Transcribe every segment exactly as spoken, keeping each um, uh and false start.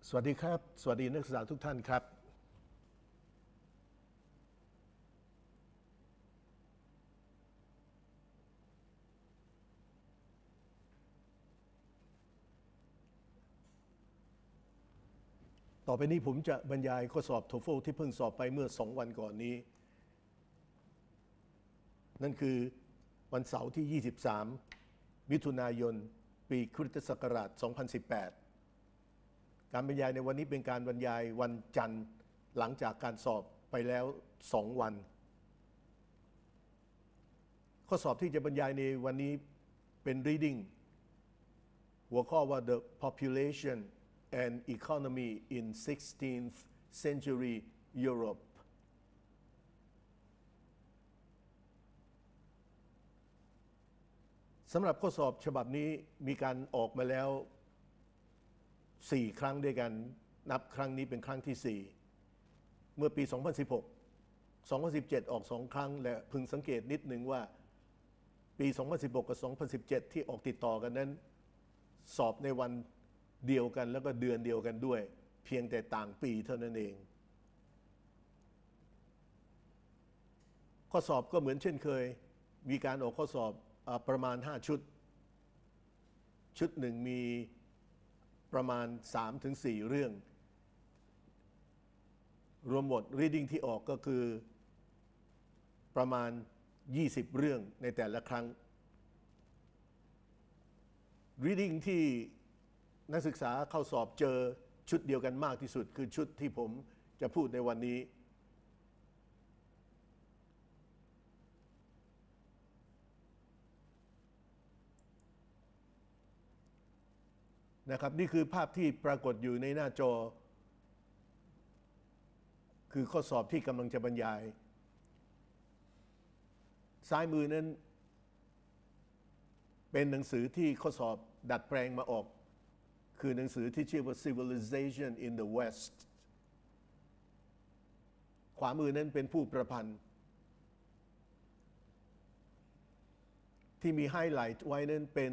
สวัสดีครับสวัสดีนักศึกษาทุกท่านครับต่อไปนี้ผมจะบรรยายข้อสอบ โทเฟล ที่เพิ่งสอบไปเมื่อสองวันก่อนนี้นั่นคือวันเสาร์ที่ยี่สิบสามมิถุนายนปีคริสตศักราชสองพันสิบแปดการบรรยายในวันนี้เป็นการบรรยายวันจันทร์หลังจากการสอบไปแล้วสองวันข้อสอบที่จะบรรยายในวันนี้เป็น reading หัวข้อว่า the population and economy in sixteenth century Europe สำหรับข้อสอบฉบับนี้มีการออกมาแล้วสี่ครั้งด้วยกันนับครั้งนี้เป็นครั้งที่สี่เมื่อปีสองพันสิบหก สองพันสิบเจ็ดออกสองครั้งและพึงสังเกตนิดหนึ่งว่าปีสองพันสิบหกกับสองพันสิบเจ็ดที่ออกติดต่อกันนั้นสอบในวันเดียวกันแล้วก็เดือนเดียวกันด้วยเพียงแต่ต่างปีเท่านั้นเองข้อสอบก็เหมือนเช่นเคยมีการออกข้อสอบประมาณห้าชุดชุดหนึ่งมีประมาณ สามถึงสี่ เรื่องรวมหมด reading ที่ออกก็คือประมาณยี่สิบเรื่องในแต่ละครั้ง reading ที่นักศึกษาเข้าสอบเจอชุดเดียวกันมากที่สุดคือชุดที่ผมจะพูดในวันนี้นะครับนี่คือภาพที่ปรากฏอยู่ในหน้าจอคือข้อสอบที่กำลังจะบรรยายซ้ายมือนั้นเป็นหนังสือที่ข้อสอบดัดแปลงมาออกคือหนังสือที่ชื่อว่า Civilization in the West ขวามือนั้นเป็นผู้ประพันธ์ที่มีไฮไลท์ไว้นั้นเป็น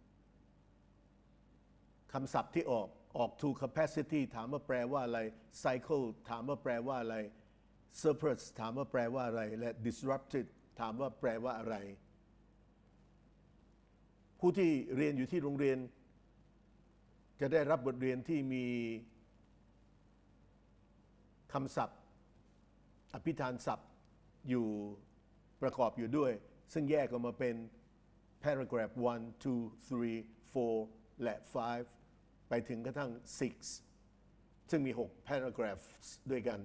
คำศัพท์ที่ออกออก to capacity ถามว่าแปลว่าอะไร cycle ถามว่าแปลว่าอะไร surplus ถามว่าแปลว่าอะไรและ disrupted ถามว่าแปลว่าอะไรผู้ที่เรียนอยู่ที่โรงเรียนจะได้รับบทเรียนที่มีคำศัพท์อภิธานศัพท์อยู่ประกอบอยู่ด้วยซึ่งแยกออกมาเป็น paragraph one two three four และ five ไปถึงกระทั่ง six ซึ่งมีหก paragraphs ด้วยกัน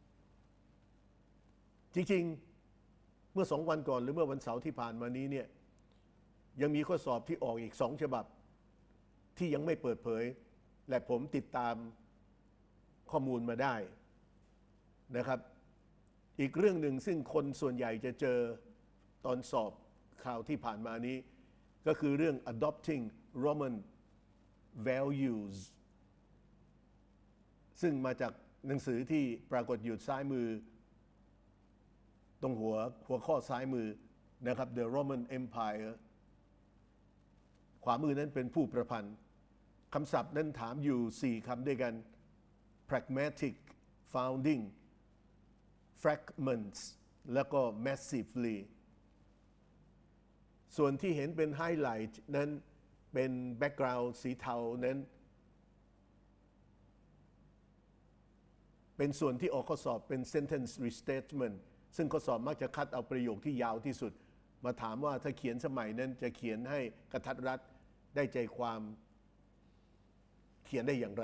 จริงๆเมื่อสองวันก่อนหรือเมื่อวันเสาร์ที่ผ่านมานี้เนี่ยยังมีข้อสอบที่ออกอีกสองฉบับที่ยังไม่เปิดเผยและผมติดตามข้อมูลมาได้นะครับอีกเรื่องหนึ่งซึ่งคนส่วนใหญ่จะเจอตอนสอบคราวที่ผ่านมานี้ก็คือเรื่อง adopting Roman values ซึ่งมาจากหนังสือที่ปรากฏอยู่ซ้ายมือตรงหัวหัวข้อซ้ายมือนะครับ The Roman Empire ขวามือนั้นเป็นผู้ประพันธ์คำศัพท์นั้นถามอยู่สี่คำด้วยกัน pragmatic founding fragments แล้วก็ massively ส่วนที่เห็นเป็นไฮไลท์นั้นเป็นแบ็กกราวด์สีเทานั้นเป็นส่วนที่ออกข้อสอบเป็น sentence restatement ซึ่งข้อสอบมักจะคัดเอาประโยคที่ยาวที่สุดมาถามว่าถ้าเขียนสมัยนั้นจะเขียนให้กระทัดรัดได้ใจความเขียนได้อย่างไร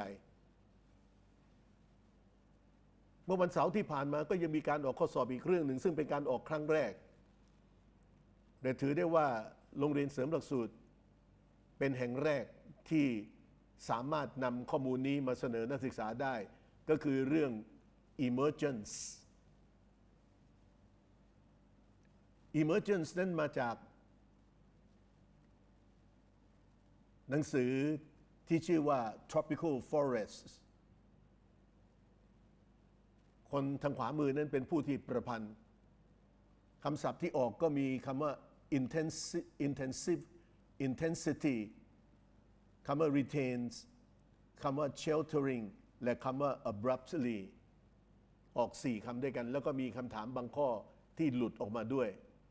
เมื่อวันเสาร์ที่ผ่านมาก็ยังมีการออกข้อสอบอีกเรื่องหนึ่งซึ่งเป็นการออกครั้งแรกแต่ถือได้ว่าโรงเรียนเสริมหลักสูตรเป็นแห่งแรกที่สามารถนำข้อมูลนี้มาเสนอนักศึกษาได้ก็คือเรื่อง emergence emergence นั้นมาจากหนังสือที่ชื่อว่า tropical forests คนทางขวามือนั้นเป็นผู้ที่ประพันธ์คำศัพท์ที่ออกก็มีคำว่า intensive intensive intensity คำว่า retains คำว่า sheltering และคำว่า abruptly ออกสี่คำด้วยกัน แล้วก็มีคำถามบางข้อที่หลุดออกมาด้วย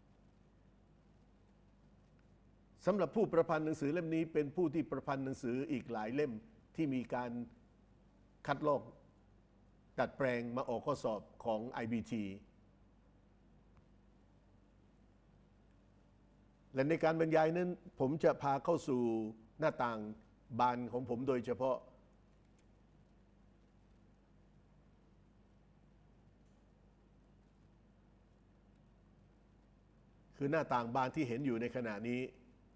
สำหรับผู้ประพันธ์หนังสือเล่มนี้เป็นผู้ที่ประพันธ์หนังสืออีกหลายเล่มที่มีการคัดลอกดัดแปลงมาออกข้อสอบของ ไอ บี ที และในการบรรยายนั้นผมจะพาเข้าสู่หน้าต่างบานของผมโดยเฉพาะคือหน้าต่างบานที่เห็นอยู่ในขณะนี้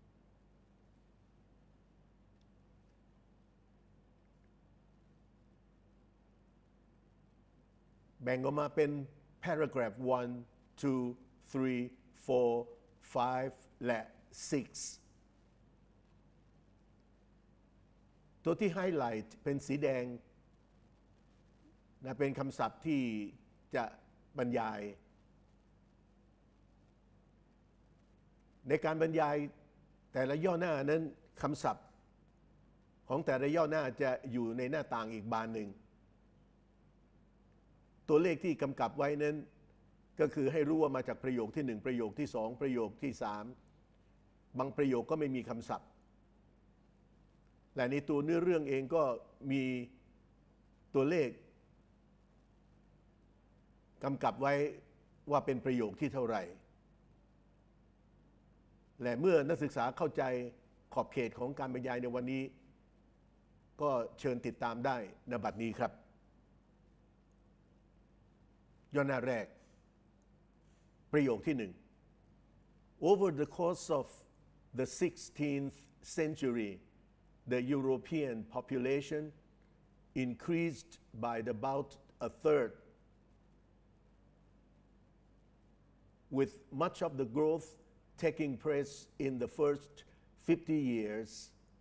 แบ่งออกมาเป็น paragraph one two three four five และ six ตัวที่ไฮไลท์เป็นสีแดงนะเป็นคำศัพท์ที่จะบรรยายในการบรรยายแต่ละย่อหน้านั้นคำศัพท์ของแต่ละย่อหน้าจะอยู่ในหน้าต่างอีกบานหนึ่งตัวเลขที่กำกับไว้นั้นก็คือให้รู้ว่ามาจากประโยคที่หนึ่งประโยคที่สองประโยคที่สามบางประโยคก็ไม่มีคำศัพท์และในตัวเนื้อเรื่องเองก็มีตัวเลขกำกับไว้ว่าเป็นประโยคที่เท่าไหร่และเมื่อนักศึกษาเข้าใจขอบเขตของการบรรยายในวันนี้ก็เชิญติดตามได้ณบัดนี้ครับย่อหน้าแรกประโยคที่หนึ่ง Over the course of the sixteenth century the European population increased by about a third with much of the growth taking place in the first fifty years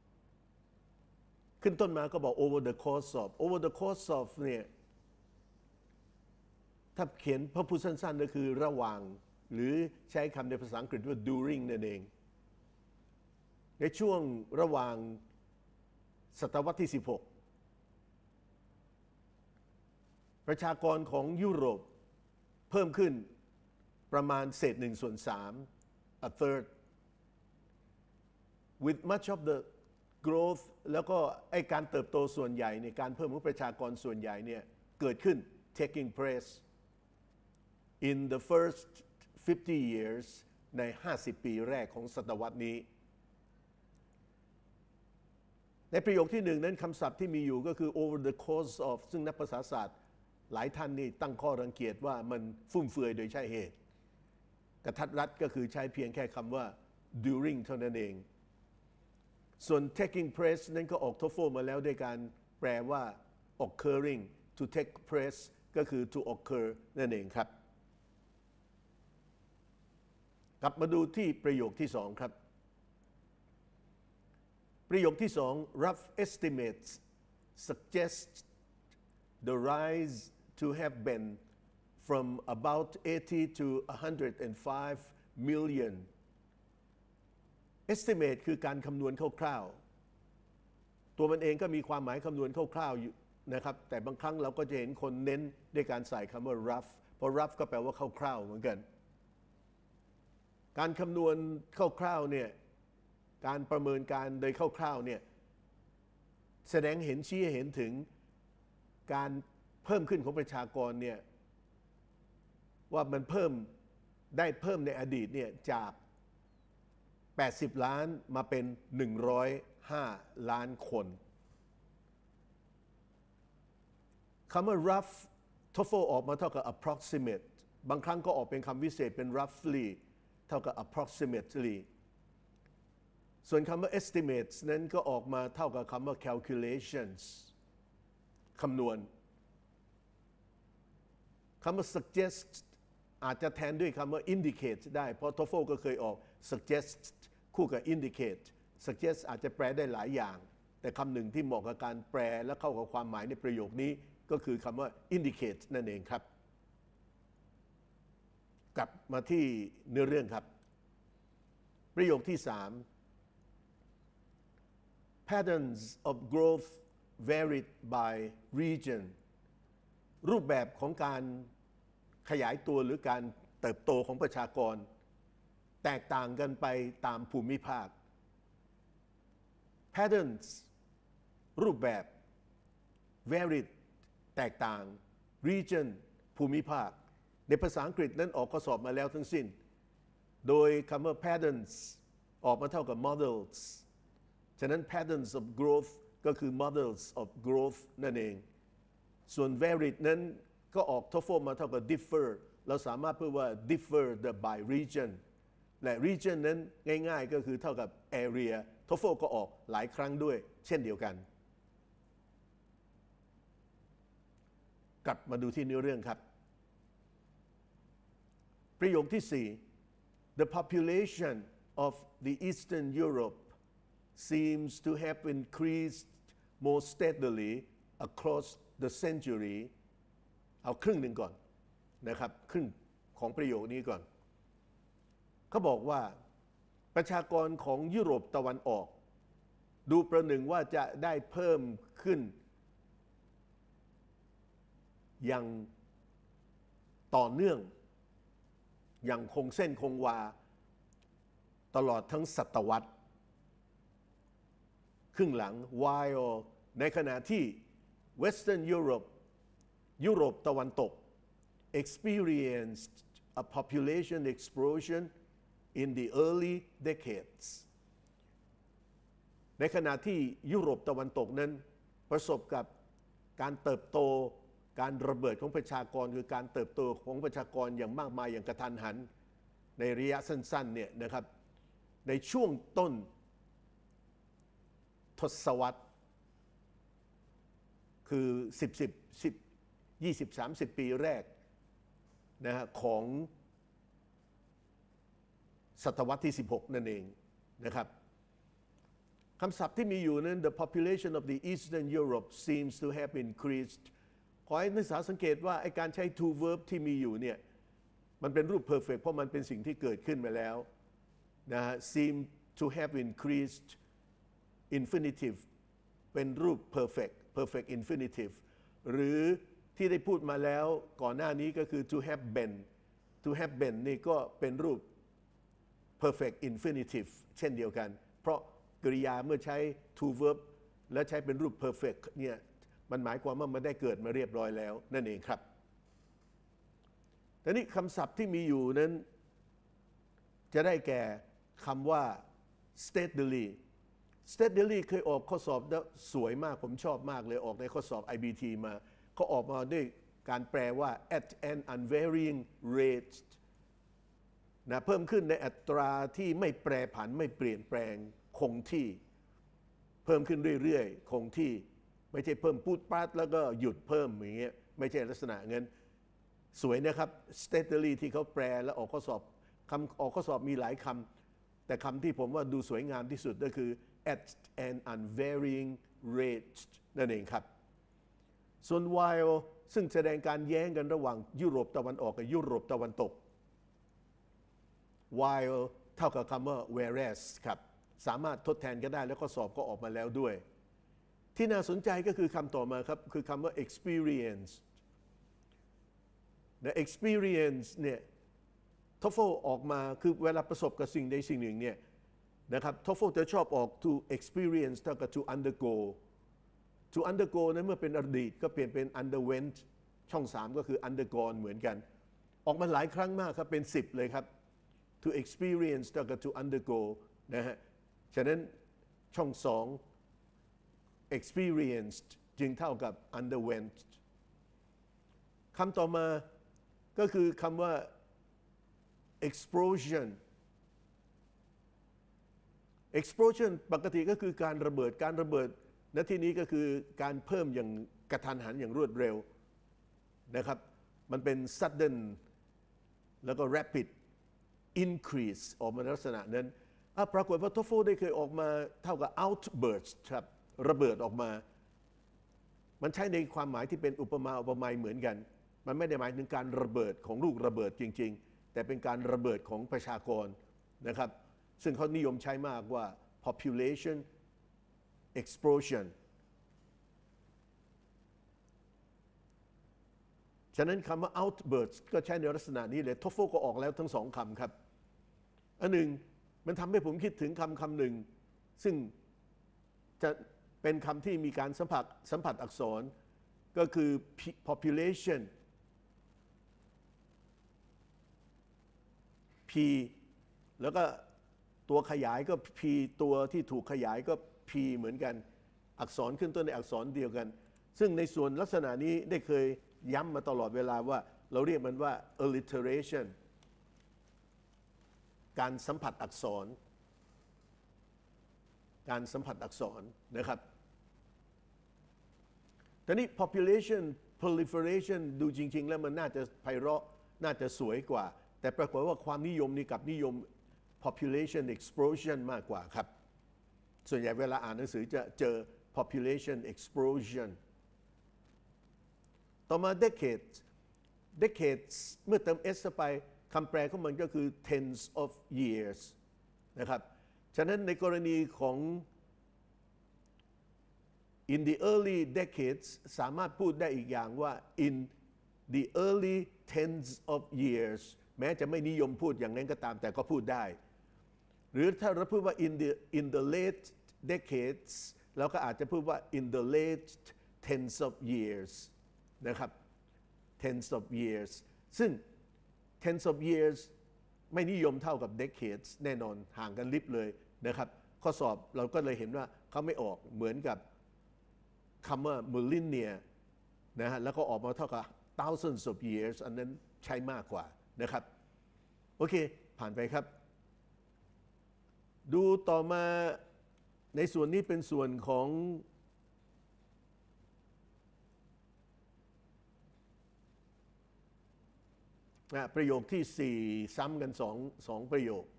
ขึ้นต้นมาก็บอก over the course of over the course of เนี่ยถ้าเขียนพระพูดสั้นๆก็คือระหว่างหรือใช้คำในภาษาอังกฤษว่า during นั่นเองในช่วงระหว่างศตวรรษที่สิบหกประชากรของยุโรปเพิ่มขึ้นประมาณเศษหนึ่งส่วนสาม a third with much of the growth แล้วก็ไอ้การเติบโตส่วนใหญ่ในการเพิ่มของประชากรส่วนใหญ่เนี่ยเกิดขึ้น taking place in the first fifty years ในห้าสิบปีแรกของศตวรรษนี้ในประโยคที่หนึ่งนั้นคำศัพท์ที่มีอยู่ก็คือ over the course of ซึ่งนักภาษาศาสตร์หลายท่านนี่ตั้งข้อรังเกียจว่ามันฟุ่มเฟือยโดยใช่เหตุกระทัดรัดก็คือใช้เพียงแค่คำว่า during เท่านั้นเองส่วน taking place นั้นก็ออก TOEFL มาแล้วด้วยการแปลว่า occurring to take place ก็คือ to occur นั่นเองครับกลับมาดูที่ประโยคที่สองครับประโยคที่สอง rough estimates suggest the rise to have been from about eighty to one hundred five million estimate คือการคำนวณคร่าวๆตัวมันเองก็มีความหมายคำนวณคร่าวๆอยู่นะครับแต่บางครั้งเราก็จะเห็นคนเน้นด้วยการใส่คำว่า rough เพราะ rough ก็แปลว่าคร่าวๆเหมือนกันการคำนวณคร่าวๆเนี่ยการประเมินการโดยคร่าวๆเนี่ยแสดงเห็นชี้เห็นถึงการเพิ่มขึ้นของประชากรเนี่ยว่ามันเพิ่มได้เพิ่มในอดีตเนี่ยจากแปดสิบล้านมาเป็นหนึ่งร้อยห้าล้านคนคำว่า rough TOEFL ออกมาเท่ากับ approximate บางครั้งก็ออกเป็นคำวิเศษเป็น roughly เท่ากับ approximately ส่วนคำว่า estimates นั้นก็ออกมาเท่ากับคำว่า calculations คำนวณคำว่า suggest อาจจะแทนด้วยคำว่า indicate ได้เพราะ TOEFL ก็เคยออก suggest คู่กับ indicate suggest อาจจะแปลได้หลายอย่างแต่คำหนึ่งที่เหมาะกับการแปลและเข้ากับความหมายในประโยคนี้ก็คือคำว่า indicate นั่นเองครับกลับมาที่เนื้อเรื่องครับประโยคที่สาม patterns of growth varied by region รูปแบบของการขยายตัวหรือการเติบโตของประชากรแตกต่างกันไปตามภูมิภาค patterns รูปแบบ varied แตกต่าง region ภูมิภาคในภาษาอังกฤษนั้นออกข้อสอบมาแล้วทั้งสิ้นโดยคำว่า patterns ออกมาเท่ากับ models ฉะนั้น patterns of growth ก็คือ models of growth นั่นเองส่วน varied นั้นก็ออก ที โอ เอฟ แอล มาเท่ากับ differ เราสามารถพูดว่า differ the by region และ region นั้นง่ายๆก็คือเท่ากับ area ที โอ เอฟ แอล ก็ออกหลายครั้งด้วยเช่นเดียวกันกลับมาดูที่เนื้อเรื่องครับประโยคที่สี่ The population of the Eastern Europe seems to have increased more steadily across the century เอาครึ่งหนึ่งก่อนนะครับครึ่งของประโยคนี้ก่อนเขาบอกว่าประชากรของยุโรปตะวันออกดูประหนึ่งว่าจะได้เพิ่มขึ้นอย่างต่อเนื่องอย่างคงเส้นคงวาตลอดทั้งศตวรรษครึ่งหลัง while ในขณะที่ Western Europe ยุโรปตะวันตก experienced a population explosion in the early decades ในขณะที่ยุโรปตะวันตกนั้นประสบกับการเติบโตการระเบิดของประชากรคือการเติบโตของประชากรอย่างมากมายอย่างกระทันหันในระยะสั้นๆเนี่ยนะครับในช่วงต้นทศวรรษคือสิบ สิบ สิบ ยี่สิบ สามสิบปีแรกนะฮะของศตวรรษที่สิบหกนั่นเองนะครับคำศัพท์ที่มีอยู่นั้น the population of the Eastern Europe seems to have increased ขอให้นักศึกษาสังเกตว่าไอ้การใช้ to verb ที่มีอยู่เนี่ยมันเป็นรูป perfect เพราะมันเป็นสิ่งที่เกิดขึ้นมาแล้วนะฮะ seem to have increased infinitive เป็นรูป perfect perfect infinitive หรือที่ได้พูดมาแล้วก่อนหน้านี้ก็คือ to have been to have been นี่ก็เป็นรูป perfect infinitive เช่นเดียวกันเพราะกริยาเมื่อใช้ to verb และใช้เป็นรูป perfect เนี่ยมันหมายความว่ามันได้เกิดมาเรียบร้อยแล้วนั่นเองครับแต่นี่คำศัพท์ที่มีอยู่นั้นจะได้แก่คำว่า steadily steadily เคยออกข้อสอบแล้วสวยมากผมชอบมากเลยออกในข้อสอบ ไอ บี ที มาเขาออกมาด้วยการแปลว่า at an unvarying rate นะเพิ่มขึ้นในอัตราที่ไม่แปรผันไม่เปลี่ยนแปลงคงที่เพิ่มขึ้นเรื่อยๆคงที่ไม่ใช่เพิ่มปูดปาดแล้วก็หยุดเพิ่มอย่างเงี้ยไม่ใช่ลักษณะเงินสวยนะครับ steadily ที่เขาแปลแล้วออกข้อสอบคำออกข้อสอบมีหลายคำแต่คำที่ผมว่าดูสวยงามที่สุดก็คือ at an unvarying rate นั่นเองครับส่วน while ซึ่งแสดงการแย้งกันระหว่างยุโรปตะวันออกกับยุโรปตะวันตก while เท่ากับคำว่า whereas ครับสามารถทดแทนกันได้แล้วข้อสอบก็ออกมาแล้วด้วยที่น่าสนใจก็คือคำต่อมาครับคือคำว่า experience the experience เนี่ย ที โอ เอฟ แอล ออกมาคือเวลาประสบกับสิ่งใดสิ่งหนึ่งเนี่ยนะครับ ที โอ เอฟ แอล จะชอบออก to experience เท่ากับ to undergo to undergo นั้นเมื่อเป็นอดีตก็เปลี่ยนเป็น underwent ช่องสามก็คือ undergone เหมือนกันออกมาหลายครั้งมากครับเป็นสิบเลยครับ to experience เท่ากับ to undergo นะฮะฉะนั้นช่องสอง experienced จึงเท่ากับ underwent คำต่อมาก็คือคำว่า explosion explosion ปกติก็คือการระเบิดการระเบิดณที่นี้ก็คือการเพิ่มอย่างกระทันหันอย่างรวดเร็วนะครับมันเป็น sudden แล้วก็ rapid increase ออกมาในลักษณะนั้นปรากฏว่า ที โอ เอฟ แอล ได้เคยออกมาเท่ากับ outburst ครับระเบิดออกมามันใช้ในความหมายที่เป็นอุปมาอุปไมยเหมือนกันมันไม่ได้หมายถึงการระเบิดของลูกระเบิดจริงๆแต่เป็นการระเบิดของประชากรนะครับซึ่งเขานิยมใช้มากว่า population explosion ฉะนั้นคำว่า outburst ก็ใช้ในลักษณะนี้เลยทอฟโฟก็ออกแล้วทั้งสองคำครับอันหนึ่งมันทำให้ผมคิดถึงคำคำหนึ่งซึ่งจะเป็นคำที่มีการสัมผัสสัมผัสอักษรก็คือ population P แล้วก็ตัวขยายก็ P ตัวที่ถูกขยายก็ P เหมือนกันอักษรขึ้นต้นในอักษรเดียวกันซึ่งในส่วนลักษณะนี้ได้เคยย้ำมาตลอดเวลาว่าเราเรียกมันว่า alliteration การสัมผัสอักษรการสัมผัสอักษรนะครับแต่นี้ population proliferation ดูจริงๆแล้วมันน่าจะไพเราะน่าจะสวยกว่าแต่ปรากฏว่าความนิยมนี่กับนิยม population explosion มากกว่าครับส่วนใหญ่เวลาอ่านหนังสือจะเจอ population explosion ต่อมา decades decades เมื่อเติม s ไปคำแปลของมันก็คือ tens of years นะครับฉะนั้นในกรณีของ in the early decades สามารถพูดได้อีกอย่างว่า in the early tens of years แม้จะไม่นิยมพูดอย่างนั้นก็ตามแต่ก็พูดได้หรือถ้าเราพูดว่า in the in the late decades เราก็อาจจะพูดว่า in the late tens of years นะครับ tens of years ซึ่ง tens of years ไม่นิยมเท่ากับ decades แน่นอนห่างกันลิบเลยนะครับข้อสอบเราก็เลยเห็นว่าเขาไม่ออกเหมือนกับคำว่า millennia นะฮะแล้วก็ออกมาเท่ากับ thousands of years อันนั้นใช้มากกว่านะครับโอเคผ่านไปครับดูต่อมาในส่วนนี้เป็นส่วนของประโยคที่สี่ซ้ำกันสองสองประโยค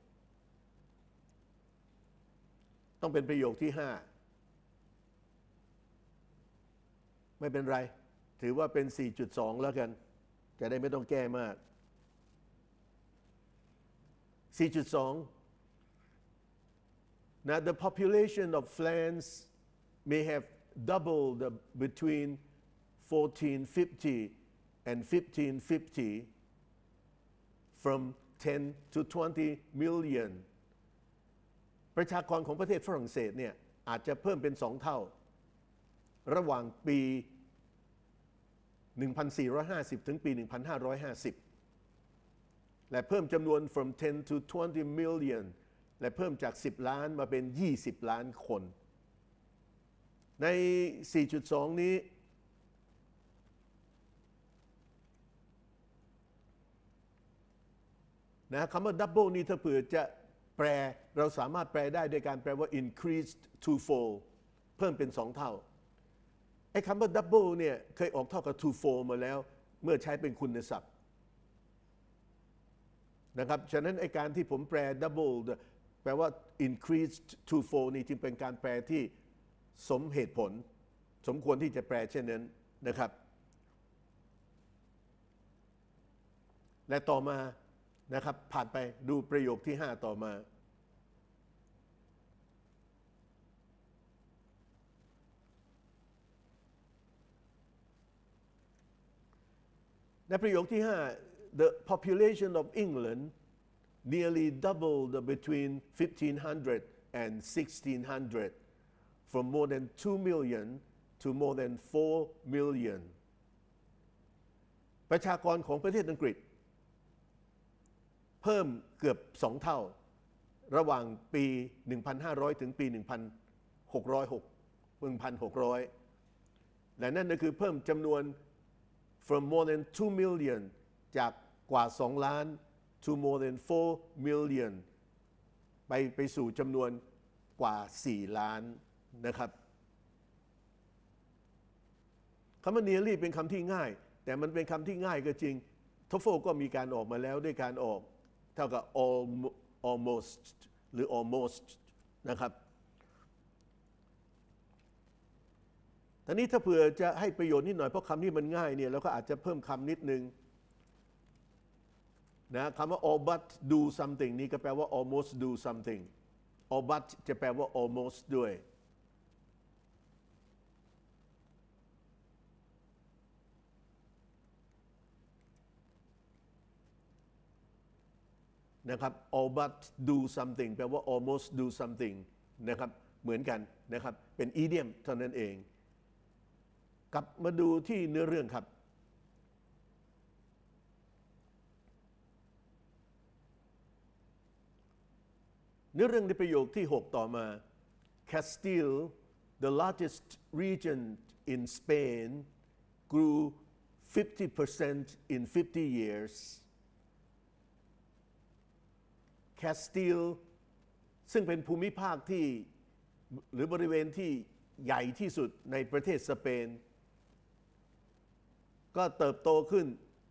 ต้องเป็นประโยคที่ห้าไม่เป็นไรถือว่าเป็น สี่จุดสอง แล้วกันจะได้ไม่ต้องแก้มาก สี่จุดสอง Now the population of France may have doubled between fourteen fifty and fifteen fifty from ten to twenty million ประชากรของประเทศฝรั่งเศสเนี่ยอาจจะเพิ่มเป็นสองเท่าระหว่างปี หนึ่งพันสี่ร้อยห้าสิบ ถึงปี หนึ่งพันห้าร้อยห้าสิบ และเพิ่มจำนวน from ten to twenty million และเพิ่มจากสิบล้านมาเป็นยี่สิบล้านคนใน สี่จุดสอง นี้นะคำว่า double นี่ถ้าเผื่อจะแปลเราสามารถแปลได้โดยการแปลว่า increased twofold เพิ่มเป็นสองเท่าไอ้คำว่า double เนี่ยเคยออกเท่ากับ twofold มาแล้วเมื่อใช้เป็นคุณศัพท์นะครับฉะนั้นไอ้การที่ผมแปล double แปลว่า increased twofold นี่จึงเป็นการแปลที่สมเหตุผลสมควรที่จะแปลเช่นนั้นนะครับและต่อมานะครับผ่านไปดูประโยคที่ห้าต่อมาในประโยคที่ห้า the population of England nearly doubled between fifteen hundred and sixteen hundred from more than two million to more than four million ประชากรของประเทศอังกฤษเพิ่มเกือบสองเท่าระหว่างปี หนึ่งพันห้าร้อย ถึงปี หนึ่งพันหกร้อยหก หนึ่งพันหกร้อย และนั่นก็คือเพิ่มจำนวน from more than two million จากกว่าสองล้าน to more than four million ไปไปสู่จำนวนกว่าสี่ล้านนะครับคำว่า nearly เป็นคำที่ง่ายแต่มันเป็นคำที่ง่ายก็จริงทอฟโฟก็มีการออกมาแล้วด้วยการออกเท่ากับ almost หรือ almost นะครับทีนี้ถ้าเผื่อจะให้ประโยชน์นิดหน่อยเพราะคำนี้มันง่ายเนี่ยเราก็อาจจะเพิ่มคำนิดนึงนะคำว่า all but do something นี่ก็แปลว่า almost do something all but จะแปลว่า almost ด้วยนะครับ all but do something แปลว่า almost do something นะครับเหมือนกันนะครับเป็น idiom เท่านั้นเองกลับมาดูที่เนื้อเรื่องครับเนื้อเรื่องในประโยคที่หกต่อมา Castile the largest region in Spain grew fifty percent in fifty years Castile ซึ่งเป็นภูมิภาคที่หรือบริเวณที่ใหญ่ที่สุดในประเทศสเปนก็เติบโตขึ้น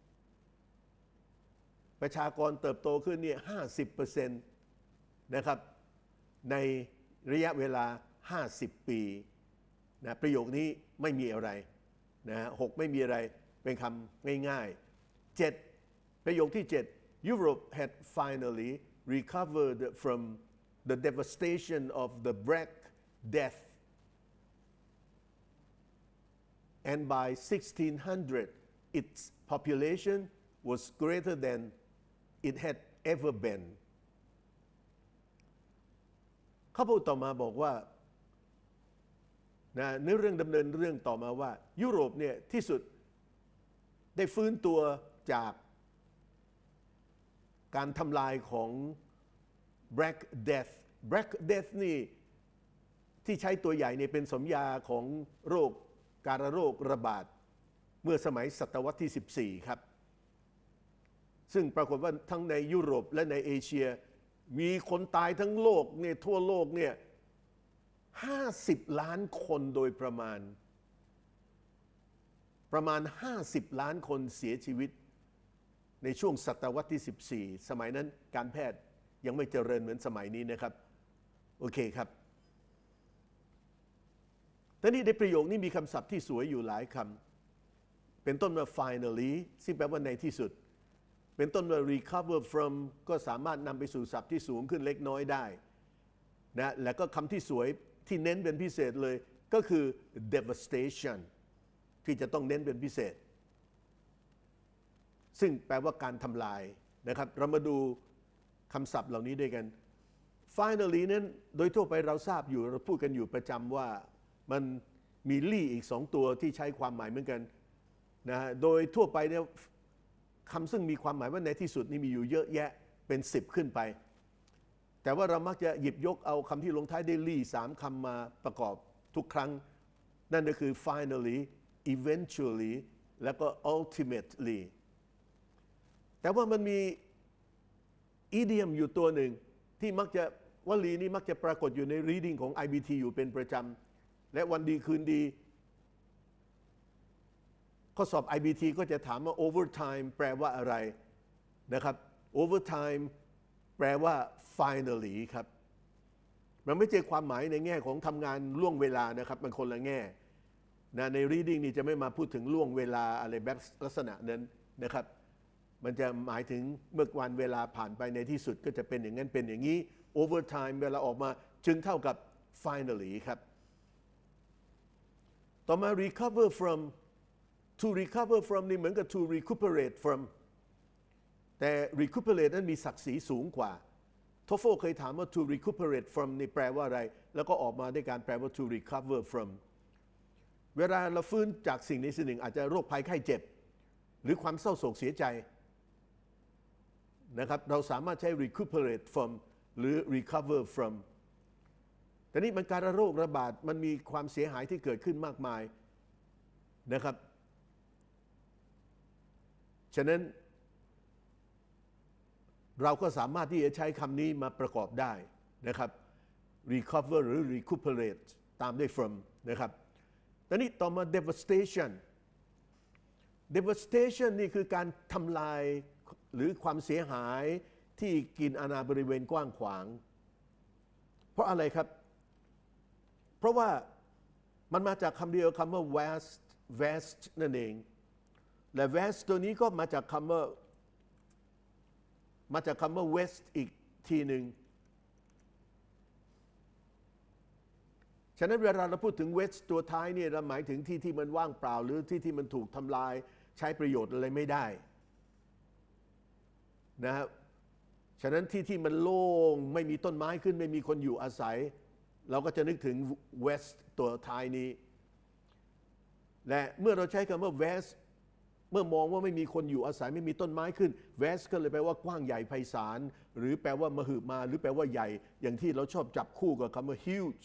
ประชากรเติบโตขึ้นเนี่ยห้าสิบเปอร์เซ็นต์นะครับในระยะเวลาห้าสิบปีนะประโยคนี้ไม่มีอะไรนะหกไม่มีอะไรเป็นคำง่ายๆเจ็ดประโยคที่เจ็ด Europe had finally recovered from the devastation of the Black Death and by sixteen hundred its population was greater than it had ever been เขาพูดต่อมาบอกว่านะในเรื่องดำเนินเรื่องต่อมาว่ายุโรปเนี่ยที่สุดได้ฟื้นตัวจากการทำลายของ Black Death Black Death นี่ที่ใช้ตัวใหญ่เนี่ยเป็นสมญาของโรคการโรคระบาดเมื่อสมัยศตวรรษที่สิบสี่ครับซึ่งปรากฏว่าทั้งในยุโรปและในเอเชียมีคนตายทั้งโลกเนี่ยทั่วโลกเนี่ยห้าสิบล้านคนโดยประมาณประมาณห้าสิบล้านคนเสียชีวิตในช่วงศตวรรษที่สิบสี่สมัยนั้นการแพทย์ยังไม่เจริญเหมือนสมัยนี้นะครับโอเคครับแต่นี่ในประโยคนี้มีคำศัพท์ที่สวยอยู่หลายคำเป็นต้นว่า finally ซึ่งแปลว่าในที่สุดเป็นต้นว่า recover from ก็สามารถนำไปสู่ศัพท์ที่สูงขึ้นเล็กน้อยได้นะและก็คำที่สวยที่เน้นเป็นพิเศษเลยก็คือ devastation ที่จะต้องเน้นเป็นพิเศษซึ่งแปลว่าการทำลายนะครับเรามาดูคำศัพท์เหล่านี้ด้วยกัน finally นั้นโดยทั่วไปเราทราบอยู่เราพูดกันอยู่ประจำว่ามันมีลี่อีกสองตัวที่ใช้ความหมายเหมือนกันนะโดยทั่วไปเนี่ยคำซึ่งมีความหมายว่าในที่สุดนี่มีอยู่เยอะแยะเป็นสิบขึ้นไปแต่ว่าเรามักจะหยิบยกเอาคำที่ลงท้ายด้วยลี่สามคำมาประกอบทุกครั้งนั่นก็คือ finally eventually แล้วก็ ultimately แต่ว่ามันมีอีเดียมอยู่ตัวหนึ่งที่มักจะวลีนี้มักจะปรากฏอยู่ใน reading ของ ไอ บี ที อยู่เป็นประจำและวันดีคืนดีข้อสอบ ไอ บี ที ก็จะถามว่า overtime แปลว่าอะไรนะครับ overtime แปลว่า finally ครับมันไม่ใช่ความหมายในแง่ของทำงานล่วงเวลานะครับมันคนละแง่นะใน reading นี่จะไม่มาพูดถึงล่วงเวลาอะไรแบบลักษณะนั้นนะครับมันจะหมายถึงเมื่อวันเวลาผ่านไปในที่สุดก็จะเป็นอย่างนั้นเป็นอย่างนี้ overtime เวลาออกมาจึงเท่ากับ finally ครับต่อมา recover from to recover from นี่เหมือนกับ to recuperate from แต่ recuperate นั้นมีศักดิ์ศรีสูงกว่าโทโฟเคยถามว่า to recuperate from นี่แปลว่าอะไรแล้วก็ออกมาด้วยการแปลว่า to recover from เวลาเราฟื้นจากสิ่งนี้สิ่งหนึ่งอาจจะโรคภัยไข้เจ็บหรือความเศร้าโศกเสียใจนะครับเราสามารถใช้ recuperate from หรือ recover from แต่นี่มันการโรคระบาดมันมีความเสียหายที่เกิดขึ้นมากมายนะครับฉะนั้นเราก็สามารถที่จะใช้คำนี้มาประกอบได้นะครับ recover หรือ recuperate ตามด้วย from นะครับแต่นี่ต่อมา devastation devastation นี่คือการทำลายหรือความเสียหายที่กินอาณาบริเวณกว้างขวางเพราะอะไรครับเพราะว่ามันมาจากคำเดียวคำว่า vast vast นั่นเองและ vast ตัวนี้ก็มาจากคำว่ามาจากคำว่า west อีกทีหนึ่งฉะนั้นเวลาเราพูดถึง west ตัวท้ายเนี่ยเราหมายถึงที่ที่มันว่างเปล่าหรือที่ที่มันถูกทำลายใช้ประโยชน์อะไรไม่ได้นะฮะฉะนั้นที่ที่มันโล่งไม่มีต้นไม้ขึ้นไม่มีคนอยู่อาศัยเราก็จะนึกถึง West ตัวท้ายนี้และเมื่อเราใช้คำว่า West เมื่อมองว่าไม่มีคนอยู่อาศัยไม่มีต้นไม้ขึ้น West ก็เลยแปลว่ากว้างใหญ่ไพศาลหรือแปลว่ามหึมาหรือแปลว่าใหญ่อย่างที่เราชอบจับคู่กับคำว่า huge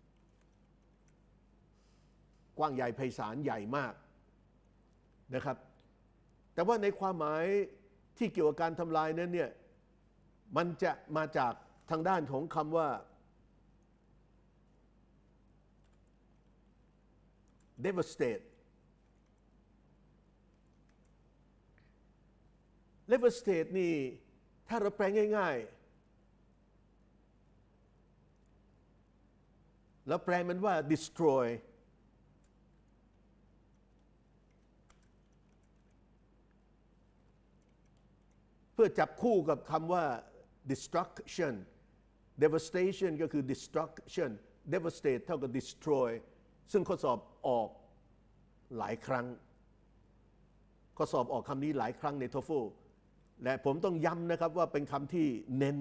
กว้างใหญ่ไพศาลใหญ่มากนะครับแต่ว่าในความหมายที่เกี่ยวกับการทำลายนั้นเนี่ยมันจะมาจากทางด้านของคำว่า devastate devastate นี่ถ้าเราแปลง่ายๆแล้วแปลมันว่า destroy เพื่อจับคู่กับคำว่า destruction devastation ก็คือ destruction devastate เท่ากับ destroy ซึ่งข้อสอบออกหลายครั้งข้อสอบออกคำนี้หลายครั้งใน โทเฟล และผมต้องย้ำนะครับว่าเป็นคำที่เน้น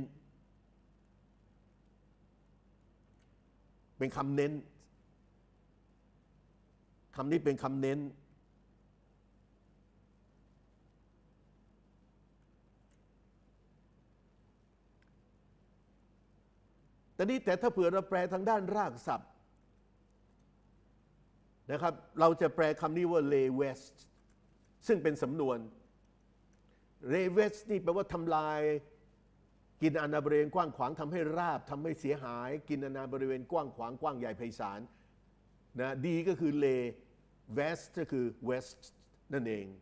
เป็นคำเน้นคำนี้เป็นคำเน้นแต่นี่แต่ถ้าเผื่อเราแปลทางด้านรากศัพท์นะครับเราจะแปลคำนี้ว่า lay waste ซึ่งเป็นสำนวน lay waste นี่แปลว่าทำลายกินอาณาบริเวณกว้างขวางทำให้ราบทำให้เสียหายกินอาณาบริเวณกว้างขวางกว้างใหญ่ไพศาลนะดีก็คือ lay west ก็คือ west นั่นเอง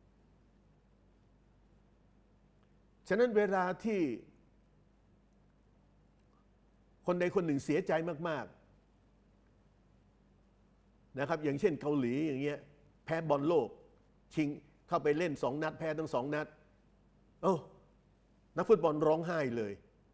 ฉะนั้นเวลาที่คนใดคนหนึ่งเสียใจมากๆนะครับอย่างเช่นเกาหลีอย่างเงี้ยแพ้บอลโลกชิงเข้าไปเล่นสองนัดแพ้ทั้งสองนัดโอ้นักฟุตบอลร้องไห้เลย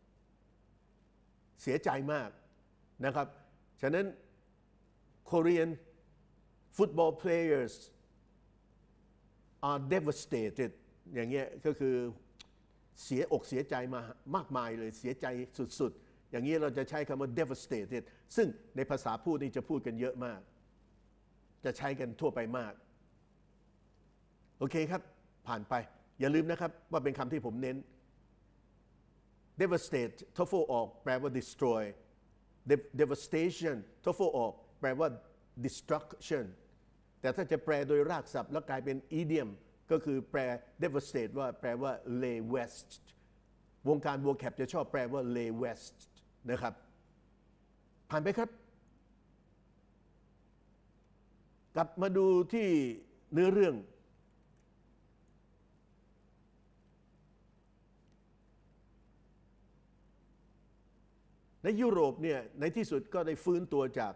เสียใจมากนะครับฉะนั้น Korean football players are devastated อย่างเงี้ยก็คือเสียอกเสียใจมามากมายเลยเสียใจสุดๆอย่างนี้เราจะใช้คำว่า devastated ซึ่งในภาษาพูดนี่จะพูดกันเยอะมากจะใช้กันทั่วไปมากโอเคครับผ่านไปอย่าลืมนะครับว่าเป็นคำที่ผมเน้น devastate โทเฟลออกแปลว่า destroy devastation โทเฟลออกแปลว่า destruction แต่ถ้าจะแปลโดยรากศัพท์แล้วกลายเป็น idiom ก็คือแปล devastate ว่าแปลว่า lay waste วงการ vocab จะชอบแปลว่า lay waste นะครับผ่านไปครับกลับมาดูที่เนื้อเรื่องในยุโรปเนี่ยในที่สุดก็ได้ฟื้นตัวจาก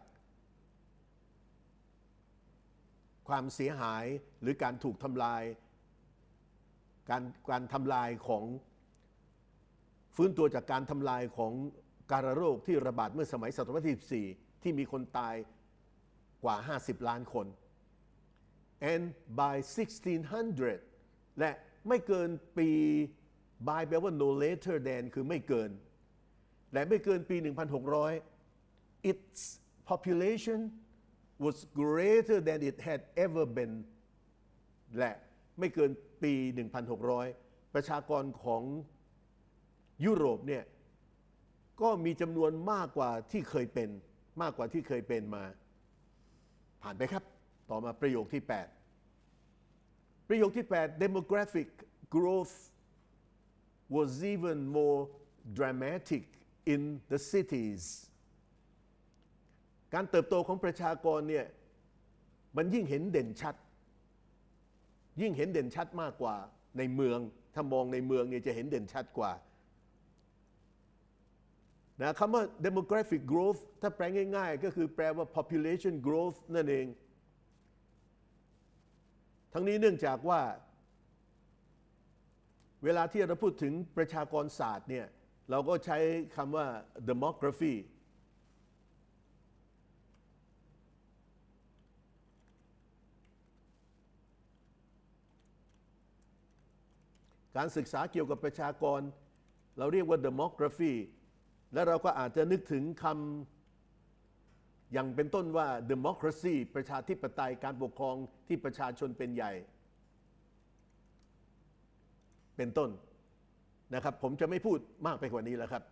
ความเสียหายหรือการถูกทำลายการการทำลายของฟื้นตัวจากการทำลายของการโรคที่ระบาดเมื่อสมัยศตวรรษที่สิบสี่ที่มีคนตายกว่าห้าสิบล้านคน and by sixteen hundred และไม่เกินปี by แปลว่า no later than คือไม่เกินและไม่เกินปี หนึ่งพันหกร้อย its population was greater than it had ever been และไม่เกินปี หนึ่งพันหกร้อย ประชากรของยุโรปเนี่ยก็มีจำนวนมากกว่าที่เคยเป็นมากกว่าที่เคยเป็นมาผ่านไปครับต่อมาประโยคที่แปดประโยคที่แปด demographic growth was even more dramatic in the cities การเติบโตของประชากรเนี่ยมันยิ่งเห็นเด่นชัดยิ่งเห็นเด่นชัดมากกว่าในเมืองถ้ามองในเมืองเนี่ยจะเห็นเด่นชัดกว่านะคำว่า demographic growth ถ้าแปลง่ายๆก็คือแปลว่า population growth นั่นเองทั้งนี้เนื่องจากว่าเวลาที่เราพูดถึงประชากรศาสตร์เนี่ยเราก็ใช้คำว่า demography การศึกษาเกี่ยวกับประชากรเราเรียกว่า demography และเราก็อาจจะนึกถึงคำอย่างเป็นต้นว่า democracy ประชาธิปไตยการปกครองที่ประชาชนเป็นใหญ่เป็นต้นนะครับผมจะไม่พูดมากไปกว่านี้แล้วครับ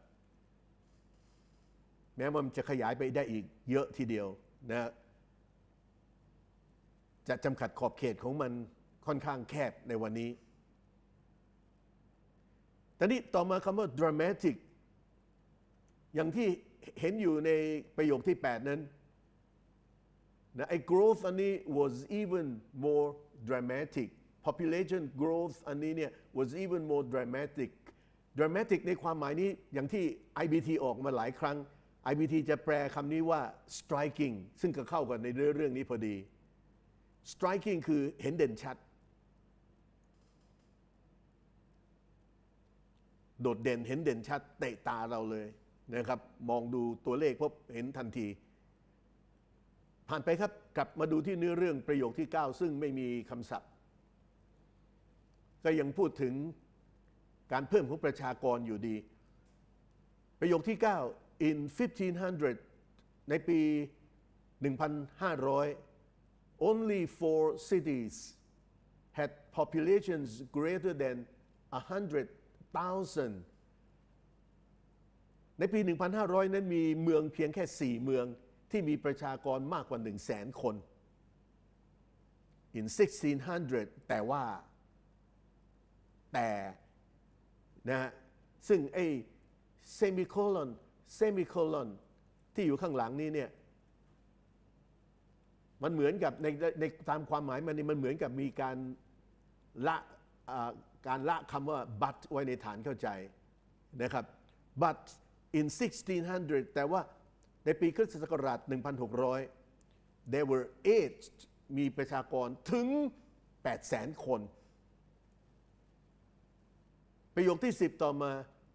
แม้ว่ามันจะขยายไปได้อีกเยอะทีเดียวนะจะจำกัดขอบเขตของมันค่อนข้างแคบในวันนี้ตอนนี้ต่อมาคำว่า dramatic อย่างที่เห็นอยู่ในประโยคที่แปดนั้นนะไอ้ growth อันนี้ was even more dramatic population growth อันนี้เนี่ย was even more dramatic dramatic ในความหมายนี้อย่างที่ ไอ บี ที ออกมาหลายครั้ง ไอ บี ที จะแปลคำนี้ว่า striking ซึ่งก็เข้ากันในเรื่องนี้พอดี striking คือเห็นเด่นชัดโดดเด่นเห็นเด่นชัดเตะตาเราเลยนะครับมองดูตัวเลขพบเห็นทันทีผ่านไปครับกลับมาดูที่เนื้อเรื่องประโยคที่เก้าซึ่งไม่มีคำศัพท์ก็ยังพูดถึงการเพิ่มของประชากรอยู่ดีประโยคที่เก้า in fifteen hundred ในปี หนึ่งพันห้าร้อย only four cities had populations greater than a hundred thousand ในปี หนึ่งพันห้าร้อย นั้นมีเมืองเพียงแค่สี่เมืองที่มีประชากรมากกว่า หนึ่งแสน คน in sixteen hundred แต่ว่าแต่นะซึ่งไอ้ semicolon semicolon ที่อยู่ข้างหลังนี้เนี่ยมันเหมือนกับในในตามความหมายมันนี่มันเหมือนกับมีการละการละคำว่า but ไว้ในฐานเข้าใจนะครับ but in sixteen hundred แต่ว่าในปีคริสตศักราช หนึ่งพันหกร้อย there were eight มีประชากรถึง แปดแสน คนประโยคที่สิบต่อมา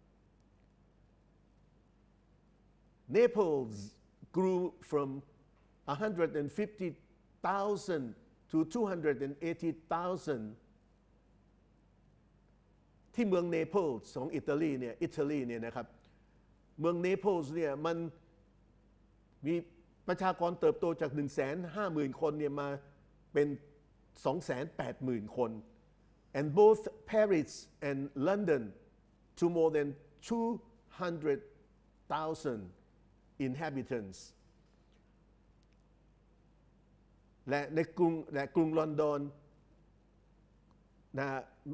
Naples grew from one hundred fifty thousand to two hundred eighty thousand ที่เมืองเนเปิลส์ของอิตาลีเนี่ยอิตาลีเนี่ยนะครับเมืองเนเปิลส์เนี่ยมันมีประชากรเติบโตจาก หนึ่งแสนห้าหมื่น คนเนี่ยมาเป็น สองแสนแปดหมื่น คน and both Paris and London to more than two hundred thousand inhabitants และในกรุงและกรุงลอนดอนนะ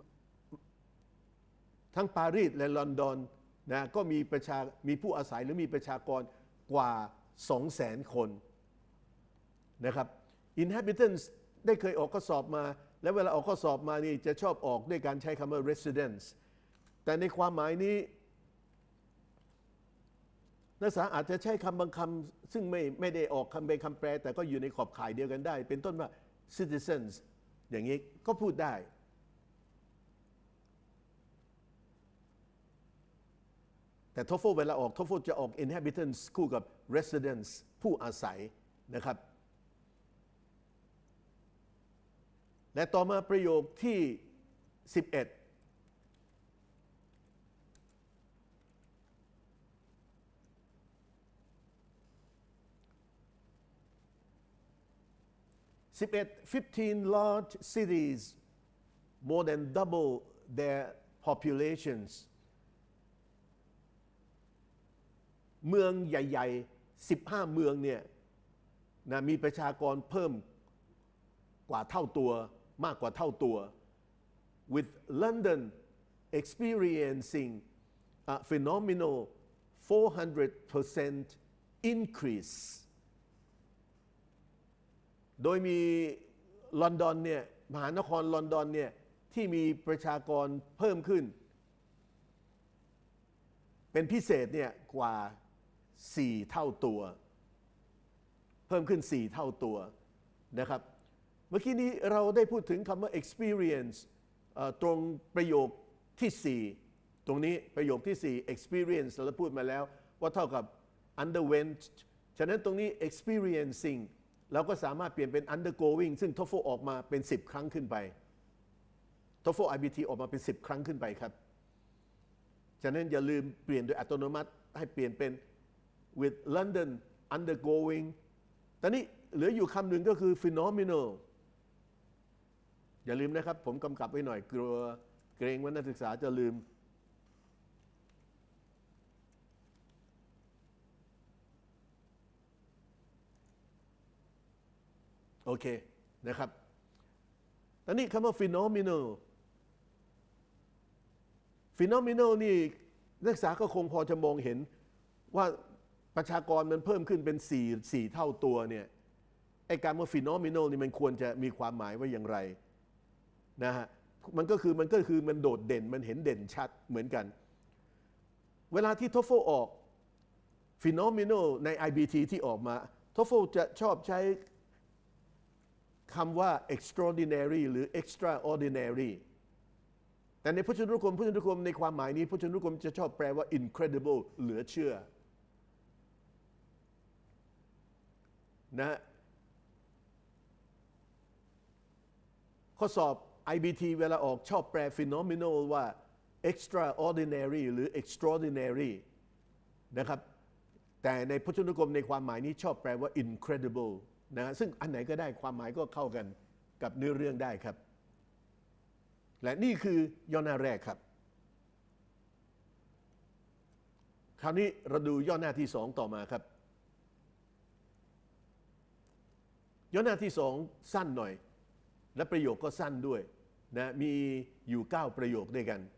ทั้งปารีสและลอนดอนนะก็มีประชามีผู้อาศัยหรือมีประชากรกว่า สองแสน คนนะครับ inhabitants ได้เคยออกข้อสอบมาและเวลาออกข้อสอบมานี่จะชอบออกด้วยการใช้คำว่า residence แต่ในความหมายนี้นักศึกษาอาจจะใช้คำบางคำซึ่งไม่ไม่ได้ออกคำเป็นคำแปลแต่ก็อยู่ในขอบข่ายเดียวกันได้เป็นต้นว่า citizens อย่างนี้ก็พูดได้แต่ โท เอฟ แอล เวลาออก โท เอฟ แอล จะออก inhabitants คู่กับ residents ผู้อาศัยนะครับและต่อมาประโยคที่สิบเอ็ดสิบเอ็ด fifteen large cities more than double their populations เมืองใหญ่ๆสิบห้าเมืองเนี่ยนะมีประชากรเพิ่มกว่าเท่าตัวมากกว่าเท่าตัว with London experiencing a phenomenal four hundred percent increase โดยมีลอนดอนเนี่ยมหานครลอนดอนเนี่ยที่มีประชากรเพิ่มขึ้นเป็นพิเศษเนี่ยกว่าสี่เท่าตัวเพิ่มขึ้นสี่เท่าตัวนะครับเมื่อกี้นี้เราได้พูดถึงคำว่า experience ตรงประโยคที่สี่ตรงนี้ประโยคที่สี่ experience เราพูดมาแล้วว่าเท่ากับ underwent ฉะนั้นตรงนี้ experiencing เราก็สามารถเปลี่ยนเป็น undergoing ซึ่ง โท เอฟ แอล ออกมาเป็นสิบครั้งขึ้นไป โท เอฟ แอล ไอ บี ที ออกมาเป็นสิบครั้งขึ้นไปครับฉะนั้นอย่าลืมเปลี่ยนโดยอัตโนมัติให้เปลี่ยนเป็น with London undergoing ตอนนี้เหลืออยู่คำหนึ่งก็คือ phenomenal อย่าลืมนะครับ ผมกำกับไว้หน่อยกลัวเกรงว่านักศึกษาจะลืมโอเคนะครับตอนนี้คำว่า phenomenal phenomenal นี่นักศึกษาก็คงพอจะมองเห็นว่าประชากรมันเพิ่มขึ้นเป็นสี่ สี่เท่าตัวเนี่ยไอ้การว่า phenomenal นี่มันควรจะมีความหมายว่าอย่างไรนะฮะมันก็คือมันก็คือมันโดดเด่นมันเห็นเด่นชัดเหมือนกันเวลาที่ ทอฟเฟิล ออก phenomenal ใน ไอ บี ที ที่ออกมา ทอฟเฟิล จะชอบใช้คำว่า extraordinary หรือ extraordinary แต่ในพจนานุกรมพจนานุกรมในความหมายนี้พจนานุกรมจะชอบแปลว่า incredible เหลือเชื่อนะข้อสอบ ไอ บี ที เวลาออกชอบแปล phenomenal ว่า extraordinary หรือ extraordinary นะครับแต่ในพจนานุกรมในความหมายนี้ชอบแปลว่า incredible นะซึ่งอันไหนก็ได้ความหมายก็เข้ากันกับเนื้อเรื่องได้ครับและนี่คือย่อหน้าแรกครับคราวนี้เราดูย่อหน้าที่สองต่อมาครับย่อหน้าที่สองสั้นหน่อยและประโยคก็สั้นด้วยนะมีอยู่เก้าประโยคด้วยกัน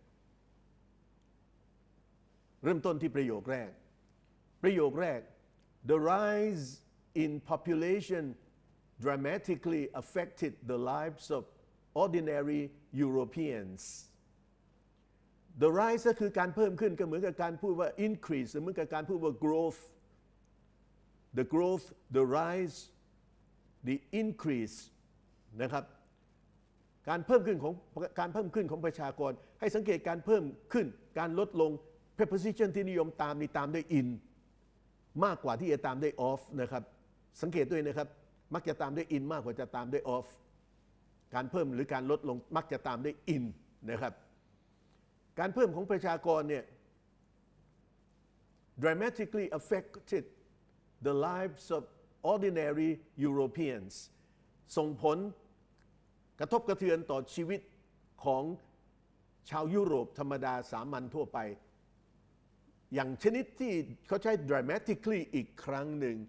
เริ่มต้นที่ประโยคแรกประโยคแรก The rise in population dramatically affected the lives of ordinary Europeans The rise ก็คือการเพิ่มขึ้นก็เหมือนกับการพูดว่า increase เหมือนกับการพูดว่า growth the growth the rise the increase นะครับการเพิ่มขึ้นของการเพิ่มขึ้นของประชากรให้สังเกตการเพิ่มขึ้นการลดลง preposition ที่นิยมตามนี่ตามด้วย in มากกว่าที่จะตามด้วย of นะครับสังเกตด้วยนะครับมักจะตามด้วย in มากกว่าจะตามด้วย of การเพิ่มหรือการลดลงมักจะตามด้วย in นะครับการเพิ่มของประชากรเนี่ย dramatically affected the lives of ordinary Europeans ส่งผลกระทบกระเทือนต่อชีวิตของชาวยุโรปธรรมดาสามัญทั่วไปอย่างชนิดที่เขาใช้ dramatically อีกครั้งหนึ่ง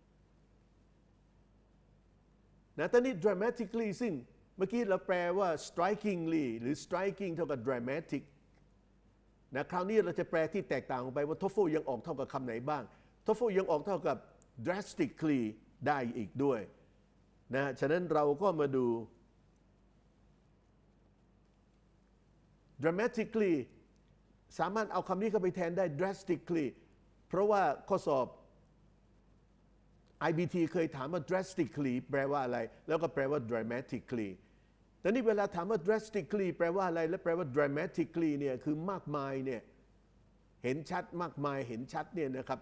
นะตอนนี้ dramatically ซึ่งเมื่อกี้เราแปลว่า strikingly หรือ striking เท่ากับ dramatic นะคราวนี้เราจะแปลที่แตกต่างออกไปว่า ทอฟเฟิล ยังออกเท่ากับคำไหนบ้าง ทอฟเฟิล ยังออกเท่ากับ drastically ได้อีกด้วยนะฉะนั้นเราก็มาดู dramatically สามารถเอาคำนี้เข้าไปแทนได้ drastically เพราะว่าข้อสอบ ไอ บี ที เคยถามว่า drastically แปลว่าอะไรแล้วก็แปลว่า dramatically แต่นี่เวลาถามว่า drastically แปลว่าอะไรและแปลว่า dramatically เนี่ยคือมากมายเนี่ยเห็นชัดมากมายเห็นชัดเนี่ยนะครับ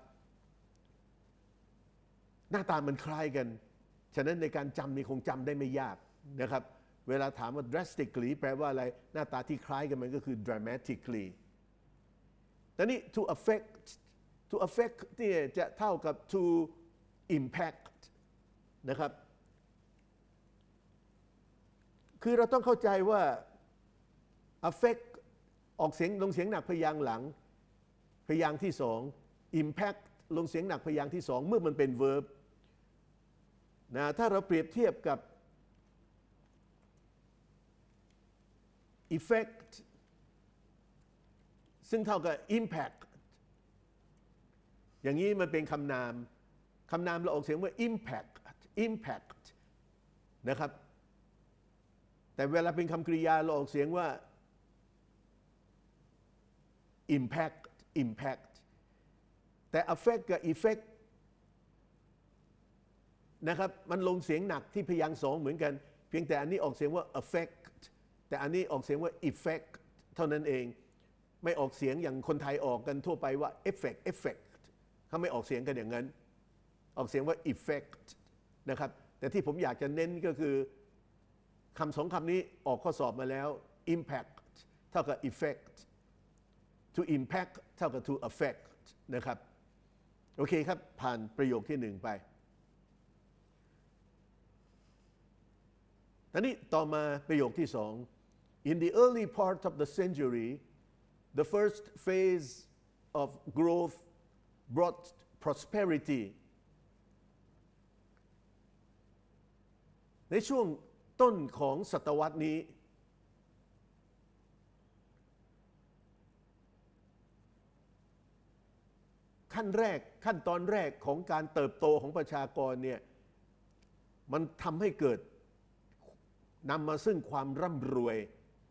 หน้าตามันคล้ายกันฉะนั้นในการจำนี่คงจำได้ไม่ยากนะครับเวลาถามว่า drastically แปลว่าอะไรหน้าตาที่คล้ายกันมันก็คือ dramatically แต่นี่ to affect to affect เนี่ยจะเท่ากับ to impact นะครับคือเราต้องเข้าใจว่า affect ออกเสียงลงเสียงหนักพยางค์หลังพยางค์ที่สอง impact ลงเสียงหนักพยางค์ที่สองเมื่อมันเป็น verb นะถ้าเราเปรียบเทียบกับ effect ซึ่งเท่ากับ impact อย่างนี้มันเป็นคำนามคำนามเราออกเสียงว่า impact impact นะครับแต่เวลาเป็นคำกริยาเราออกเสียงว่า impact impact แต่ affect กับ effect นะครับมันลงเสียงหนักที่พยางค์สองเหมือนกันเพียงแต่อันนี้ออกเสียงว่า affect แต่อันนี้ออกเสียงว่า effect เท่านั้นเองไม่ออกเสียงอย่างคนไทยออกกันทั่วไปว่า effect effect เขาไม่ออกเสียงกันอย่างนั้นออกเสียงว่า effect นะครับแต่ที่ผมอยากจะเน้นก็คือคำสองคำนี้ออกข้อสอบมาแล้ว impact เท่ากับ effect to impact เท่ากับ to affect นะครับโอเคครับผ่านประโยคที่หนึ่งไปตอนนี้ต่อมาประโยคที่สอง In the early part of the century the first phase of growth brought prosperity ในช่วงต้นของศตวรรษนี้ขั้นแรกขั้นตอนแรกของการเติบโตของประชากรเนี่ยมันทำให้เกิดนำมาซึ่งความร่ำรวย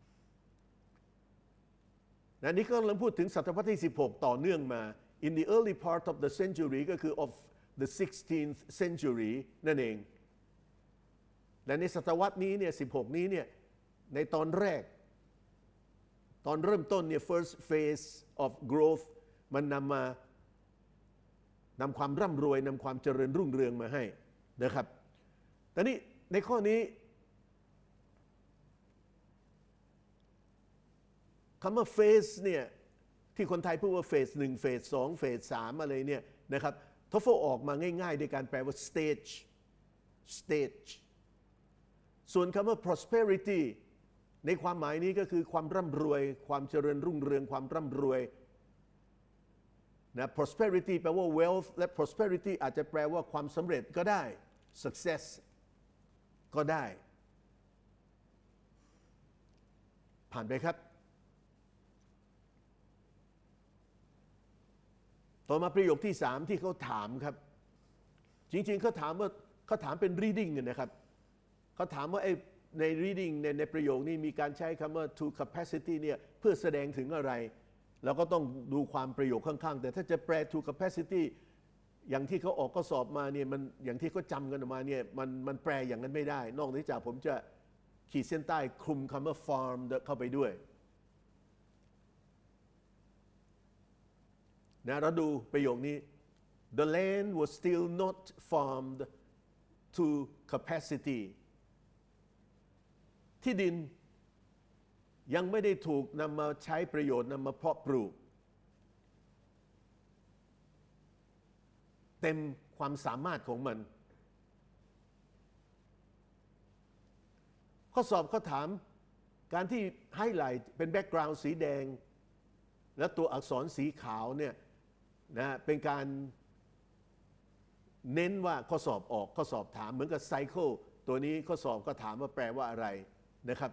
นะนี่ก็กำลังพูดถึงศตวรรษที่สิบหกต่อเนื่องมา in the early part of the century ก็คือ of the sixteenth century นั่นเองและในศตวรรษนี้เนี่ยสิบหกนี้เนี่ยในตอนแรกตอนเริ่มต้นเนี่ย first phase of growth มันนำมานำความร่ำรวยนำความเจริญรุ่งเรืองมาให้นะครับแต่นี้ในข้อนี้คำว่าเฟสเนี่ยที่คนไทยพูดว่าเฟสหนึ่งเฟสสองเฟสสามอะไรเนี่ยนะครับทอฟออกมาง่ายๆโดยการแปลว่า stage stage ส่วนคำว่า prosperity ในความหมายนี้ก็คือความร่ำรวยความเจริญรุ่งเรืองความร่ำรวยนะ prosperity แปลว่า wealth และ prosperity อาจจะแปลว่าความสำเร็จก็ได้ success ก็ได้ผ่านไปครับต่อมาประโยคที่สามที่เขาถามครับจริงๆเขาถามว่าเขาถามเป็น reading นะครับเขาถามว่าไอ้ใน reading ในในประโยคนี้มีการใช้คำว่า to capacity เนี่ยเพื่อแสดงถึงอะไรเราก็ต้องดูความประโยคข้างๆแต่ถ้าจะแปล to capacity อย่างที่เขาออกข้อสอบมาเนี่ยมันอย่างที่เขาจำกันออกมาเนี่ยมันมันแปลอย่างนั้นไม่ได้นอกจากผมจะขีดเส้นใต้คลุมคำว่า farm เข้าไปด้วยนะเราดูประโยคนี้ the land was still not farmed to capacity ที่ดินยังไม่ได้ถูกนำมาใช้ประโยชน์นำมาเพาะปลูกเต็มความสามารถของมันข้อสอบเขาถามการที่ไฮไลท์เป็นแบ็กกราวด์สีแดงและตัวอักษรสีขาวเนี่ยนะเป็นการเน้นว่าข้อสอบออกข้อสอบถามเหมือนกับไซเคิลตัวนี้ข้อสอบก็ถามว่าแปลว่าอะไรนะครับ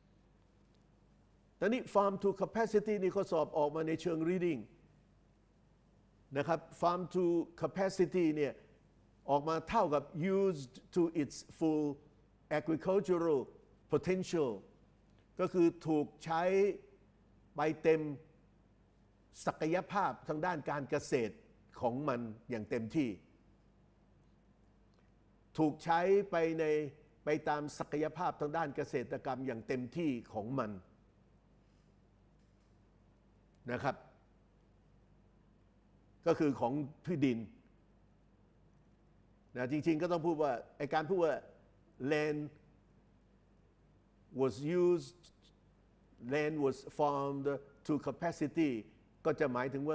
ตอนนี้ farm to capacity นี่ข้อสอบออกมาในเชิง reading นะครับ farm to capacity เนี่ยออกมาเท่ากับ used to its full agricultural potential ก็คือถูกใช้ไปเต็มศักยภาพทางด้านการเกษตรของมันอย่างเต็มที่ถูกใช้ไปในไปตามศักยภาพทางด้านเกษตรกรรมอย่างเต็มที่ของมันนะครับก็คือของพืชดินนะจริงๆก็ต้องพูดว่าไอ้การพูดว่า land was used land was farmed to capacity ก็จะหมายถึงว่า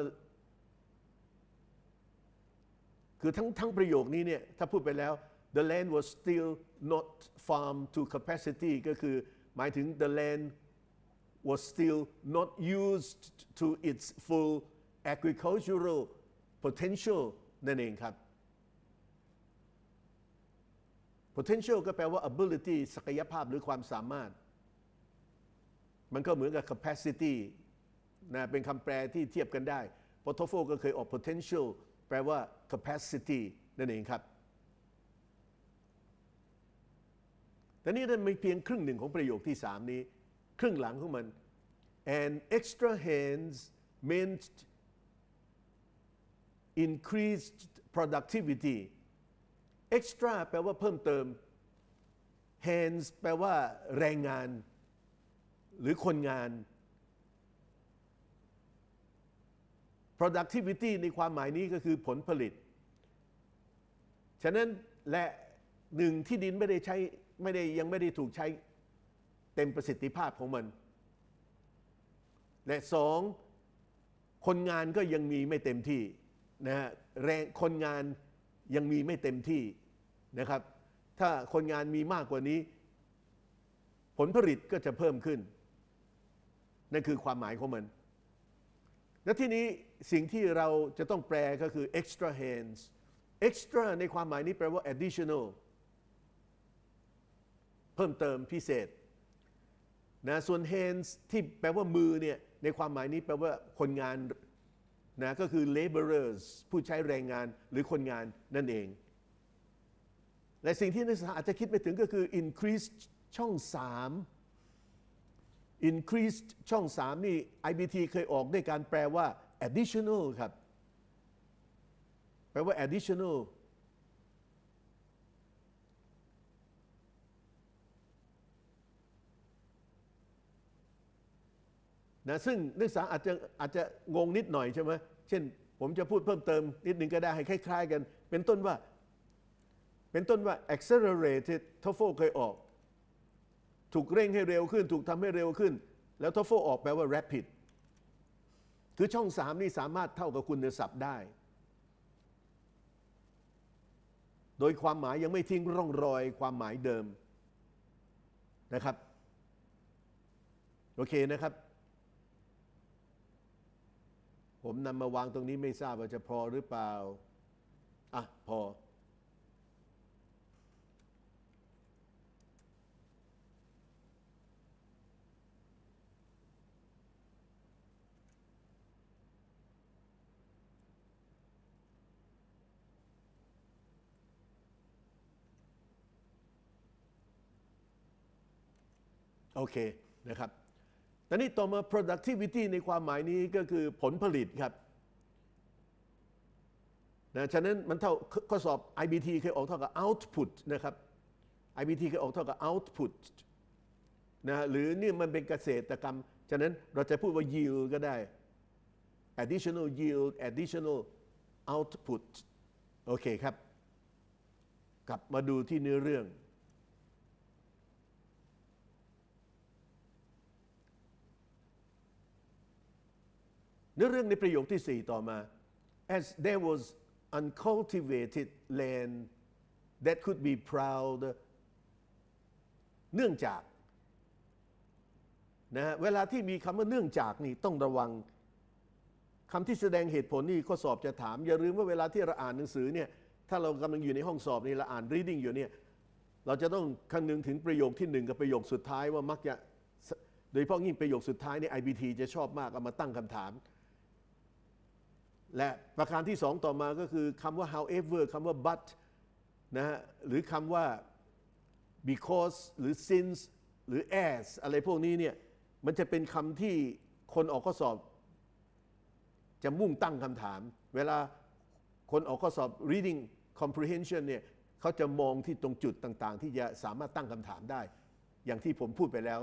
คือทั้งทั้งประโยคนี้เนี่ยถ้าพูดไปแล้ว the land was still not farmed to capacity ก็คือหมายถึง the land was still not used to its full agricultural potential นั่นเองครับ potential ก็แปลว่า ability ศักยภาพหรือความสามารถมันก็เหมือนกับ capacity นะเป็นคำแปลที่เทียบกันได้เพราะ TOEFL ก็เคยออก potential แปลว่า capacity นั่นเองครับแต่นี่มันมีเพียงครึ่งหนึ่งของประโยคที่สามนี้ครึ่งหลังของมัน and extra hands meant increased productivity extra แปลว่าเพิ่มเติม hands แปลว่าแรงงานหรือคนงาน productivity ในความหมายนี้ก็คือผลผลิตฉะนั้นและหนึ่งที่ดินไม่ได้ใช้ไม่ได้ยังไม่ได้ถูกใช้เต็มประสิทธิภาพของมันและสองคนงานก็ยังมีไม่เต็มที่นะฮะแรงคนงานยังมีไม่เต็มที่นะครับถ้าคนงานมีมากกว่านี้ผลผลิตก็จะเพิ่มขึ้นนั่นคือความหมายของมันและที่นี้สิ่งที่เราจะต้องแปลก็คือ extra hands extra ในความหมายนี้แปลว่า additional เพิ่มเติมพิเศษนะส่วน hands ที่แปลว่ามือเนี่ยในความหมายนี้แปลว่าคนงานนะก็คือ laborers ผู้ใช้แรงงานหรือคนงานนั่นเองและสิ่งที่นักศึกษาอาจจะคิดไปถึงก็คือ increase ช่องสาม increase ช่องสามนี่ ไอ บี ที เคยออกด้วยการแปลว่า additional ครับแปลว่า additional นะซึ่งนักศึกษาอาจจะอาจจะงงนิดหน่อยใช่ไหมเช่นผมจะพูดเพิ่มเติมนิดหนึ่งก็ได้ให้คล้ายๆกันเป็นต้นว่าเป็นต้นว่า accelerated ทอฟโฟเคยออกถูกเร่งให้เร็วขึ้นถูกทำให้เร็วขึ้นแล้วทอฟโฟออกแปลว่า rapid คือช่องสามนี่สามารถเท่ากับคุณศัพท์ได้โดยความหมายยังไม่ทิ้งร่องรอยความหมายเดิมนะครับโอเคนะครับผมนำมาวางตรงนี้ไม่ทราบว่าจะพอหรือเปล่าอ่ะพอโอเคนะครับตอนนี้ต่อมา productivity ในความหมายนี้ก็คือผลผลิตครับนะฉะนั้นมันเท่าข้อสอบ ไอ บี ที เคยออกเท่ากับ output นะครับ ไอ บี ที เคยออกเท่ากับ output นะหรือนี่มันเป็นเกษตรกรรมฉะนั้นเราจะพูดว่า yield ก็ได้ additional yield additional output โอเคครับกลับมาดูที่เนื้อเรื่องเนื้อเรื่องในประโยคที่สี่ต่อมา as there was uncultivated land that could be plowed เนื่องจากนะฮะเวลาที่มีคำว่าเนื่องจากนี่ต้องระวังคำที่แสดงเหตุผลนี่ข้อสอบจะถามอย่าลืมว่าเวลาที่เราอ่านหนังสือเนี่ยถ้าเรากำลังอยู่ในห้องสอบนี่เราอ่าน reading อยู่เนี่ยเราจะต้องคำนึงถึงประโยคที่หนึ่งกับประโยคสุดท้ายว่ามักจะโดยเฉพาะยิ่งประโยคสุดท้ายนี่ ไอ บี ที จะชอบมากเอามาตั้งคำถามและประการที่สองต่อมาก็คือคำว่า however คำว่า but นะฮะหรือคำว่า because หรือ since หรือ as อะไรพวกนี้เนี่ยมันจะเป็นคำที่คนออกข้อสอบจะมุ่งตั้งคำถามเวลาคนออกข้อสอบ reading comprehension เนี่ยเขาจะมองที่ตรงจุดต่างๆที่จะสามารถตั้งคำถามได้อย่างที่ผมพูดไปแล้ว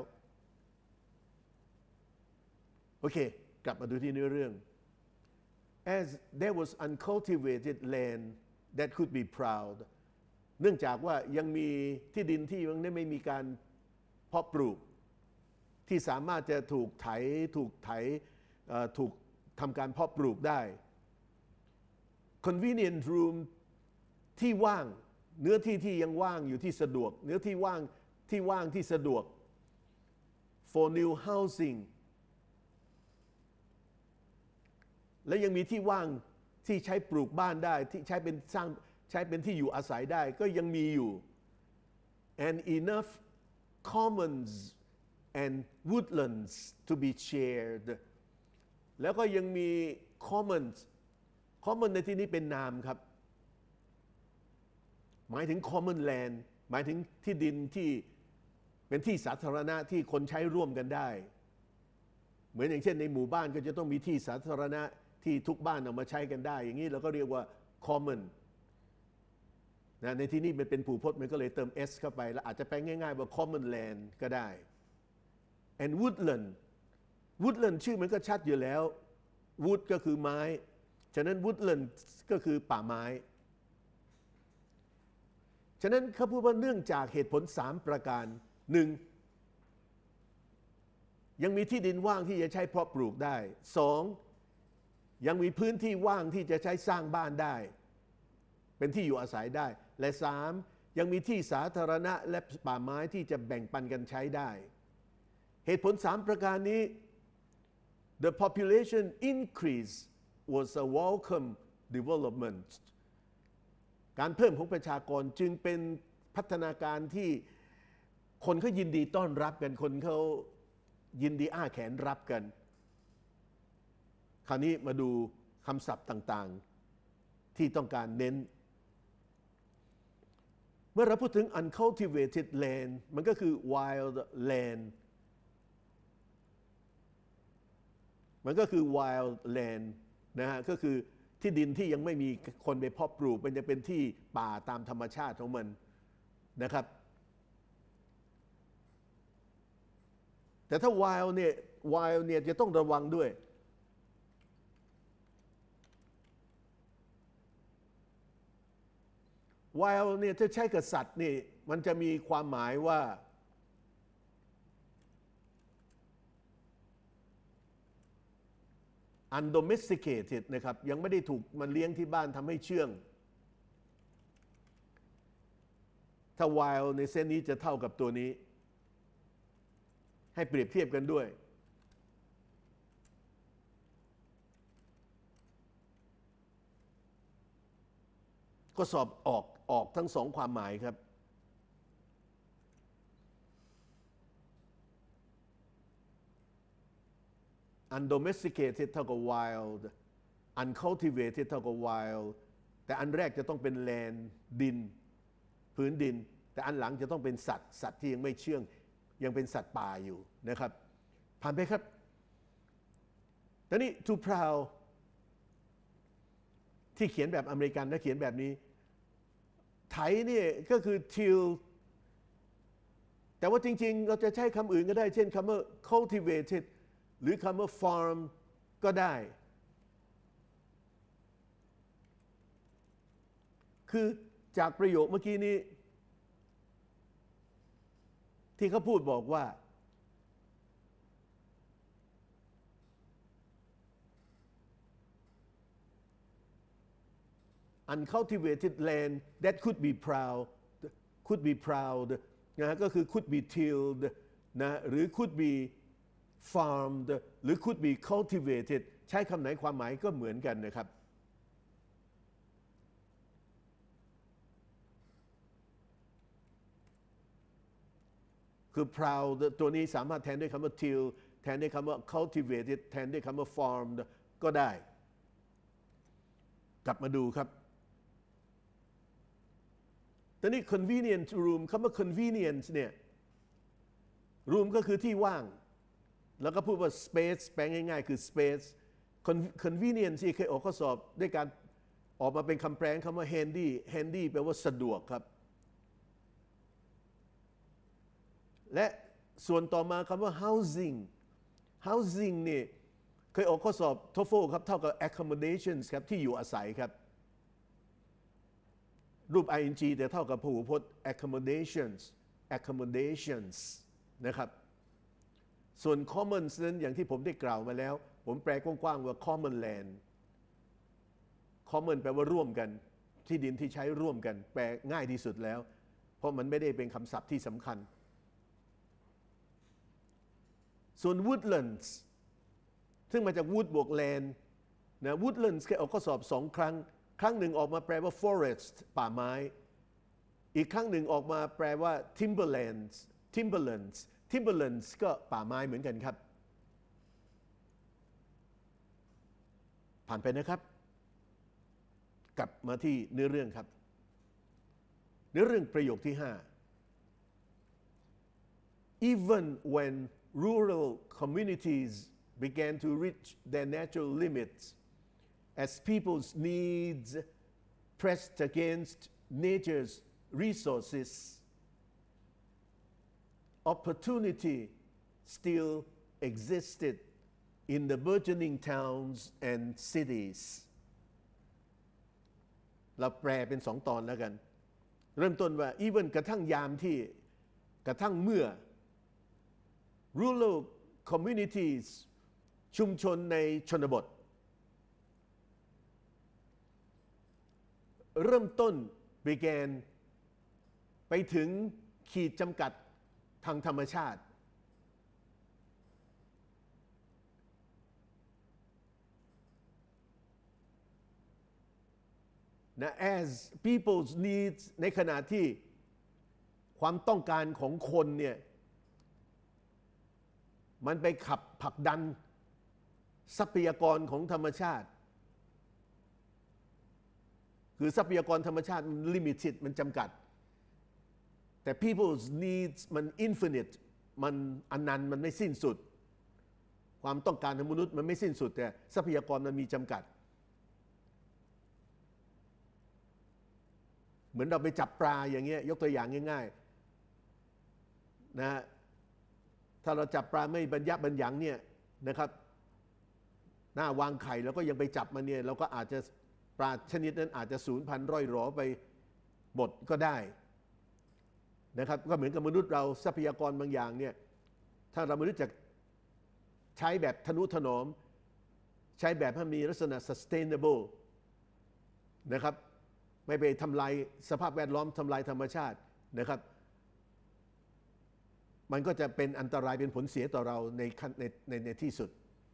โอเคกลับมาดูที่เนื้อเรื่องas there was uncultivated land that could be plowed เนื่องจากว่ายังมีที่ดินที่ยังไม่มีการเพาะปลูกที่สามารถจะถูกไถถูกไถถูกทำการเพาะปลูกได้ convenient room ที่ว่างเนื้อที่ที่ยังว่างอยู่ที่สะดวกเนื้อที่ว่างที่ว่างที่สะดวก for new housingและยังมีที่ว่างที่ใช้ปลูกบ้านได้ที่ใช้เป็นสร้างใช้เป็นที่อยู่อาศัยได้ก็ยังมีอยู่ and enough commons and woodlands to be shared แล้วก็ยังมี commons common ในที่นี้เป็นนามครับหมายถึง common land หมายถึงที่ดินที่เป็นที่สาธารณะที่คนใช้ร่วมกันได้เหมือนอย่างเช่นในหมู่บ้านก็จะต้องมีที่สาธารณะที่ทุกบ้านเอามาใช้กันได้อย่างนี้เราก็เรียกว่า common นะในที่นี้มันเป็นผูพจน์มันก็เลยเติม s เข้าไปแล้วอาจจะแปลง่ายๆว่า common land ก็ได้ and woodland woodland ชื่อมันก็ชัดอยู่แล้ว wood ก็คือไม้ฉะนั้น woodland ก็คือป่าไม้ฉะนั้นเขาพูดว่าเนื่องจากเหตุผลสามประการหนึ่งยังมีที่ดินว่างที่จะใช้เพาะปลูกได้สองยังมีพื้นที่ว่างที่จะใช้สร้างบ้านได้เป็นที่อยู่อาศัยได้และสามยังมีที่สาธารณะและป่าไม้ที่จะแบ่งปันกันใช้ได้เหตุผลสามประการนี้ the population increase was a welcome development การเพิ่มของประชากรจึงเป็นพัฒนาการที่คนเขายินดีต้อนรับกันคนเขายินดีอ้าแขนรับกันคราวนี้มาดูคำศัพท์ต่างๆที่ต้องการเน้นเมื่อเราพูดถึง uncultivated land มันก็คือ wild land มันก็คือ wild land นะฮะก็คือที่ดินที่ยังไม่มีคนไปเพาะปลูกมันจะเป็นที่ป่าตามธรรมชาติของมันนะครับแต่ถ้า wild เนี่ย wild เนี่ยจะต้องระวังด้วยwild เนี่ยถ้าใช้กับสัตว์นี่มันจะมีความหมายว่าundomesticated นะครับยังไม่ได้ถูกมันเลี้ยงที่บ้านทำให้เชื่องถ้า wild ในเส้นนี้จะเท่ากับตัวนี้ให้เปรียบเทียบกันด้วยก็สอบออกออกทั้งสองความหมายครับundomesticated เท่ากับ wild uncultivated เท่ากับ wild แต่อันแรกจะต้องเป็น land ดินพื้นดินแต่อันหลังจะต้องเป็นสัตว์สัตว์ที่ยังไม่เชื่องยังเป็นสัตว์ป่าอยู่นะครับผ่านไปครับตอนนี้ too proud ที่เขียนแบบอเมริกันและเขียนแบบนี้ไถนี่ก็คือ till แต่ว่าจริงๆเราจะใช้คำอื่นก็ได้เช่นคำว่า cultivatedหรือคำว่า farm ก็ได้คือจากประโยคเมื่อกี้นี้ที่เขาพูดบอกว่า uncultivated land that could be proud could be proud นะก็คือ could be tilled นะหรือ could be farmed หรือ could be cultivated ใช้คำไหนความหมายก็เหมือนกันนะครับคือ proud ตัวนี้สามารถแทนด้วยคำว่า till แทนด้วยคำว่า cultivated แทนด้วยคำว่า farmed ก็ได้กลับมาดูครับตอนนี้ convenient room คำว่า convenience เนี่ย room ก็คือที่ว่างแล้วก็พูดว่า space แปลง่ายๆคือ space convenience ที่เคยออกข้อสอบด้วยการออกมาเป็นคำแปลงคำว่า handy handy แปลว่าสะดวกครับและส่วนต่อมาคำว่า housing housing นี่เคยออกข้อสอบ โทเฟล ครับเท่ากับ accommodations ครับที่อยู่อาศัยครับรูป ing แต่เท่ากับพหูพจน์ accommodations accommodations นะครับส่วน commons นั้นอย่างที่ผมได้กล่าวมาแล้วผมแปลกว้างๆว่า common land common แปลว่าร่วมกันที่ดินที่ใช้ร่วมกันแปลง่ายที่สุดแล้วเพราะมันไม่ได้เป็นคำศัพท์ที่สำคัญส่วน woodlands ซึ่งมาจาก wood บวก land นะ woodlands เคยออกข้อสอบสองครั้งครั้งหนึ่งออกมาแปลว่า forest ป่าไม้อีกครั้งหนึ่งออกมาแปลว่า timberlands timberlands timberlands ก็ป่าไม้เหมือนกันครับผ่านไปนะครับกลับมาที่เนื้อเรื่องครับเนื้อเรื่องประโยคที่ห้า even when rural communities began to reach their natural limits as people's needs pressed against nature's resources opportunity still existed in the burgeoning towns and cities เราแปลเป็นสองตอนแล้วกันเริ่มต้นว่า even กระทั่งยามที่กระทั่งเมื่อ rural communities ชุมชนในชนบทเริ่มต้น began ไปถึงขีดจำกัดทางธรรมชาตินะ as people's needs ในขณะที่ความต้องการของคนเนี่ยมันไปขับผลักดันทรัพยากรของธรรมชาติคือทรัพยากรธรรมชาติมัน limited มันจำกัดแต่ people's needs มัน infinite มันอนันต์มันไม่สิ้นสุดความต้องการของมนุษย์มันไม่สิ้นสุดแต่ทรัพยากรมันมีจำกัดเหมือนเราไปจับปลาอย่างเงี้ยยกตัวอย่างง่ายๆนะถ้าเราจับปลาไม่บรรยับบรรยังเนี่ยนะครับหน้าวางไข่แล้วก็ยังไปจับมันเนี่ยเราก็อาจจะปลาชนิดนั้นอาจจะสูญพันธุ์ร่อยหรอไปหมดก็ได้นะครับก็เหมือนกับมนุษย์เราทรัพยากรบางอย่างเนี่ยถ้าเราไม่รู้จักใช้แบบทนุถนอมใช้แบบให้มีลักษณะ sustainable นะครับไม่ไปทำลายสภาพแวดล้อมทำลายธรรมชาตินะครับมันก็จะเป็นอันตรายเป็นผลเสียต่อเราในในในในที่สุด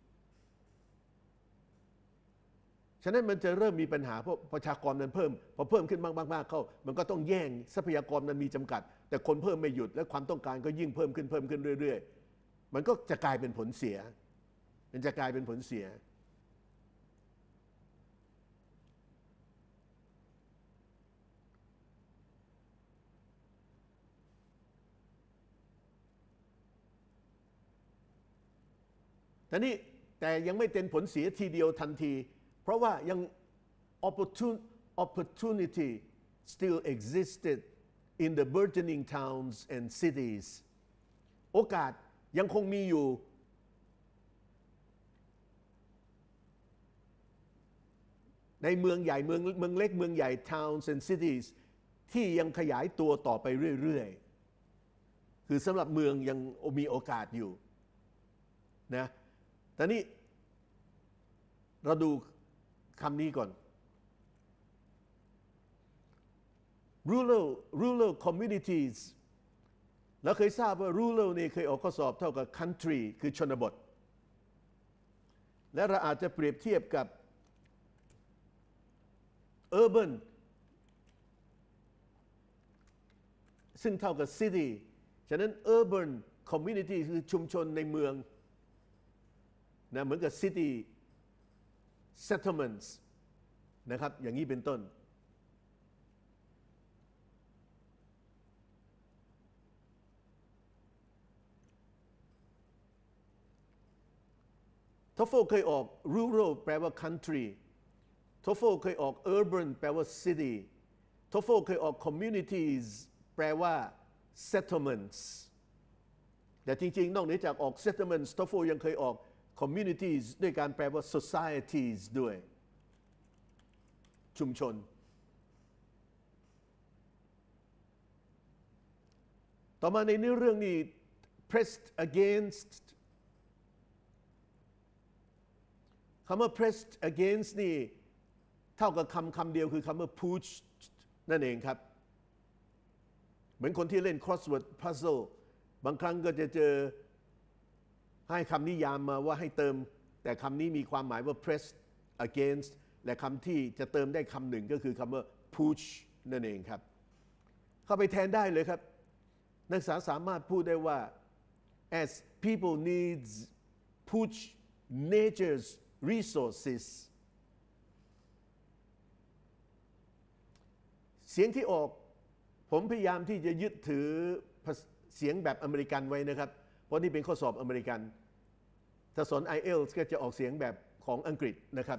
ฉะนั้นมันจะเริ่มมีปัญหาเพราะประชากรมันเพิ่มพอเพิ่มขึ้นมากๆเข้ามันก็ต้องแย่งทรัพยากรมันมีจำกัดแต่คนเพิ่มไม่หยุดและความต้องการก็ยิ่งเพิ่มขึ้นเพิ่มขึ้นเรื่อยๆมันก็จะกลายเป็นผลเสียมันจะกลายเป็นผลเสียแต่นี่แต่ยังไม่เป็นผลเสียทีเดียวทันทีเพราะว่ายัง opportunity still existed in the burgeoning towns and cities โอกาสยังคงมีอยู่ในเมืองใหญ่เมืองเมืองเล็กเมืองใหญ่ towns and cities ที่ยังขยายตัวต่อไปเรื่อยๆคือสำหรับเมืองยังมีโอกาสอยู่นะแต่นี่เราดูคำนี้ก่อน rural rural communities แล้วเคยทราบว่า rural นี่เคยออกข้อสอบเท่ากับ country คือชนบทและเราอาจจะเปรียบเทียบกับ urban ซึ่งเท่ากับ city ฉะนั้น urban community คือชุมชนในเมืองนะเหมือนกับ city settlements นะครับอย่างนี้เป็นต้นทอฟโฟเคยออก rural แปลว่า country ทอฟโฟเคยออก urban แปลว่า city ทอฟโฟเคยออก communities แปลว่า settlements แต่จริงๆนอกเหนือจากออก settlements ทอฟโฟยังเคยออกcommunities ด้วยการแปลว่า societies ด้วยชุมชนต่อมาในเนื้อเรื่องนี้ pressed against คำว่า pressed against นี่เท่ากับคำคำเดียวคือคำว่า pushed นั่นเองครับเหมือนคนที่เล่น crossword puzzle บางครั้งก็จะเจอให้คำนิยามมาว่าให้เติมแต่คำนี้มีความหมายว่า press against และคำที่จะเติมได้คำหนึ่งก็คือคำว่า push นั่นเองครับเข้าไปแทนได้เลยครับนักศึกษาสามารถพูดได้ว่า as people needs push nature's resources เสียงที่ออกผมพยายามที่จะยึดถือเสียงแบบอเมริกันไว้นะครับเพราะนี่เป็นข้อสอบอเมริกันถ้าสอน ไอ เอล ที เอส ก็จะออกเสียงแบบของอังกฤษนะครับ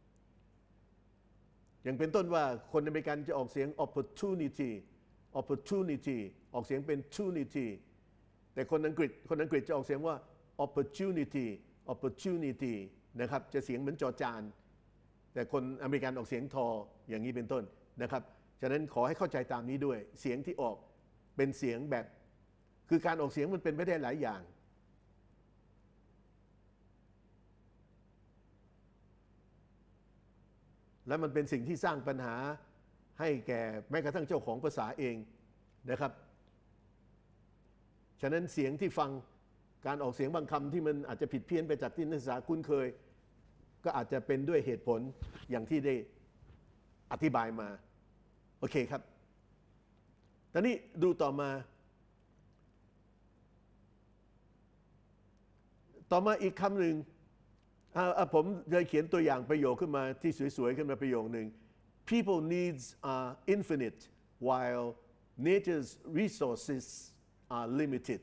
อย่างเป็นต้นว่าคนอเมริกันจะออกเสียง opportunity opportunity ออกเสียงเป็น tunity แต่คนอังกฤษคนอังกฤษจะออกเสียงว่า opportunity opportunity นะครับจะเสียงเหมือนจอจานแต่คนอเมริกันออกเสียงทออย่างนี้เป็นต้นนะครับฉะนั้นขอให้เข้าใจตามนี้ด้วยเสียงที่ออกเป็นเสียงแบบคือการออกเสียงมันเป็นไปได้หลายอย่างและมันเป็นสิ่งที่สร้างปัญหาให้แก่แม้กระทั่งเจ้าของภาษาเองนะครับฉะนั้นเสียงที่ฟังการออกเสียงบางคำที่มันอาจจะผิดเพี้ยนไปจากที่นักศึกษาคุ้นเคยก็อาจจะเป็นด้วยเหตุผลอย่างที่ได้อธิบายมาโอเคครับตอนนี้ดูต่อมาต่อมาอีกคำหนึ่งผมเลยเขียนตัวอย่างประโยคขึ้นมาที่สวยๆขึ้นมาประโยคหนึ่ง People needs are infinite while nature's resources are limited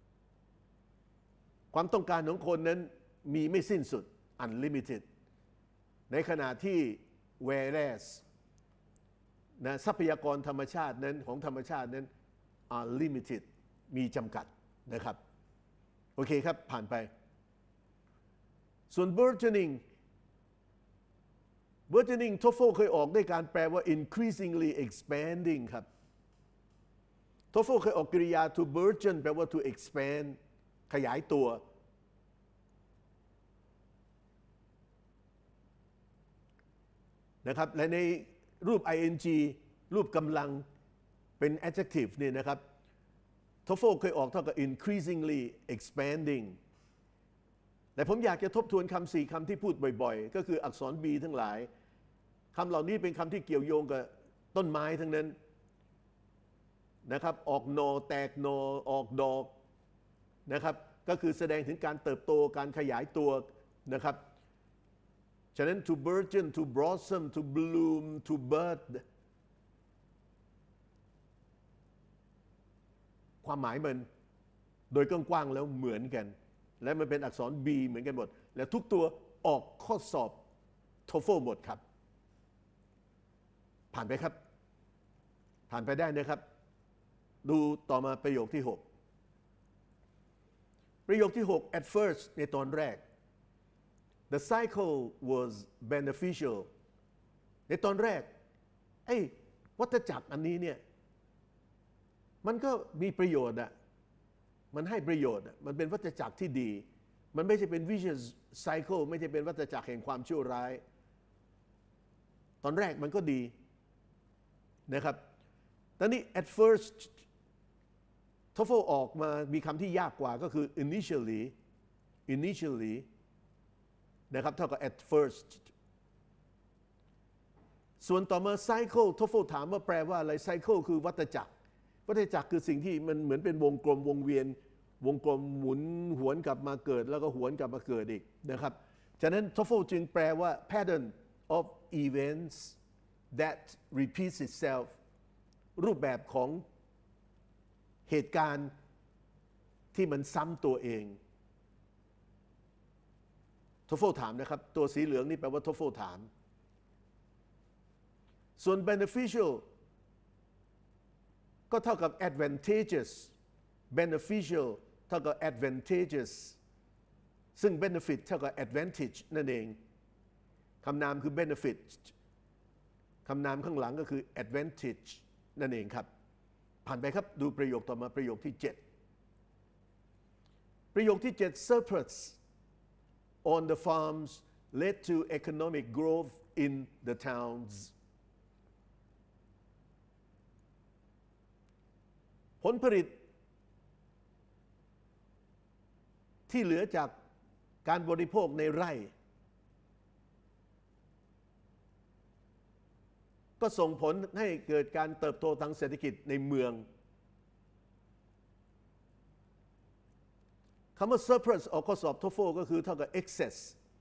ความต้องการของคนนั้นมีไม่สิ้นสุด unlimited ในขณะที่ whereas นะทรัพยากรธรรมชาตินั้นของธรรมชาตินั้น are limited มีจำกัดนะครับโอเคครับผ่านไปส่วน burgeoning burgeoning ทอฟโฟเคยออกด้วยการแปลว่า increasingly expanding ครับทอฟโฟเคยออกกริยา to burgeon แปลว่า to expand ขยายตัวนะครับและในรูป ing รูปกำลังเป็น adjective เนี่ยนะครับทอฟโฟเคยออกเท่ากับ increasingly expanding แต่ผมอยากจะทบทวนคำสี่คำที่พูดบ่อยๆก็คืออักษร B ทั้งหลายคำเหล่านี้เป็นคำที่เกี่ยวโยงกับต้นไม้ทั้งนั้นนะครับออกหน่อแตกหน่อออกดอกนะครับก็คือแสดงถึงการเติบโตการขยายตัวนะครับฉะนั้น to burgeon to blossom to bloom to bud ความหมายมันโดยกว้างๆแล้วเหมือนกันและมันเป็นอักษร B เหมือนกันหมดและทุกตัวออกข้อสอบ ทอฟเฟิล หมดครับผ่านไปครับผ่านไปได้นะครับดูต่อมาประโยคที่หกประโยคที่หก at first ในตอนแรก the cycle was beneficial ในตอนแรกไอ้วัฏจักรอันนี้เนี่ยมันก็มีประโยชน์อะมันให้ประโยชน์อะมันเป็นวัฏจักรที่ดีมันไม่ใช่เป็น vicious cycle ไม่ใช่เป็นวัฏจักรแห่งความชั่วร้ายตอนแรกมันก็ดีนะครับตอนนี้ at first ทอฟโฟออกมามีคำที่ยากกว่าก็คือ initially initially นะครับเท่ากับ at first ส่วนต่อมา cycle ทอฟโฟถามว่าแปลว่าอะไร cycle คือวัฏจักรวัฏจักรคือสิ่งที่มันเหมือนเป็นวงกลมวงเวียนวงกลมหมุนหวนกลับมาเกิดแล้วก็หวนกลับมาเกิดอีกนะครับฉะนั้นทอฟโฟจึงแปลว่า pattern of events that repeats itself รูปแบบของเหตุการณ์ที่มันซ้ำตัวเองทอฟโฟถามนะครับตัวสีเหลืองนี่แปลว่าทอฟโฟถามส่วน beneficial ก็เท่ากับ advantageous beneficial เท่ากับ advantageous ซึ่ง benefit เท่ากับ advantage นั่นเองคำนามคือ benefit คำนามข้างหลังก็คือ advantage นั่นเองครับผ่านไปครับดูประโยคต่อมาประโยคที่เจ็ดประโยคที่เจ็ด surplus on the farms led to economic growth in the towns ผลผลิตที่เหลือจากการบริโภคในไร่ก็ส่งผลให้เกิดการเติบโตทางเศรษฐกิจในเมืองคำว่า surplus ออกข้อสอบ ทอฟโฟ ก็คือเท่ากับ excess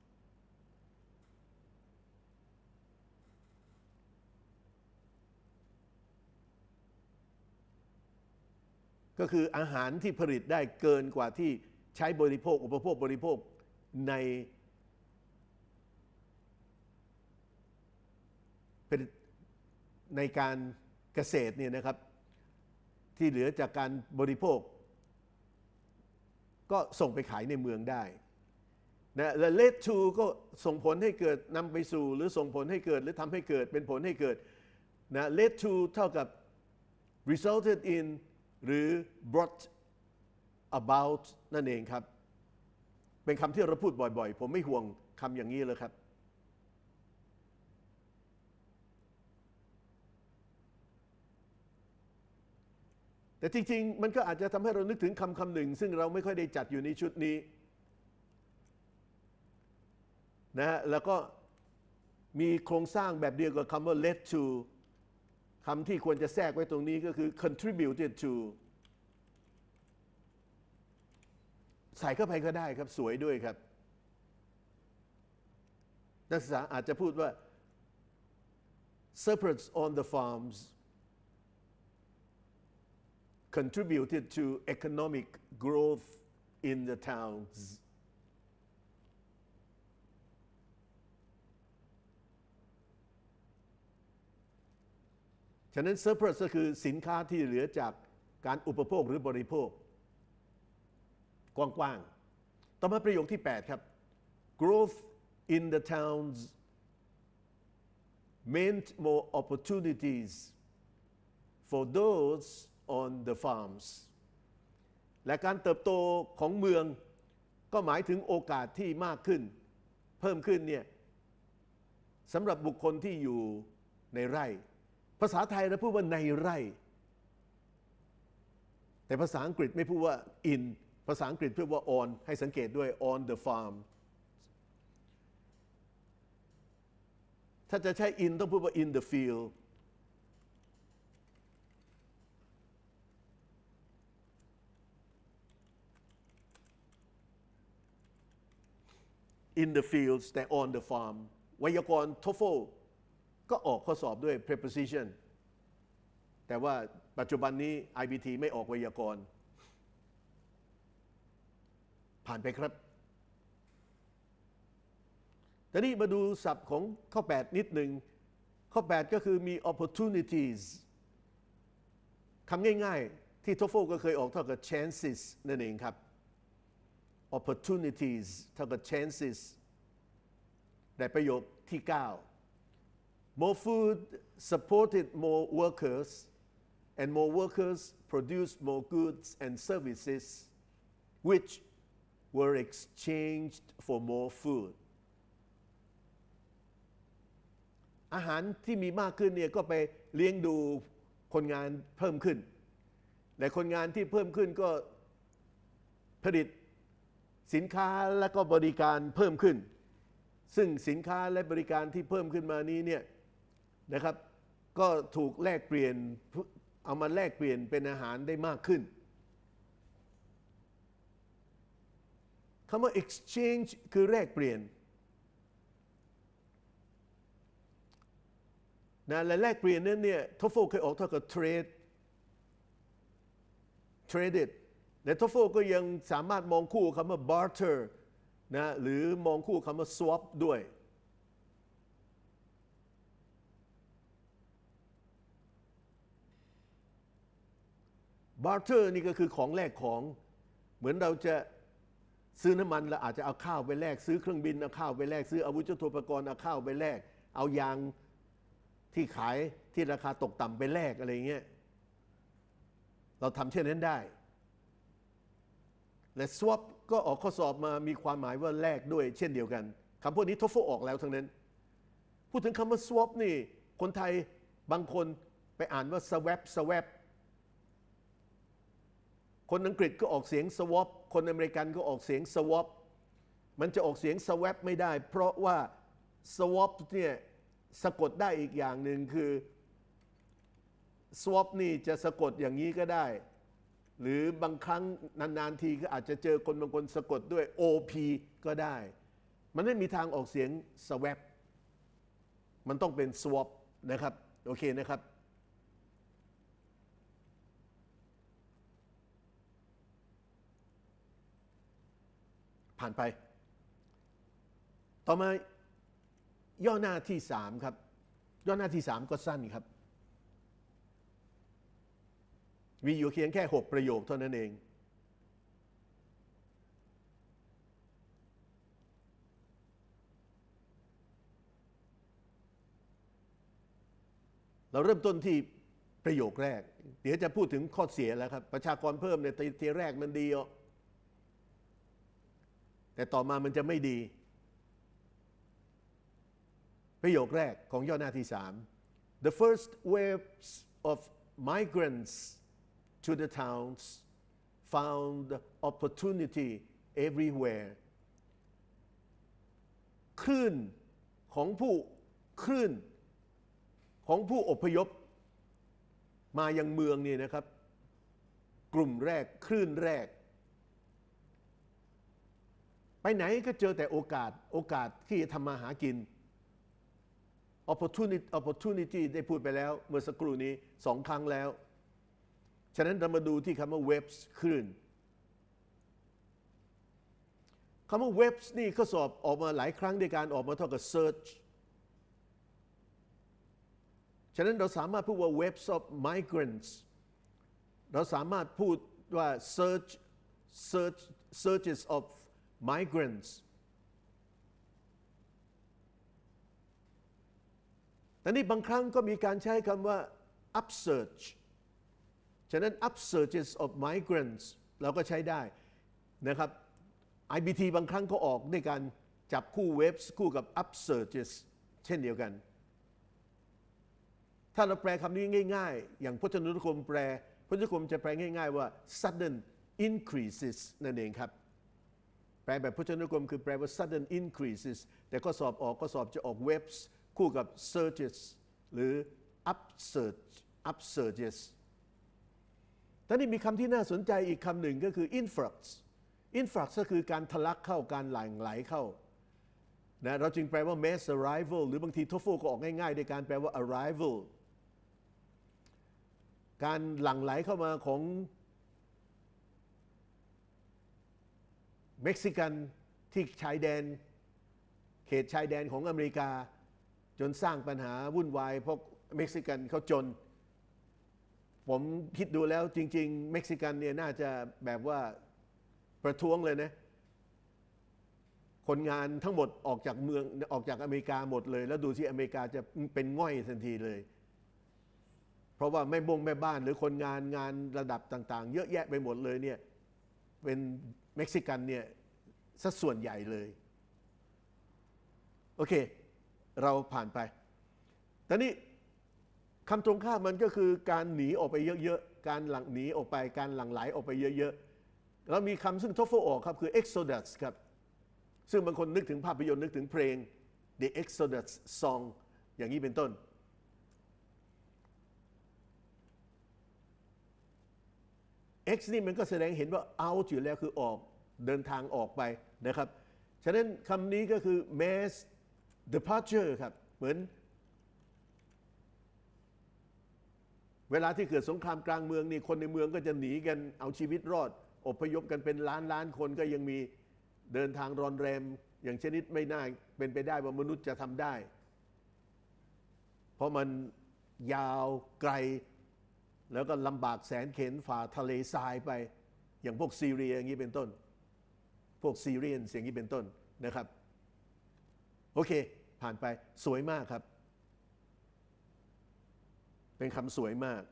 ก็คืออาหารที่ผลิตได้เกินกว่าที่ใช้บริโภคอุปโภคบริโภคในในการเกษตรเนี่ยนะครับที่เหลือจากการบริโภคก็ส่งไปขายในเมืองได้นะและ led to ก็ส่งผลให้เกิดนำไปสู่หรือส่งผลให้เกิดหรือทำให้เกิดเป็นผลให้เกิดนะ led to เท่ากับ resulted in หรือ brought about นั่นเองครับเป็นคำที่เราพูดบ่อยๆผมไม่ห่วงคำอย่างนี้เลยครับแต่จริงๆมันก็อาจจะทำให้เรานึกถึงคำคำหนึ่งซึ่งเราไม่ค่อยได้จัดอยู่ในชุดนี้นะฮะแล้วก็มีโครงสร้างแบบเดียวกับคำว่า led to คำที่ควรจะแทรกไว้ตรงนี้ก็คือ contributed to ใส่เข้าไปก็ได้ครับสวยด้วยครับนักศึกษาอาจจะพูดว่า shepherds on the farms contributed to economic growth in the towns ฉะนั้น surplus ก็คือสินค้าที่เหลือจากการอุปโภคหรือบริโภคกว้างๆต่อมาประโยคที่แปดครับ growth in the towns meant more opportunities for those on the farms และการเติบโตของเมืองก็หมายถึงโอกาสที่มากขึ้นเพิ่มขึ้นเนี่ยสำหรับบุคคลที่อยู่ในไร่ภาษาไทยเราพูดว่าในไร่แต่ภาษาอังกฤษไม่พูดว่า in ภาษาอังกฤษพูดว่า on ให้สังเกตด้วย on the farm ถ้าจะใช้ in ต้องพูดว่า in the field in the fields แต่ on the farm ไวยากรณ์ TOEFL ก็ออกข้อสอบด้วย preposition แต่ว่าปัจจุบันนี้ ไอ บี ที ไม่ออกไวยากรณ์ผ่านไปครับแต่นี่มาดูศัพท์ของข้อแปดนิดหนึ่งข้อแปดก็คือมี opportunities คำง่ายๆที่ TOEFL ก็เคยออกเท่ากับ chances นั่นเองครับ opportunities เท่ากับ chances แต่ประโยคที่เก้า more food supported more workers and more workers produced more goods and services which were exchanged for more food อาหารที่มีมากขึ้นเนี่ยก็ไปเลี้ยงดูคนงานเพิ่มขึ้นและคนงานที่เพิ่มขึ้นก็ผลิตสินค้าและก็บริการเพิ่มขึ้นซึ่งสินค้าและบริการที่เพิ่มขึ้นมานี้เนี่ยนะครับก็ถูกแลกเปลี่ยนเอามาแลกเปลี่ยนเป็นอาหารได้มากขึ้นคำว่า exchange คือแลกเปลี่ยนนะและแลกเปลี่ยนนั้นเนี่ย TOEFL เคยออกเท่ากับ trade traded และ TOEFL ก็ยังสามารถมองคู่คำว่า barter นะหรือมองคู่คำว่า swap ด้วย barter นี่ก็คือของแลกของเหมือนเราจะซื้อน้ำมันเราอาจจะเอาข้าวไปแลกซื้อเครื่องบินเอาข้าวไปแลกซื้ออาวุธยุทโธปกรณ์เอาข้าวไปแลกเอายางที่ขายที่ราคาตกต่ำไปแลกอะไรเงี้ยเราทำเช่นนั้นได้และ swap ก็ออกข้อสอบมามีความหมายว่าแลกด้วยเช่นเดียวกันคำพวกนี้ TOEFL ออกแล้วทั้งนั้นพูดถึงคำว่า swap นี่คนไทยบางคนไปอ่านว่า swap swap คนอังกฤษก็ออกเสียง swap คนอเมริกันก็ออกเสียง swap มันจะออกเสียง swap ไม่ได้เพราะว่า swap เนี่ยสะกดได้อีกอย่างหนึ่งคือ swap นี่จะสะกดอย่างนี้ก็ได้หรือบางครั้งนานๆทีก็อาจจะเจอคนบางคนสะกดด้วย โอ พี ก็ได้มันไม่มีทางออกเสียง swap มันต้องเป็น swap นะครับโอเคนะครับผ่านไปต่อมาย่อหน้าที่สามครับย่อหน้าที่สามก็สั้นครับมีอยู่เพียงแค่หกประโยคเท่านั้นเองเราเริ่มต้นที่ประโยคแรกเดี๋ยวจะพูดถึงข้อเสียแล้วครับประชากรเพิ่มเนี่ยทีแรกมันดีอ่ะแต่ต่อมามันจะไม่ดีประโยคแรกของย่อหน้าที่สาม The first waves of migrants to the towns, found opportunity everywhere คลื่นของผู้คลื่นของผู้อพยพมายังเมืองนี่นะครับกลุ่มแรกคลื่นแรกไปไหนก็เจอแต่โอกาสโอกาสที่จะทำมาหากิน opportunity opportunity ได้พูดไปแล้วเมื่อสักครู่นี้สองครั้งแล้วฉะนั้นเรามาดูที่คำว่า waves คลื่นคำว่า waves นี่ข้อสอบออกมาหลายครั้งในการออกมาเท่ากับ search ฉะนั้นเราสามารถพูดว่า waves of migrants เราสามารถพูดว่า search search searches of migrants แต่นี่บางครั้งก็มีการใช้คำว่า upsurge ฉะนั้น upsurges of migrants เราก็ใช้ได้นะครับ ไอ บี ที บางครั้งก็ออกด้วยการจับคู่ waves คู่กับ upsurges เช่นเดียวกันถ้าเราแปลคำนี้ง่ายๆอย่างพจนานุกรมแปลพจนานุกรมจะแปลง่ายๆว่า sudden increases นั่นเองครับแปลแบบพจนานุกรมคือแปลว่า sudden increases แต่ข้อสอบออกข้อสอบจะออก waves คู่กับ surges หรือ upsurge upsurges แต่นี่มีคำที่น่าสนใจอีกคำหนึ่งก็คือ influx influx ก็คือการทะลักเข้าการหลั่งไหลเข้านะเราจึงแปลว่า mass arrival หรือบางทีทอฟโฟก็ออกง่ายๆในการแปลว่า arrival การหลั่งไหลเข้ามาของเม็กซิกันที่ชายแดนเขตชายแดนของอเมริกาจนสร้างปัญหาวุ่นวายเพราะเม็กซิกันเขาจนผมคิดดูแล้วจริงๆเม็กซิกันเนี่ยน่าจะแบบว่าประท้วงเลยนะคนงานทั้งหมดออกจากเมืองออกจากอเมริกาหมดเลยแล้วดูที่อเมริกาจะเป็นง่อยทันทีเลยเพราะว่าแม่บงแม่บ้านหรือคนงานงานระดับต่างๆเยอะแยะไปหมดเลยเนี่ยเป็นเม็กซิกันเนี่ยสัดส่วนใหญ่เลยโอเคเราผ่านไปตอนนี้คำตรงข้ามมันก็คือการหนีออกไปเยอะๆการหลั่งหนีออกไปการหลั่งไหลออกไปเยอะๆแล้วมีคำซึ่งทอฟโฟออกครับคือ exodus ครับซึ่งบางคนนึกถึงภาพยนตร์นึกถึงเพลง The Exodus Song อย่างนี้เป็นต้น X นี่มันก็แสดงเห็นว่า out อยู่แล้วคือออกเดินทางออกไปนะครับฉะนั้นคำนี้ก็คือ mass departure ครับเหมือนเวลาที่เกิดสงครามกลางเมืองนี่คนในเมืองก็จะหนีกันเอาชีวิตรอดอพยพกันเป็นล้านล้านคนก็ยังมีเดินทางรอนแรมอย่างชนิดไม่น่าเป็นไปได้ว่ามนุษย์จะทำได้เพราะมันยาวไกลแล้วก็ลำบากแสนเข็ญฝ่าทะเลทรายไปอย่างพวกซีเรียอย่างนี้เป็นต้นพวกซีเรียนอย่างนี้เป็นต้นนะครับโอเคผ่านไปสวยมากครับเป็นคำสวยมาก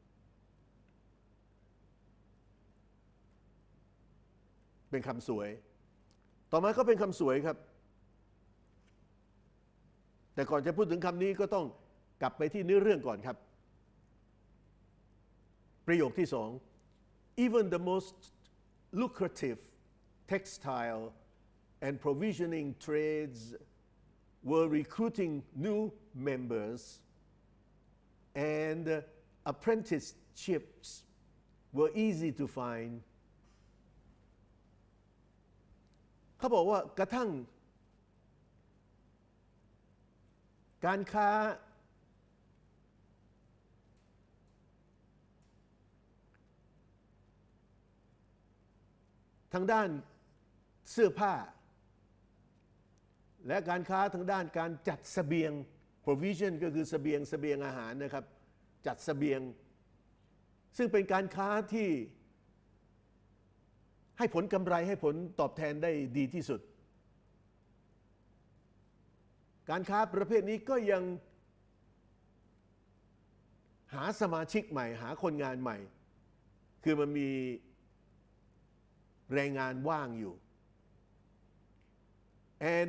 เป็นคำสวยต่อมาก็เป็นคำสวยครับแต่ก่อนจะพูดถึงคำนี้ก็ต้องกลับไปที่เนื้อเรื่องก่อนครับประโยคที่สอง even the most lucrative textile and provisioning trades were recruiting new members and apprenticeships were easy to find เขาบอกว่ากระทั่งการค้าทางด้านเสื้อผ้าและการค้าทางด้านการจัดเสบียง provision ก็คือเสบียงเสบียงอาหารนะครับจัดเสบียงซึ่งเป็นการค้าที่ให้ผลกำไรให้ผลตอบแทนได้ดีที่สุดการค้าประเภทนี้ก็ยังหาสมาชิกใหม่หาคนงานใหม่คือมันมีแรงงานว่างอยู่ and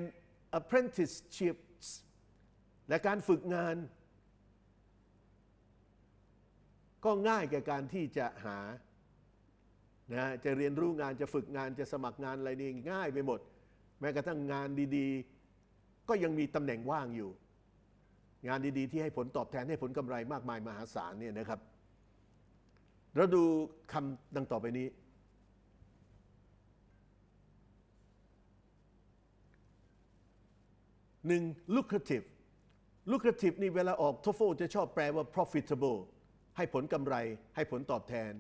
apprenticeships และการฝึกงานก็ง่ายแก่การที่จะหานะจะเรียนรู้งานจะฝึกงานจะสมัครงานอะไรนี่ง่ายไปหมดแม้กระทั่งงานดีๆก็ยังมีตำแหน่งว่างอยู่งานดีๆที่ให้ผลตอบแทนให้ผลกำไรมากมายมหาศาลเนี่ยนะครับเราดูคำดังต่อไปนี้หนึ่ง lucrative lucrative นี่เวลาออก ที โอ เอฟ แอล จะชอบแปลว่า profitable ให้ผลกำไรให้ผลตอบแทน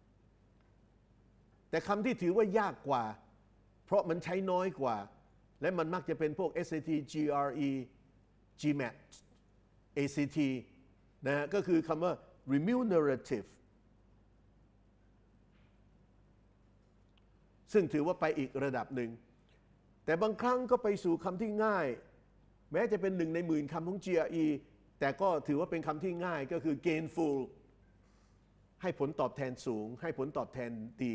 แต่คำที่ถือว่ายากกว่าเพราะมันใช้น้อยกว่าและมันมักจะเป็นพวก เอส เอ ที จี อาร์ อี จี แมท เอ ซี ที นะฮะก็คือคำว่า remunerative ซึ่งถือว่าไปอีกระดับหนึ่งแต่บางครั้งก็ไปสู่คำที่ง่ายแม้จะเป็นหนึ่งในหมื่นคำของ จี อาร์ อี แต่ก็ถือว่าเป็นคำที่ง่ายก็คือ gainful ให้ผลตอบแทนสูงให้ผลตอบแทนดี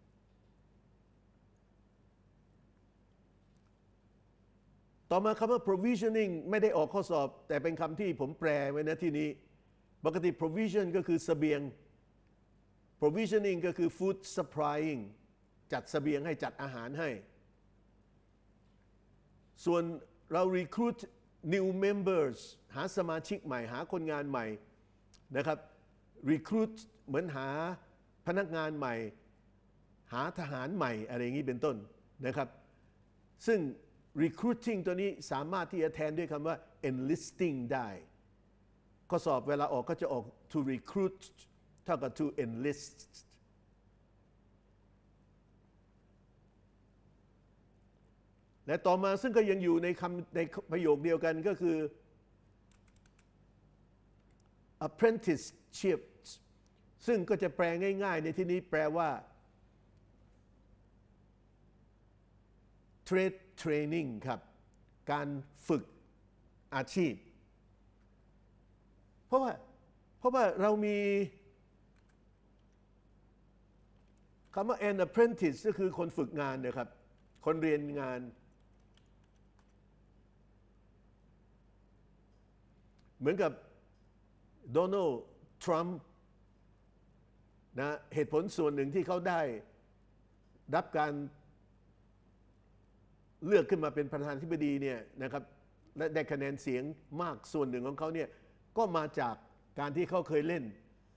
ต่อมาคำว่า provisioning ไม่ได้ออกข้อสอบแต่เป็นคำที่ผมแปลไว้นะที่นี้ปกติ provision ก็คือเสบียง provisioning ก็คือ food supplying จัดเสบียงให้จัดอาหารให้ส่วนเรา recruit new members หาสมาชิกใหม่หาคนงานใหม่นะครับ recruit เหมือนหาพนักงานใหม่หาทหารใหม่อะไรอย่างนี้เป็นต้นนะครับซึ่งrecruiting ตัวนี้สามารถที่จะแทนด้วยคำว่า enlisting ได้ข้อสอบเวลาออกก็จะออก to recruit เท่ากับ to enlist และต่อมาซึ่งก็ยังอยู่ในคำในประโยคเดียวกันก็คือ apprenticeship ซึ่งก็จะแปลง่ายๆในที่นี้แปลว่า trade training ครับการฝึกอาชีพเพราะว่าเพราะว่าเรามีคำว่า an apprentice ก็คือคนฝึกงานนะครับคนเรียนงานเหมือนกับโดนัลด์ทรัมป์นะเหตุผลส่วนหนึ่งที่เขาได้รับการเลือกขึ้นมาเป็นประธานาธิบดีเนี่ยนะครับและได้คะแนนเสียงมากส่วนหนึ่งของเขาเนี่ยก็มาจากการที่เขาเคยเล่น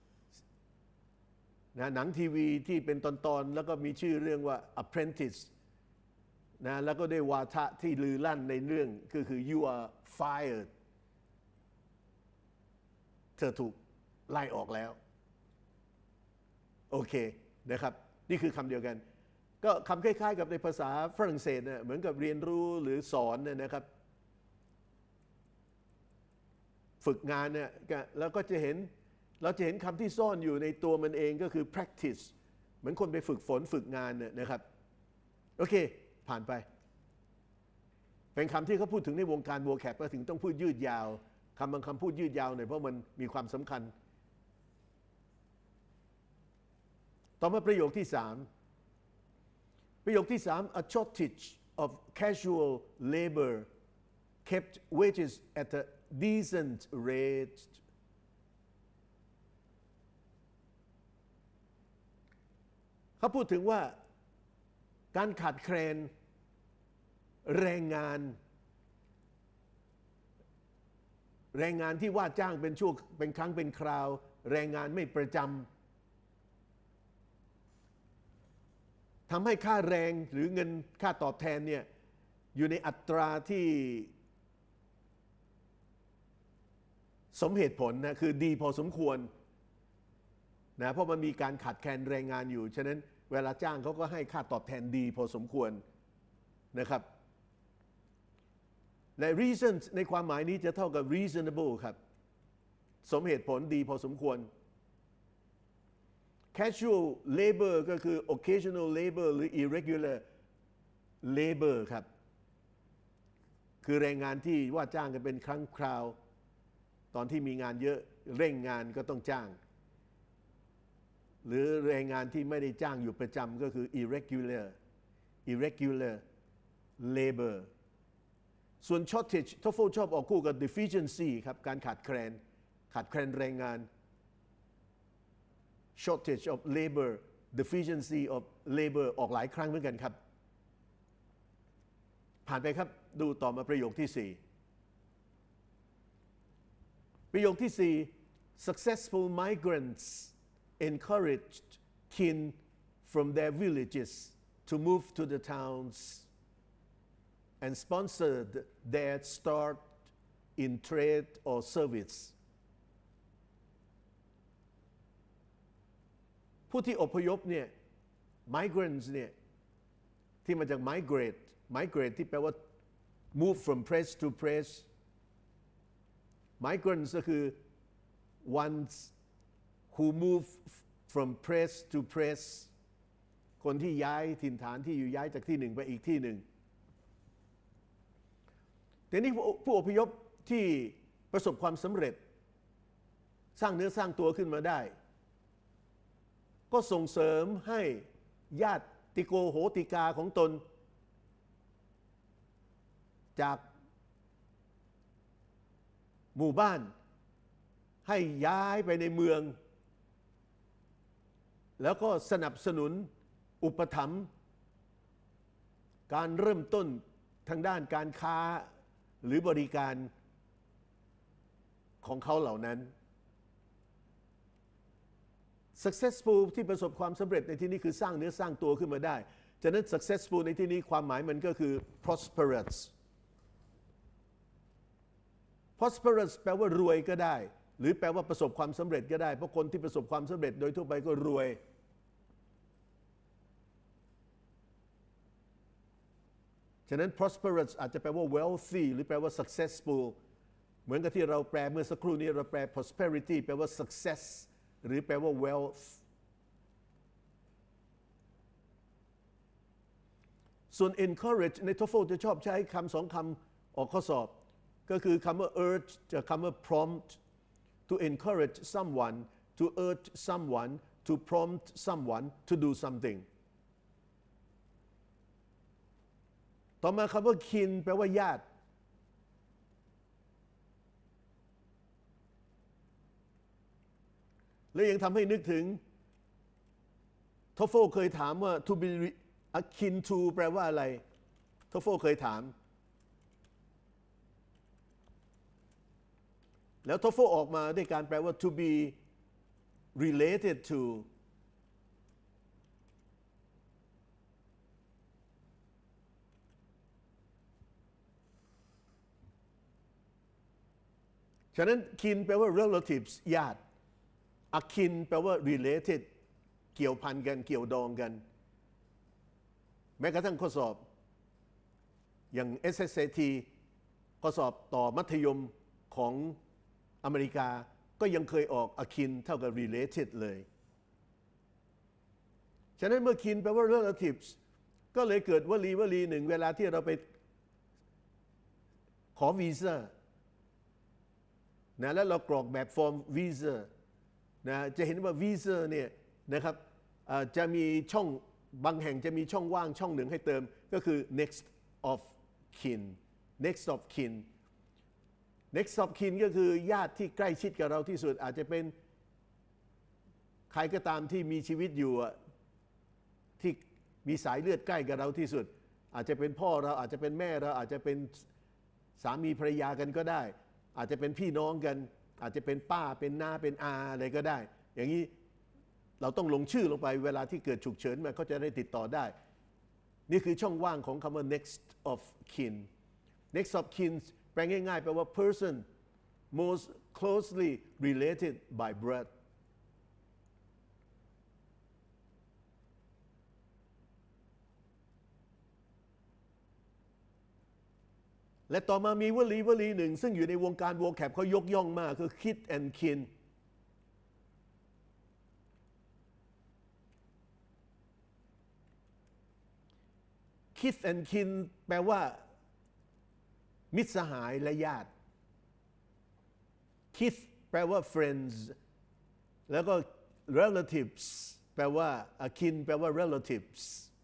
นะหนังทีวีที่เป็นตอนๆแล้วก็มีชื่อเรื่องว่า Apprentice นะแล้วก็ได้วาทะที่ลือลั่นในเรื่องก็คือ you are fired เธอถูกไล่ออกแล้วโอเคนะครับนี่คือคำเดียวกันก็คำคล้ายๆกับในภาษาฝรั่งเศสเนี่ยเหมือนกับเรียนรู้หรือสอนเนี่ยนะครับฝึกงานเนี่ยแล้วก็จะเห็นเราจะเห็นคำที่ซ่อนอยู่ในตัวมันเองก็คือ practice เหมือนคนไปฝึกฝนฝึกงานเนี่ยนะครับโอเคผ่านไปเป็นคำที่เขาพูดถึงในวงการ vocab ก็ถึงต้องพูดยืดยาวคำบางคำพูดยืดยาวหน่อยเพราะมันมีความสำคัญต่อมาประโยคที่สามประโยคที่สาม a shortage of casual labor kept wages at a decent rate เขาพูดถึงว่าการขาดแคลนแรงงานแรงงานที่ว่าจ้างเป็นช่วงเป็นครั้งเป็นคราวแรงงานไม่ประจำทำให้ค่าแรงหรือเงินค่าตอบแทนเนี่ยอยู่ในอัตราที่สมเหตุผลนะคือดีพอสมควรนะเพราะมันมีการขาดแคลนแรงงานอยู่ฉะนั้นเวลาจ้างเขาก็ให้ค่าตอบแทนดีพอสมควรนะครับและ reason ในความหมายนี้จะเท่ากับ reasonable ครับสมเหตุผลดีพอสมควร casual labor ก็คือ occasional labor หรือ irregular labor ครับคือแรงงานที่ว่าจ้างกันเป็นครั้งคราวตอนที่มีงานเยอะเร่งงานก็ต้องจ้างหรือแรงงานที่ไม่ได้จ้างอยู่ประจำก็คือ irregular irregular labor ส่วน shortage ทอฟเฟิลชอบออกคู่กับ deficiency ครับการขาดแคลนขาดแคลนแรงงาน shortage of labor deficiency of labor ออกหลายครั้งเหมือนกันครับผ่านไปครับดูต่อมาประโยคที่สี่ประโยคที่สี่ successful migrants encouraged kin from their villages to move to the towns and sponsored their start in trade or service ผู้ที่อพยพเนี่ย migrants เนี่ยที่มาจาก migrate migrate ที่แปลว่า move from place to place migrants ก็คือ ones who move from place to place คนที่ย้ายถิ่นฐานที่อยู่ย้ายจากที่หนึ่งไปอีกที่หนึ่งแต่นี่ผู้อพยพที่ประสบความสำเร็จสร้างเนื้อสร้างตัวขึ้นมาได้ก็ส่งเสริมให้ญาติโกโหติกาของตนจากหมู่บ้านให้ย้ายไปในเมืองแล้วก็สนับสนุนอุปถัมภ์การเริ่มต้นทางด้านการค้าหรือบริการของเขาเหล่านั้น successful ที่ประสบความสำเร็จในที่นี้คือสร้างเนื้อสร้างตัวขึ้นมาได้ฉะนั้น successful ในที่นี้ความหมายมันก็คือ prosperous prosperous แปลว่ารวยก็ได้หรือแปลว่าประสบความสำเร็จก็ได้เพราะคนที่ประสบความสำเร็จโดยทั่วไปก็รวยฉะนั้น prosperous อาจจะแปลว่า wealthy หรือแปลว่า successful เหมือนกับที่เราแปลเมื่อสักครู่นี้เราแปล prosperity แปลว่า success หรือแปลว่า wealth ส่วน encourage ใน TOEFL จะชอบใช้คำสองคำออกข้อสอบก็คือคำว่า urge กับคำว่า prompt to encourage someone to urge someone to prompt someone to do something ต่อมาคำว่า kin แปลว่าญาติและยังทำให้นึกถึง TOEFL เคยถามว่า to be akin to แปลว่าอะไร TOEFL เคยถามแล้ว TOEFL ออกมาด้วยการแปลว่า to be related to ฉะนั้น kin แปลว่า relatives ญาติ akin แปลว่า related เกี่ยวพันกันเกี่ยวดองกันแม้กระทั่งข้อสอบอย่าง เอส เอส เอ ที ข้อสอบต่อมัธยมของอเมริกาก็ยังเคยออก akin เท่ากับ related เลยฉะนั้นเมื่อ kin แปลว่า relatives ก็เลยเกิดวลีวลีหนึ่งเวลาที่เราไปขอวีซ่านะแล้วเรากรอกแบบฟอร์มวีซ่านะจะเห็นว่าวีซ่าเนี่ยนะครับจะมีช่องบางแห่งจะมีช่องว่างช่องหนึ่งให้เติมก็คือ next of kin next of kin next of kin ก็คือญาติที่ใกล้ชิดกับเราที่สุดอาจจะเป็นใครก็ตามที่มีชีวิตอยู่ที่มีสายเลือดใกล้กับเราที่สุดอาจจะเป็นพ่อเราอาจจะเป็นแม่เราอาจจะเป็นสามีภรรยากันก็ได้อาจจะเป็นพี่น้องกันอาจจะเป็นป้าเป็นน้าเป็นอาอะไรก็ได้อย่างนี้เราต้องลงชื่อลงไปเวลาที่เกิดฉุกเฉินมาก็จะได้ติดต่อได้นี่คือช่องว่างของคำว่า next of kin next of kin แปลง่ายๆแปลว่า person most closely related by blood และต่อมามีวลีวลีหนึ่งซึ่งอยู่ในวงการโวแคปเขายกย่องมากคือ kith and kin kith and kin แปลว่ามิตรสหายและญาติ kith แปลว่า friends แล้วก็ relatives แปลว่า kin แปลว่า relatives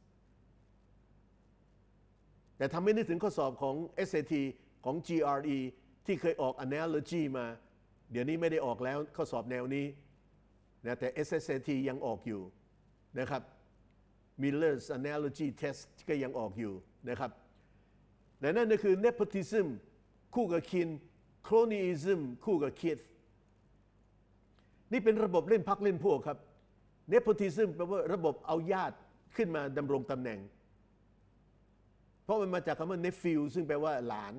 แต่ทำให้นึกถึงข้อสอบของ เอส เอ ที ของ จี อาร์ อี ที่เคยออก analogy มาเดี๋ยวนี้ไม่ได้ออกแล้วข้อสอบแนวนี้นะแต่ เอส เอส เอ ที ยังออกอยู่นะครับ Miller's Analogy Test ก็ยังออกอยู่นะครับและนั่นก็คือ nepotism คู่กับ kin cronyism คู่กับ kith นี่เป็นระบบเล่นพรรคเล่นพวกครับ nepotism แปลว่าระบบเอาญาติขึ้นมาดำรงตำแหน่งเพราะมันมาจากคำว่า nephew ซึ่งแปลว่าหลาน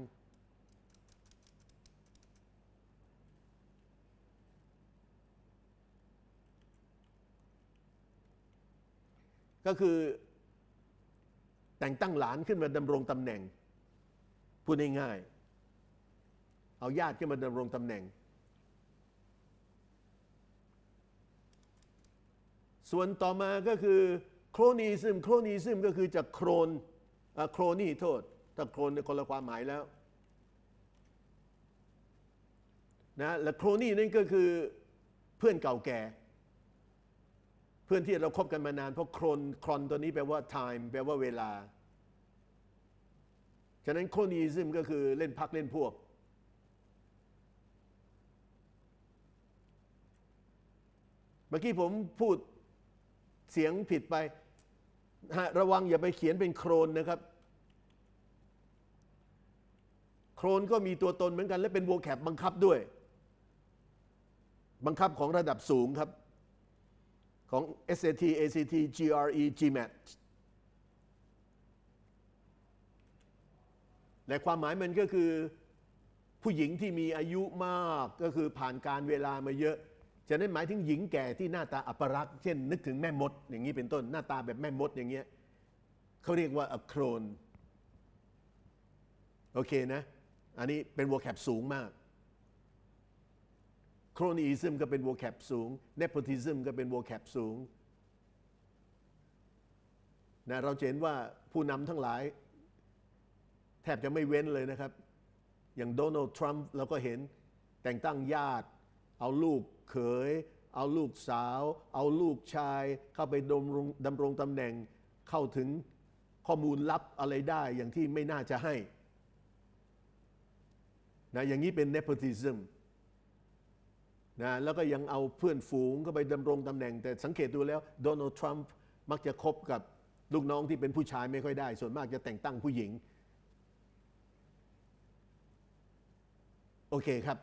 ก็คือแต่งตั้งหลานขึ้นมาดำรงตำแหน่งพูดง่ายๆเอาญาติขึ้นมาดำรงตำแหน่งส่วนต่อมาก็คือโครนีซึมโครนีซึมก็คือจากโครนโครนี่โทษถ้าโครนคนละความหมายแล้วนะและโครนี่นั่นก็คือเพื่อนเก่าแก่เพื่อนที่เราคบกันมานานเพราะโครนครอนตัวนี้แปลว่า time แปลว่าเวลาฉะนั้นโครนีซึมก็คือเล่นพรรคเล่นพวกเมื่อกี้ผมพูดเสียงผิดไประวังอย่าไปเขียนเป็นโครนนะครับโครนก็มีตัวตนเหมือนกันและเป็นโวแคปบังคับด้วยบังคับของระดับสูงครับของ เอส เอ ที เอ ซี ที จี อาร์ อี จี แมท และความหมายมันก็คือผู้หญิงที่มีอายุมากก็คือผ่านการเวลามาเยอะฉะนั้นหมายถึงหญิงแก่ที่หน้าตาอัปรักษ์เช่นนึกถึงแม่มดอย่างนี้เป็นต้นหน้าตาแบบแม่มดอย่างเงี้ยเขาเรียกว่าอโครนโอเคนะอันนี้เป็นโวแคปสูงมากโครนีซึมก็เป็นโวแคปสูงเนโพติซึมก็เป็นโวแคปสูงนะเราเห็นว่าผู้นำทั้งหลายแทบจะไม่เว้นเลยนะครับอย่างโดนัลด์ทรัมป์เราก็เห็นแต่งตั้งญาติเอาลูกเขยเอาลูกสาวเอาลูกชายเข้าไปดำรงดำรงตำแหน่งเข้าถึงข้อมูลลับอะไรได้อย่างที่ไม่น่าจะให้นะอย่างนี้เป็น nepotism นะแล้วก็ยังเอาเพื่อนฝูงเข้าไปดำรงตำแหน่งแต่สังเกตดูแล้วโดนัลด์ทรัมป์มักจะคบกับลูกน้องที่เป็นผู้ชายไม่ค่อยได้ส่วนมากจะแต่งตั้งผู้หญิงโอเคครับ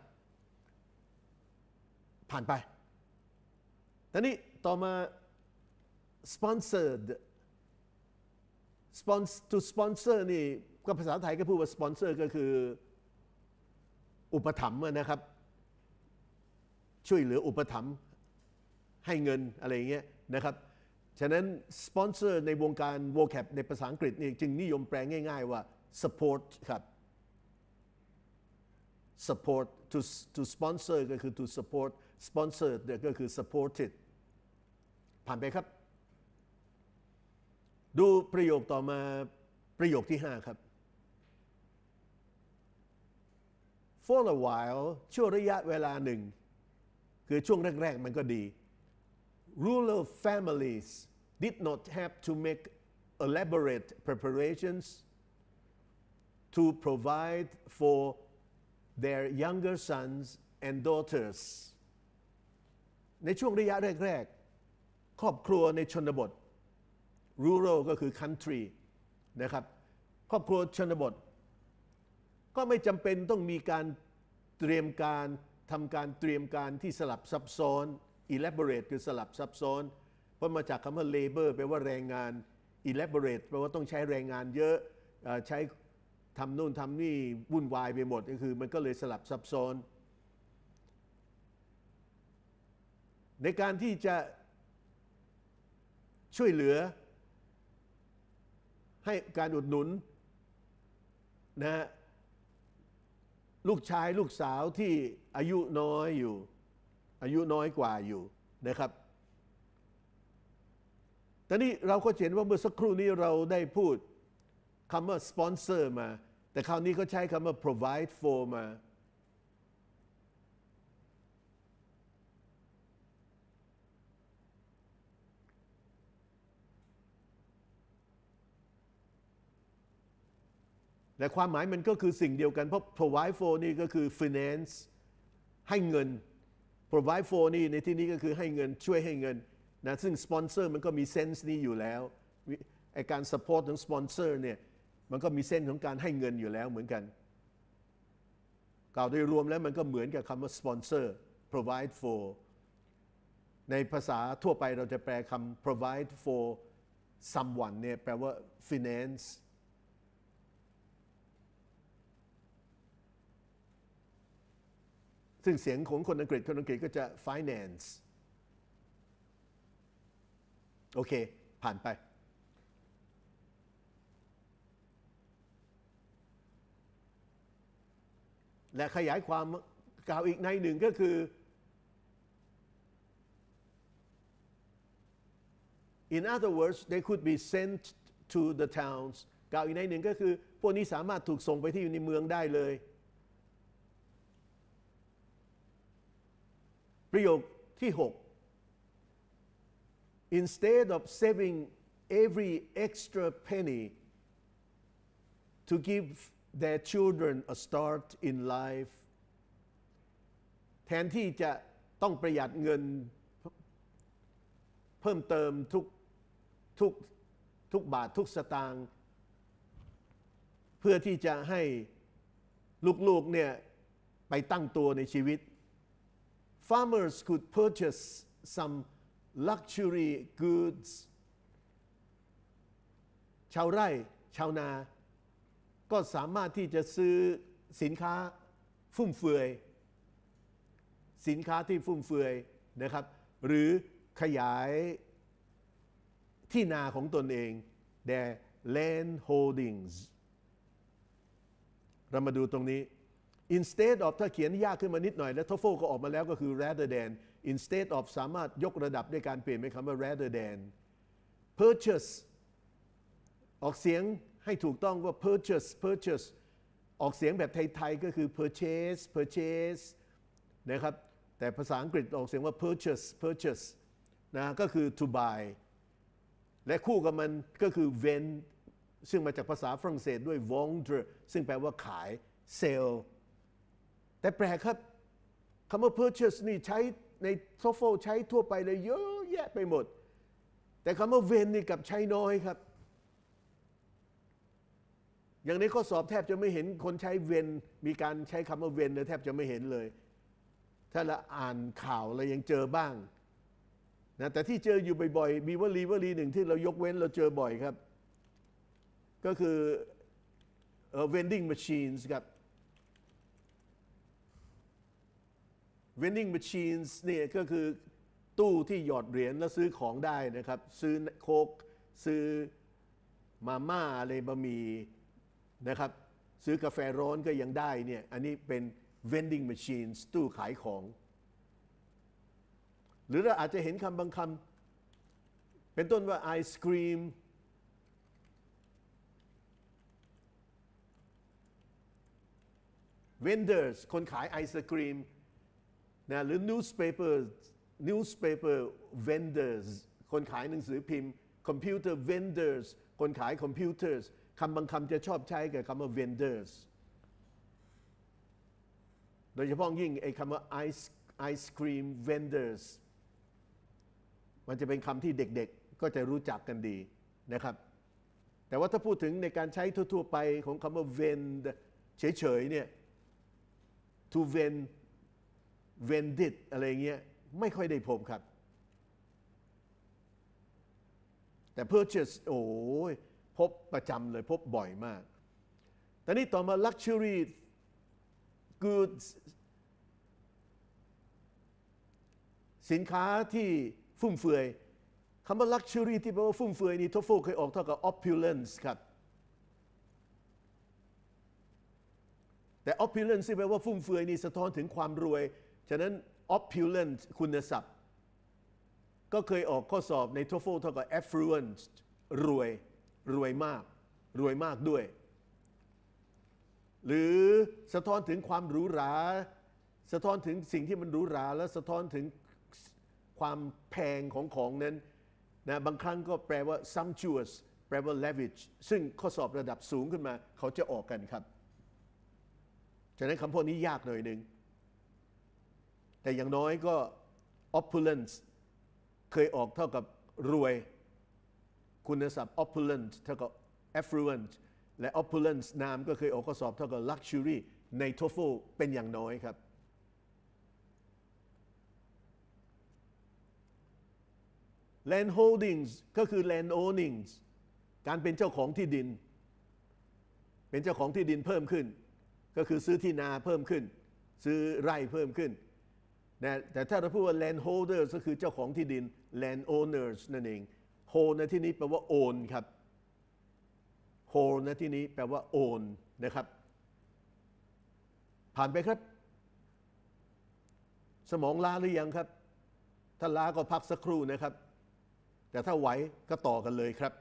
ผ่านไปตอนนี้ต่อมา sponsored sponsor to sponsor นี่ก็ภาษาไทยก็พูดว่า sponsor ก็คืออุปถัมภ์นะครับช่วยเหลืออุปถัมภ์ให้เงินอะไรอย่างเงี้ยนะครับฉะนั้น sponsor ในวงการ vocab ในภาษาอังกฤษนี่จึงนิยมแปลง่ายๆว่า support ครับ support to to sponsor ก็คือ to support sponsored ก็คือ supported ผ่านไปครับดูประโยคต่อมาประโยคที่ห้าครับ for a while ช่วงระยะเวลาหนึ่งคือช่วงแรกๆมันก็ดี rural families did not have to make elaborate preparations to provide for their younger sons and daughters ในช่วงระยะแรกๆครอบครัวในชนบท rural ก็คือ country นะครับครอบครัวชนบทก็ไม่จำเป็นต้องมีการเตรียมการทำการเตรียมการที่สลับซับซ้อน elaborate คือสลับซับซ้อนเพราะมาจากคำว่า labor แปลว่าแรงงาน elaborate แปลว่าต้องใช้แรงงานเยอะใช้ทำนู่นทำนี่วุ่นวายไปหมดก็คือมันก็เลยสลับซับซ้อนในการที่จะช่วยเหลือให้การอุดหนุนนะลูกชายลูกสาวที่อายุน้อยอยู่อายุน้อยกว่าอยู่นะครับแต่นี่เราก็เห็นว่าเมื่อสักครู่นี้เราได้พูดคำว่า sponsor มาแต่คราวนี้เขาใช้คำว่า provide for มาแต่ความหมายมันก็คือสิ่งเดียวกันเพราะ provide for นี่ก็คือ finance ให้เงิน provide for นี่ในที่นี้ก็คือให้เงินช่วยให้เงินนะซึ่งสปอนเซอร์มันก็มีเซนส์นี้อยู่แล้วไอการ support ของสปอนเซอร์เนี่ยมันก็มีเส้นของการให้เงินอยู่แล้วเหมือนกันกล่าวโดยรวมแล้วมันก็เหมือนกับคำว่า sponsor provide for ในภาษาทั่วไปเราจะแปลคำ provide for someone เนี่ยแปลว่า finance ซึ่งเสียงของคนอังกฤษคนอังกฤษก็จะ finance โอเคผ่านไปและขยายความกล่าวอีกในหนึ่งก็คือ in other words they could be sent to the towns กล่าวอีกในหนึ่งก็คือพวกนี้สามารถถูกส่งไปที่อยู่ในเมืองได้เลยประโยคที่หก instead of saving every extra penny to give their children a start in life แทนที่จะต้องประหยัดเงินเพิ่มเติมทุกทุกทุกบาททุกสตางค์เพื่อที่จะให้ลูกๆเนี่ยไปตั้งตัวในชีวิต farmers could purchase some luxury goods ชาวไร่ชาวนาก็สามารถที่จะซื้อสินค้าฟุ่มเฟือยสินค้าที่ฟุ่มเฟือยนะครับหรือขยายที่นาของตนเอง their land holdings เรามาดูตรงนี้ instead of ถ้าเขียนยากขึ้นมานิดหน่อยแล้ว TOEFL ก็ออกมาแล้วก็คือ rather than instead of สามารถยกระดับด้วยการเปลี่ยนเป็นคำว่า rather than purchase ออกเสียงให้ถูกต้องว่า purchase purchase ออกเสียงแบบไทยๆก็คือ purchase purchase นะครับแต่ภาษาอังกฤษออกเสียงว่า purchase purchase นะก็คือ to buy และคู่กับมันก็คือ vend ซึ่งมาจากภาษาฝรั่งเศสด้วย vendre ซึ่งแปลว่าขาย sell แต่แปลกครับคำว่า purchase นี่ใช้ใน TOEFL ใช้ทั่วไปเลยเยอะแยะไปหมดแต่คำว่า vend นี่กับใช้น้อยครับอย่างในข้อสอบแทบจะไม่เห็นคนใช้เวนมีการใช้คำว่าเวนเลยแทบจะไม่เห็นเลยถ้าเราอ่านข่าวเรายังเจอบ้างนะแต่ที่เจออยู่บ่อยๆมีวลีวลีหนึ่งที่เรายกเว้นเราเจอบ่อยครับก็คือเอ่อ vending machines ครับ vending machines เนี่ยก็คือตู้ที่หยอดเหรียญแล้วซื้อของได้นะครับซื้อโค้กซื้อมาม่าอะไรบะหมี่นะครับซื้อกาแฟร้อนก็ยังได้เนี่ยอันนี้เป็น vending machines ตู้ขายของหรือเราอาจจะเห็นคำบางคำเป็นต้นว่าไอศครีม vendors คนขายไอศครีมนะหรือ newspaper newspaper vendors คนขายหนังสือพิมพ์ computer vendors คนขาย computers คำบางคำจะชอบใช้กับคำว่า vendors โดยเฉพาะยิ่งไอ้คำว่า ice ice cream vendors มันจะเป็นคำที่เด็กๆก็จะรู้จักกันดีนะครับแต่ว่าถ้าพูดถึงในการใช้ทั่วๆไปของคำว่า vend เฉยๆเนี่ย to vend vendit อะไรเงี้ยไม่ค่อยได้พบครับแต่ purchase โอ้ยพบประจำเลยพบบ่อยมากแต่นี่ต่อมา luxury goods สินค้าที่ฟุ่มเฟือยคำว่า luxury ที่แปลว่าฟุ่มเฟือยนี่ TOEFL เคยออกเท่ากับ opulence ครับแต่ opulence ที่แปลว่าฟุ่มเฟือยนี่สะท้อนถึงความรวยฉะนั้น opulent คุณศัพท์ก็เคยออกข้อสอบใน TOEFL เท่ากับ affluent รวยรวยมากรวยมากด้วยหรือสะท้อนถึงความหรูหราสะท้อนถึงสิ่งที่มันหรูหราและสะท้อนถึงความแพงของของนั้นนะบางครั้งก็แปลว่า sumptuous แปลว่า lavish ซึ่งข้อสอบระดับสูงขึ้นมาเขาจะออกกันครับฉะนั้นคำพวกนี้ยากหน่อยหนึ่งแต่อย่างน้อยก็ opulence เคยออกเท่ากับรวยคุณศัพท์ opulent เท่ากับ affluent และ opulence นามก็เคยออกข้อสอบเท่ากับ luxury ใน TOEFL เป็นอย่างน้อยครับ land holdings ก็คือ land ownings การเป็นเจ้าของที่ดินเป็นเจ้าของที่ดินเพิ่มขึ้นก็คือซื้อที่นาเพิ่มขึ้นซื้อไร่เพิ่มขึ้นนะแต่ถ้าเราพูดว่า land holders ก็คือเจ้าของที่ดิน land owners นั่นเอง hold ในที่นี้แปลว่า own ครับ hold ในที่นี้แปลว่า own นะครับผ่านไปครับสมองล้าหรือยังครับถ้าล้าก็พักสักครู่นะครับแต่ถ้าไหวก็ต่อกันเลยครับ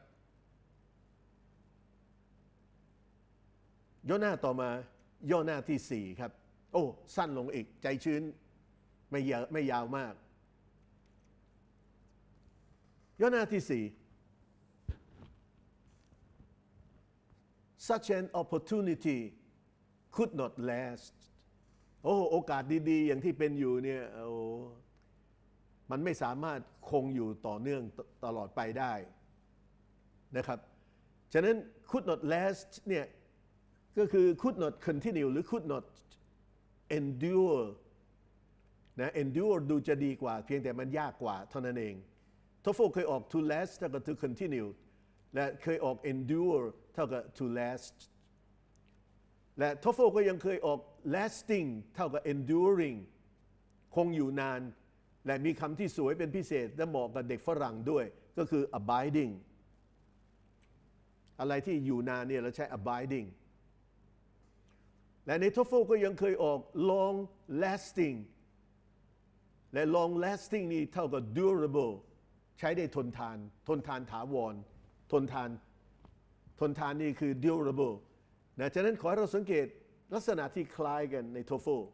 ย่อหน้าต่อมาย่อหน้าที่สี่ครับโอ้สั้นลงอีกใจชื้นไม่ยาวไม่ยาวมากย่อหน้าที่สี่ such an opportunity could not last โอ้โอกาสดีๆอย่างที่เป็นอยู่เนี่ยโอ้มันไม่สามารถคงอยู่ต่อเนื่องตลอดไปได้นะครับฉะนั้น could not last เนี่ยก็คือ could not continue หรือ could not endure นะ endure ดูจะดีกว่าเพียงแต่มันยากกว่าเท่านั้นเอง TOEFL เคยออก to last เท่ากับ to continue และเคยออก endure เท่ากับ to last และ TOEFL ก็ยังเคยออก lasting เท่ากับ enduring คงอยู่นานและมีคำที่สวยเป็นพิเศษและเหมาะกับเด็กฝรั่งด้วยก็คือ abiding อะไรที่อยู่นานเนี่ยเราใช้ abiding และใน TOEFL ก็ยังเคยออก long lasting และ long lasting นี่เท่ากับ durable ใช้ได้ทนทานทนทานถาวรทนทานทนทานนี่คือ durable นะฉะนั้นขอให้เราสังเกตลักษณะที่คล้ายกันใน TOEFL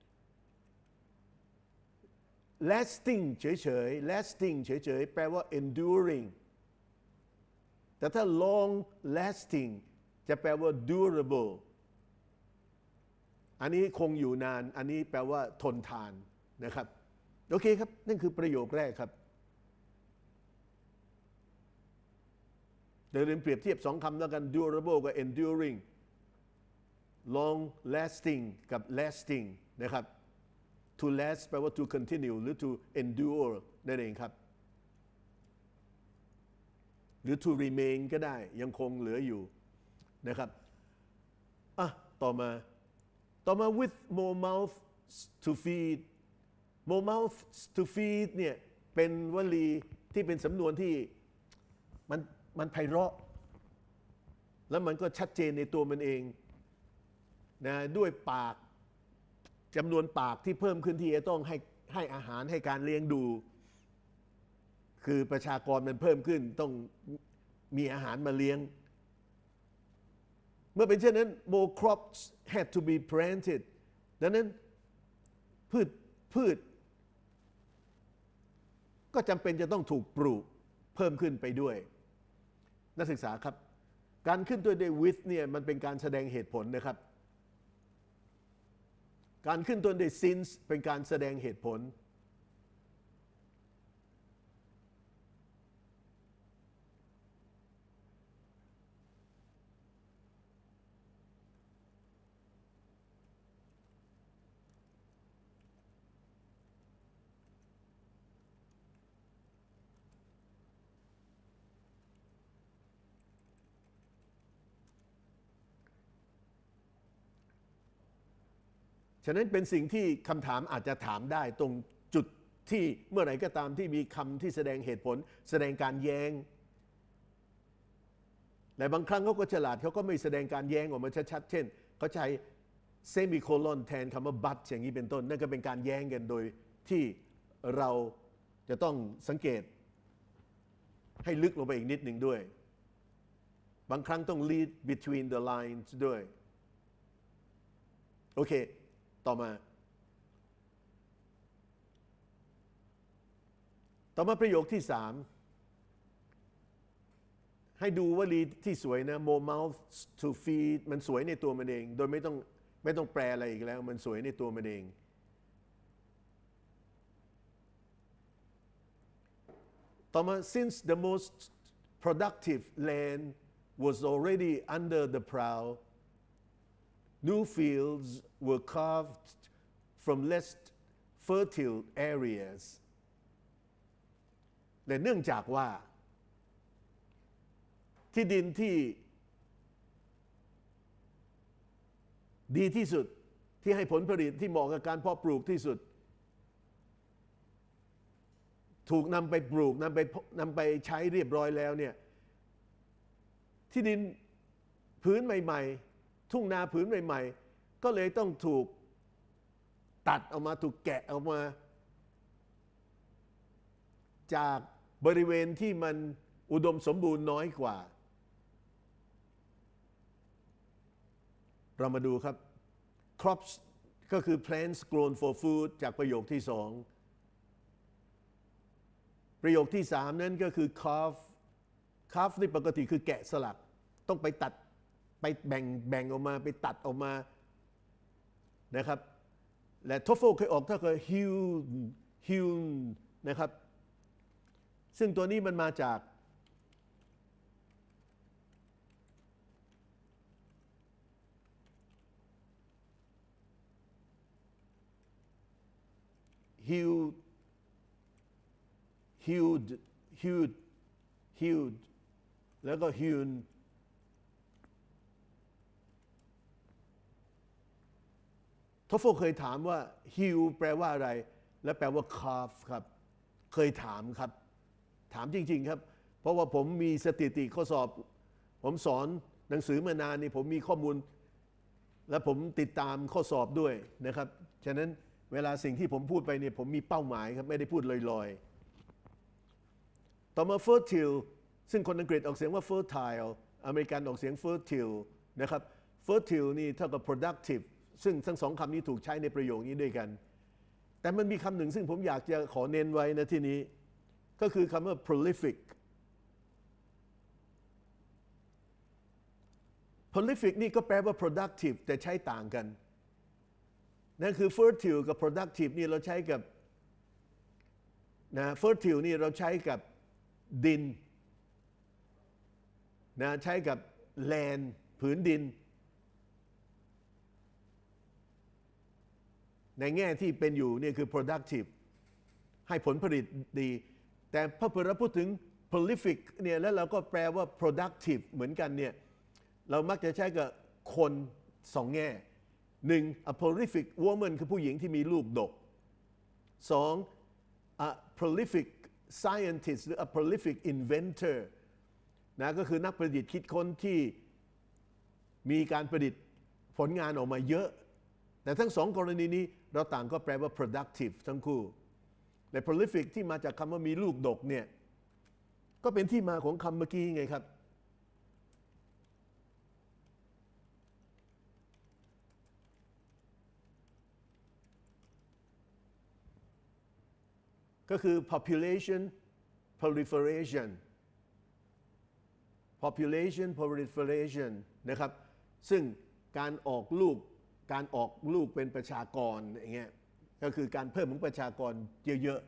lasting เฉยๆ lasting เฉยๆแปลว่า enduring แต่ถ้า long lasting จะแปลว่า durable อันนี้คงอยู่นานอันนี้แปลว่าทนทานนะครับโอเคครับนั่นคือประโยคแรกครับเดี๋ยวเรียนเปรียบเทียบสองคำแล้วกัน durable กับ enduring long lasting กับ lasting นะครับ to last แปลว่า to continue หรือ to endure นั่นเองครับหรือ to remain ก็ได้ยังคงเหลืออยู่นะครับอ่ะต่อมาต่อมา with more mouths to feed more mouths to feed เนี่ยเป็นวลีที่เป็นสำนวนที่มันมันไพเราะแล้วมันก็ชัดเจนในตัวมันเองนะด้วยปากจำนวนปากที่เพิ่มขึ้นที่จะต้องให้ให้อาหารให้การเลี้ยงดูคือประชากรมันเพิ่มขึ้นต้องมีอาหารมาเลี้ยงเมื่อเป็นเช่นนั้น more crops had to be planted ดังนั้นพืชพืชก็จำเป็นจะต้องถูกปลูกเพิ่มขึ้นไปด้วยนักศึกษาครับการขึ้นต้นด้วย with เนี่ยมันเป็นการแสดงเหตุผลนะครับการขึ้นต้นด้วย since เป็นการแสดงเหตุผลฉะนั้นเป็นสิ่งที่คำถามอาจจะถามได้ตรงจุดที่เมื่อไหร่ก็ตามที่มีคำที่แสดงเหตุผลแสดงการแย้งและบางครั้งเขาก็ฉลาดเขาก็ไม่แสดงการแย้งออกมาชัดๆเช่นเขาใช้เซมิโคลอนแทนคำว่า but อย่างนี้เป็นต้นนั่นก็เป็นการแย้งกันโดยที่เราจะต้องสังเกตให้ลึกลงไปอีกนิดหนึ่งด้วยบางครั้งต้อง read between the lines ด้วยโอเคต่อมาต่อมาประโยคที่สามให้ดูวลีที่สวยนะ more mouths to feed มันสวยในตัวมันเองโดยไม่ต้องไม่ต้องแปลอะไรอีกแล้วมันสวยในตัวมันเองต่อมา since the most productive land was already under the plow new fields were carved from less fertile areas และเนื่องจากว่าที่ดินที่ดีที่สุดที่ให้ผลผลิตที่เหมาะกับการเพาะปลูกที่สุดถูกนำไปปลูกนำไปนำไปใช้เรียบร้อยแล้วเนี่ยที่ดินพื้นใหม่ๆทุ่งนาพื้นใหม่ๆก็เลยต้องถูกตัดออกมาถูกแกะออกมาจากบริเวณที่มันอุดมสมบูรณ์น้อยกว่าเรามาดูครับ crops ก็คือ plants grown for food จากประโยคที่สองประโยคที่สามนั้นก็คือ carve carve นี่ปกติคือแกะสลักต้องไปตัดไปแบ่งแบ่งออกมาไปตัดออกมานะครับและทอฟเฟิลเคยออกถ้าเคย hewn hewn นะครับซึ่งตัวนี้มันมาจาก hewed hewed hewed hewed แล้วก็ hewn ทอฟเฟิลเคยถามว่า hew แปลว่าอะไรและแปลว่า carve ครับเคยถามครับถามจริงๆครับเพราะว่าผมมีสถิติข้อสอบผมสอนหนังสือมานานนี่ผมมีข้อมูลและผมติดตามข้อสอบด้วยนะครับฉะนั้นเวลาสิ่งที่ผมพูดไปเนี่ยผมมีเป้าหมายครับไม่ได้พูดลอยๆต่อมา fertile ซึ่งคนอังกฤษออกเสียงว่า fertile อเมริกันออกเสียง fertile นะครับ fertile นี่เท่ากับ productive ซึ่งทั้งสองคำนี้ถูกใช้ในประโยคนี้ด้วยกันแต่มันมีคำหนึ่งซึ่งผมอยากจะขอเน้นไว้นะที่นี้ก็คือคำว่า prolific prolific นี่ก็แปลว่า productive แต่ใช้ต่างกันนั่นคือ fertile กับ productive นี่เราใช้กับนะ fertile นี่เราใช้กับดินนะใช้กับ land ผืนดินในแง่ที่เป็นอยู่นี่คือ productive ให้ผลผลิตดีแต่พอเราพูดถึง prolific เนี่ยแล้วเราก็แปลว่า productive เหมือนกันเนี่ยเรามักจะใช้กับคนสองแง่หนึ่ง a prolific woman คือผู้หญิงที่มีลูกดกสอง a prolific scientist หรือ a prolific inventor นะก็คือนักประดิษฐ์คิดค้นที่มีการประดิษฐ์ผลงานออกมาเยอะแต่ทั้งสองกรณีนี้เราต่างก็แปลว่า productive ทั้งคู่แต่ prolific ที่มาจากคำว่ามีลูกดกเนี่ยก็เป็นที่มาของคำเมื่อกี้ไงครับก็คือ population proliferation population proliferation นะครับซึ่งการออกลูกการออกลูกเป็นประชากรอย่างเงี้ยก็คือการเพิ่มของประชากรเยอะ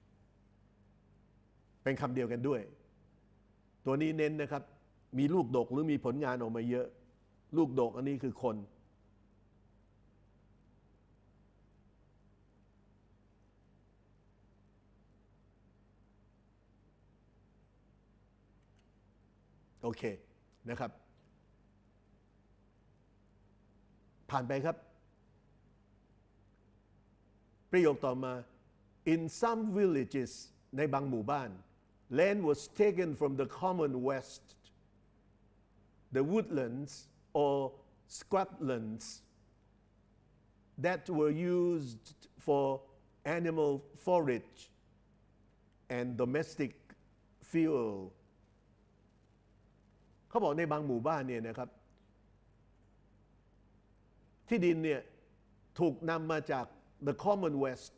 ๆเป็นคำเดียวกันด้วยตัวนี้เน้นนะครับมีลูกดกหรือมีผลงานออกมาเยอะลูกดกอันนี้คือคนโอเคนะครับผ่านไปครับประโยคต่อมา in some villages ในบางหมู่บ้าน land was taken from the common west the woodlands or scrublands that were used for animal forage and domestic fuelเขาบอกในบางหมู่บ้านเนี่ยนะครับที่ดินเนี่ยถูกนำมาจาก the common west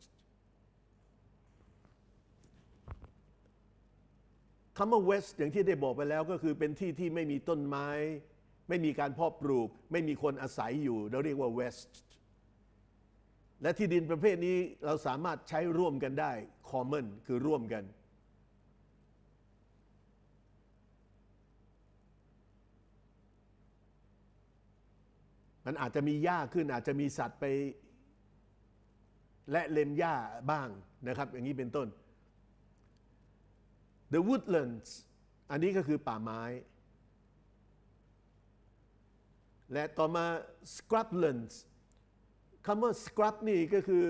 คำว่า west อย่างที่ได้บอกไปแล้วก็คือเป็นที่ที่ไม่มีต้นไม้ไม่มีการเพาะปลูกไม่มีคนอาศัยอยู่เราเรียกว่า west และที่ดินประเภทนี้เราสามารถใช้ร่วมกันได้ common คือร่วมกันมันอาจจะมีหญ้าขึ้นอาจจะมีสัตว์ไปและเล็มหญ้าบ้างนะครับอย่างนี้เป็นต้น The woodlands อันนี้ก็คือป่าไม้และต่อมา scrublands คำว่า scrub นี่ก็คือ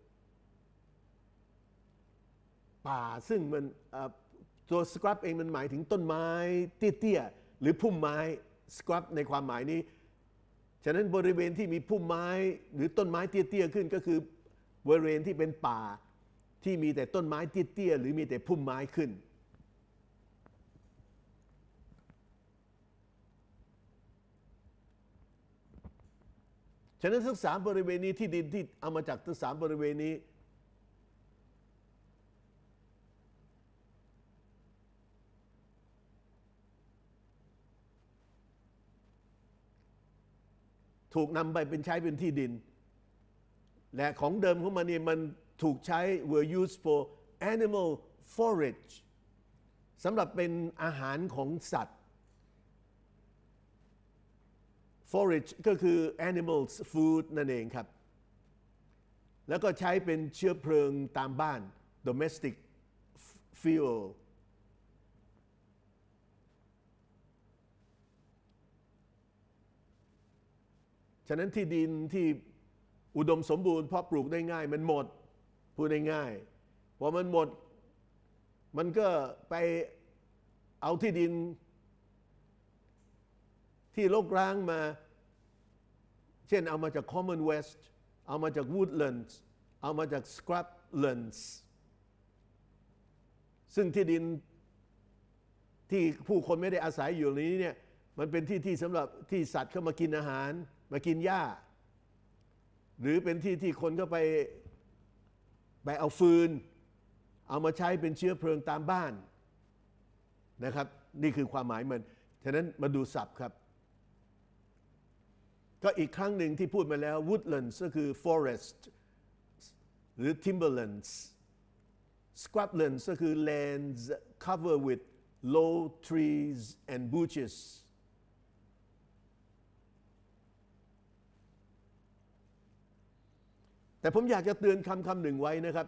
ป่าซึ่งมันตัว scrub เองมันหมายถึงต้นไม้เตี้ยๆหรือพุ่มไม้ scrub ในความหมายนี้ฉะนั้นบริเวณที่มีพุ่มไม้หรือต้นไม้เตี้ยๆขึ้นก็คือบริเวณที่เป็นป่าที่มีแต่ต้นไม้เตี้ยๆหรือมีแต่พุ่มไม้ขึ้นฉะนั้นทั้งสามบริเวณนี้ที่ดินที่เอามาจากทั้งสามบริเวณนี้ถูกนำไปเป็นใช้เป็นที่ดินและของเดิมของมันเนี่ยมันถูกใช้ were used for animal forage สำหรับเป็นอาหารของสัตว์ forage ก็คือ animals food นั่นเองครับแล้วก็ใช้เป็นเชื้อเพลิงตามบ้าน domestic fuel ฉะนั้นที่ดินที่อุดมสมบูรณ์เพาะปลูกได้ง่ายมันหมดพูดได้ง่ายพอมันหมดมันก็ไปเอาที่ดินที่รกร้างมาเช่นเอามาจาก Commonwealth เอามาจาก Woodlands เอามาจาก Scrublands ซึ่งที่ดินที่ผู้คนไม่ได้อาศัยอยู่นี้เนี่ยมันเป็นที่ที่สำหรับที่สัตว์เข้ามากินอาหารมากินหญ้าหรือเป็นที่ที่คนก็ไปไปเอาฟืนเอามาใช้เป็นเชื้อเพลิงตามบ้านนะครับนี่คือความหมายมันฉะนั้นมาดูศัพท์ครับก็อีกครั้งหนึ่งที่พูดมาแล้ว woodlands ก็คือ forest หรือ timberlands scrublands ก็คือ lands covered with low trees and bushesแต่ผมอยากจะเตือนคำคำหนึ่งไว้นะครับ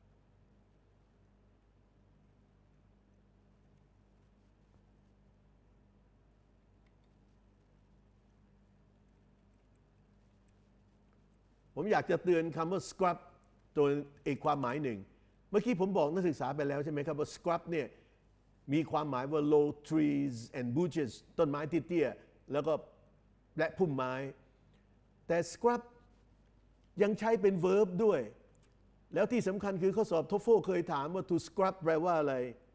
ผมอยากจะเตือนคำว่า scrub ตัวอีกความหมายหนึ่งเมื่อกี้ผมบอกนักศึกษาไปแล้วใช่ไหมครับว่า scrub เนี่ยมีความหมายว่า low trees and bushes ต้นไม้เตี้ยๆแล้วก็และพุ่มไม้แต่ scrubยังใช้เป็น verb ด้วยแล้วที่สำคัญคือข้อสอบ TOEFL เคยถามว่า to scrub แปลว่าอะไร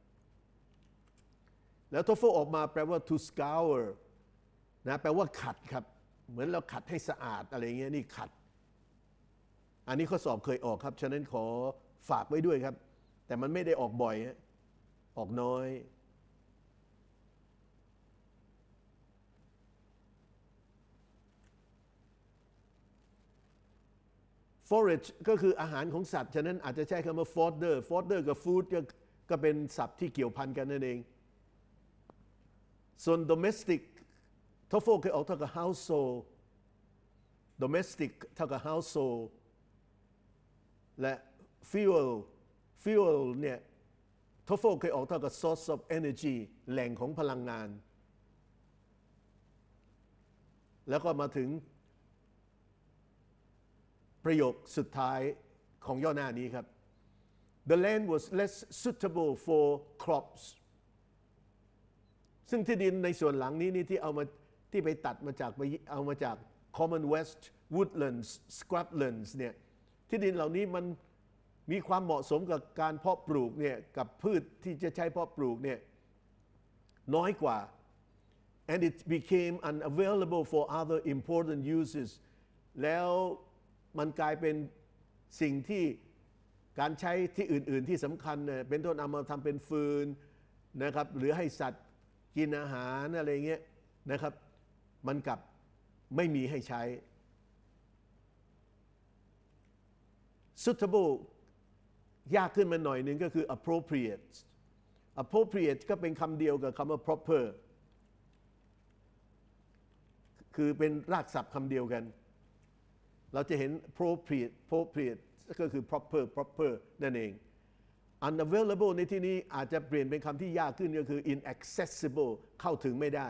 แล้ว TOEFL ออกมาแปลว่า to scour นะแปลว่าขัดครับเหมือนเราขัดให้สะอาดอะไรเงี้ยนี่ขัดอันนี้ข้อสอบเคยออกครับฉะนั้นขอฝากไว้ด้วยครับแต่มันไม่ได้ออกบ่อยออกน้อย forage ก็คืออาหารของสัตว์ฉะนั้นอาจจะใช้คำว่า fodder fodder กับ food ก็ก็เป็นศัพท์ที่เกี่ยวพันกันนั่นเองส่วน domestic TOEFL เคยออกเท่ากับ household domestic เท่ากับ household และ fuel fuel เนี่ย TOEFL เคยออกเท่ากับ source of energy แหล่งของพลังงานแล้วก็มาถึงประโยคสุดท้ายของย่อหน้านี้ครับ The land was less suitable for crops ซึ่งที่ดินในส่วนหลังนี้นี่ที่เอามาที่ไปตัดมาจากไปเอามาจาก Commonwealth Woodlands Scrublands เนี่ยที่ดินเหล่านี้มันมีความเหมาะสมกับการเพาะปลูกเนี่ยกับพืชที่จะใช้เพาะปลูกเนี่ยน้อยกว่า and it became unavailable for other important uses แล้วมันกลายเป็นสิ่งที่การใช้ที่อื่นๆที่สำคัญเนี่ยเป็นต้นเอามาทำเป็นฟืนนะครับหรือให้สัตว์กินอาหารอะไรเงี้ยนะครับมันกลับไม่มีให้ใช้ suitable ยากขึ้นมาหน่อยนึงก็คือ appropriate appropriate ก็เป็นคำเดียวกับคำว่า proper คือเป็นรากศัพท์คำเดียวกัน เราจะเห็น appropriate appropriate ก็คือ proper proper นั่นเอง unavailable ในที่นี้อาจจะเปลี่ยนเป็นคำที่ยากขึ้นก็คือ inaccessible เข้าถึงไม่ได้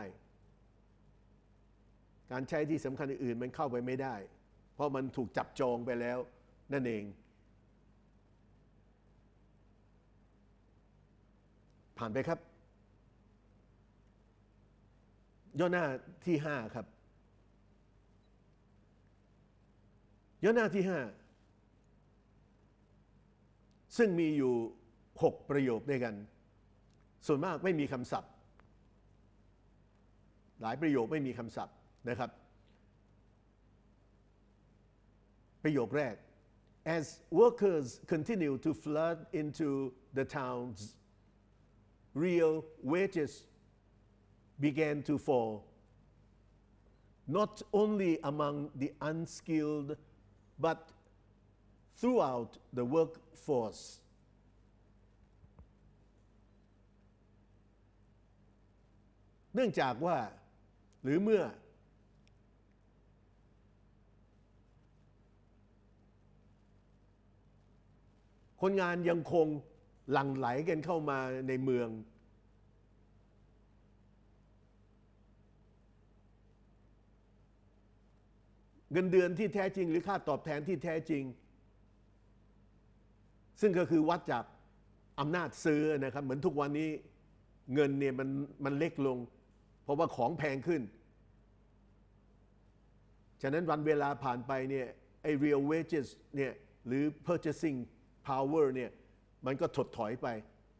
การใช้ที่สำคัญอื่นๆมันเข้าไปไม่ได้เพราะมันถูกจับจองไปแล้วนั่นเองผ่านไปครับย่อหน้าที่ห้าครับย่อหน้าที่ห้าซึ่งมีอยู่หกประโยคด้วยกันส่วนมากไม่มีคำศัพท์หลายประโยคไม่มีคำศัพท์นะครับประโยคแรก as workers continue to flood into the towns real wages began to fall not only among the unskilled but throughout the workforce เนื่องจากว่าหรือเมื่อคนงานยังคงหลั่งไหลกันเข้ามาในเมืองเงินเดือนที่แท้จริงหรือค่าตอบแทนที่แท้จริงซึ่งก็คือวัดจากอำนาจซื้อนะครับเหมือนทุกวันนี้เงินเนี่ยมันมันเล็กลงเพราะว่าของแพงขึ้นฉะนั้นวันเวลาผ่านไปเนี่ยไอ้ real wages เนี่ยหรือ purchasing power เนี่ยมันก็ถดถอยไป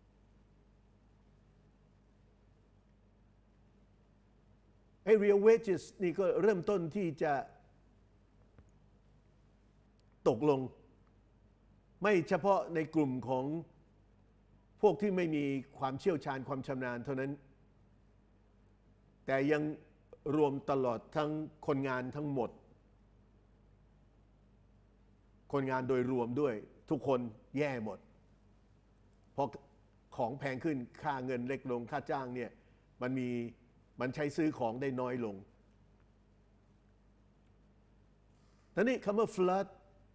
ไอ้ real wages นี่ก็เริ่มต้นที่จะตกลงไม่เฉพาะในกลุ่มของพวกที่ไม่มีความเชี่ยวชาญความชำนาญเท่านั้นแต่ยังรวมตลอดทั้งคนงานทั้งหมดคนงานโดยรวมด้วยทุกคนแย่หมดเพราะของแพงขึ้นค่าเงินเล็กลงค่าจ้างเนี่ยมันมีมันใช้ซื้อของได้น้อยลงทีนี้คำว่า flood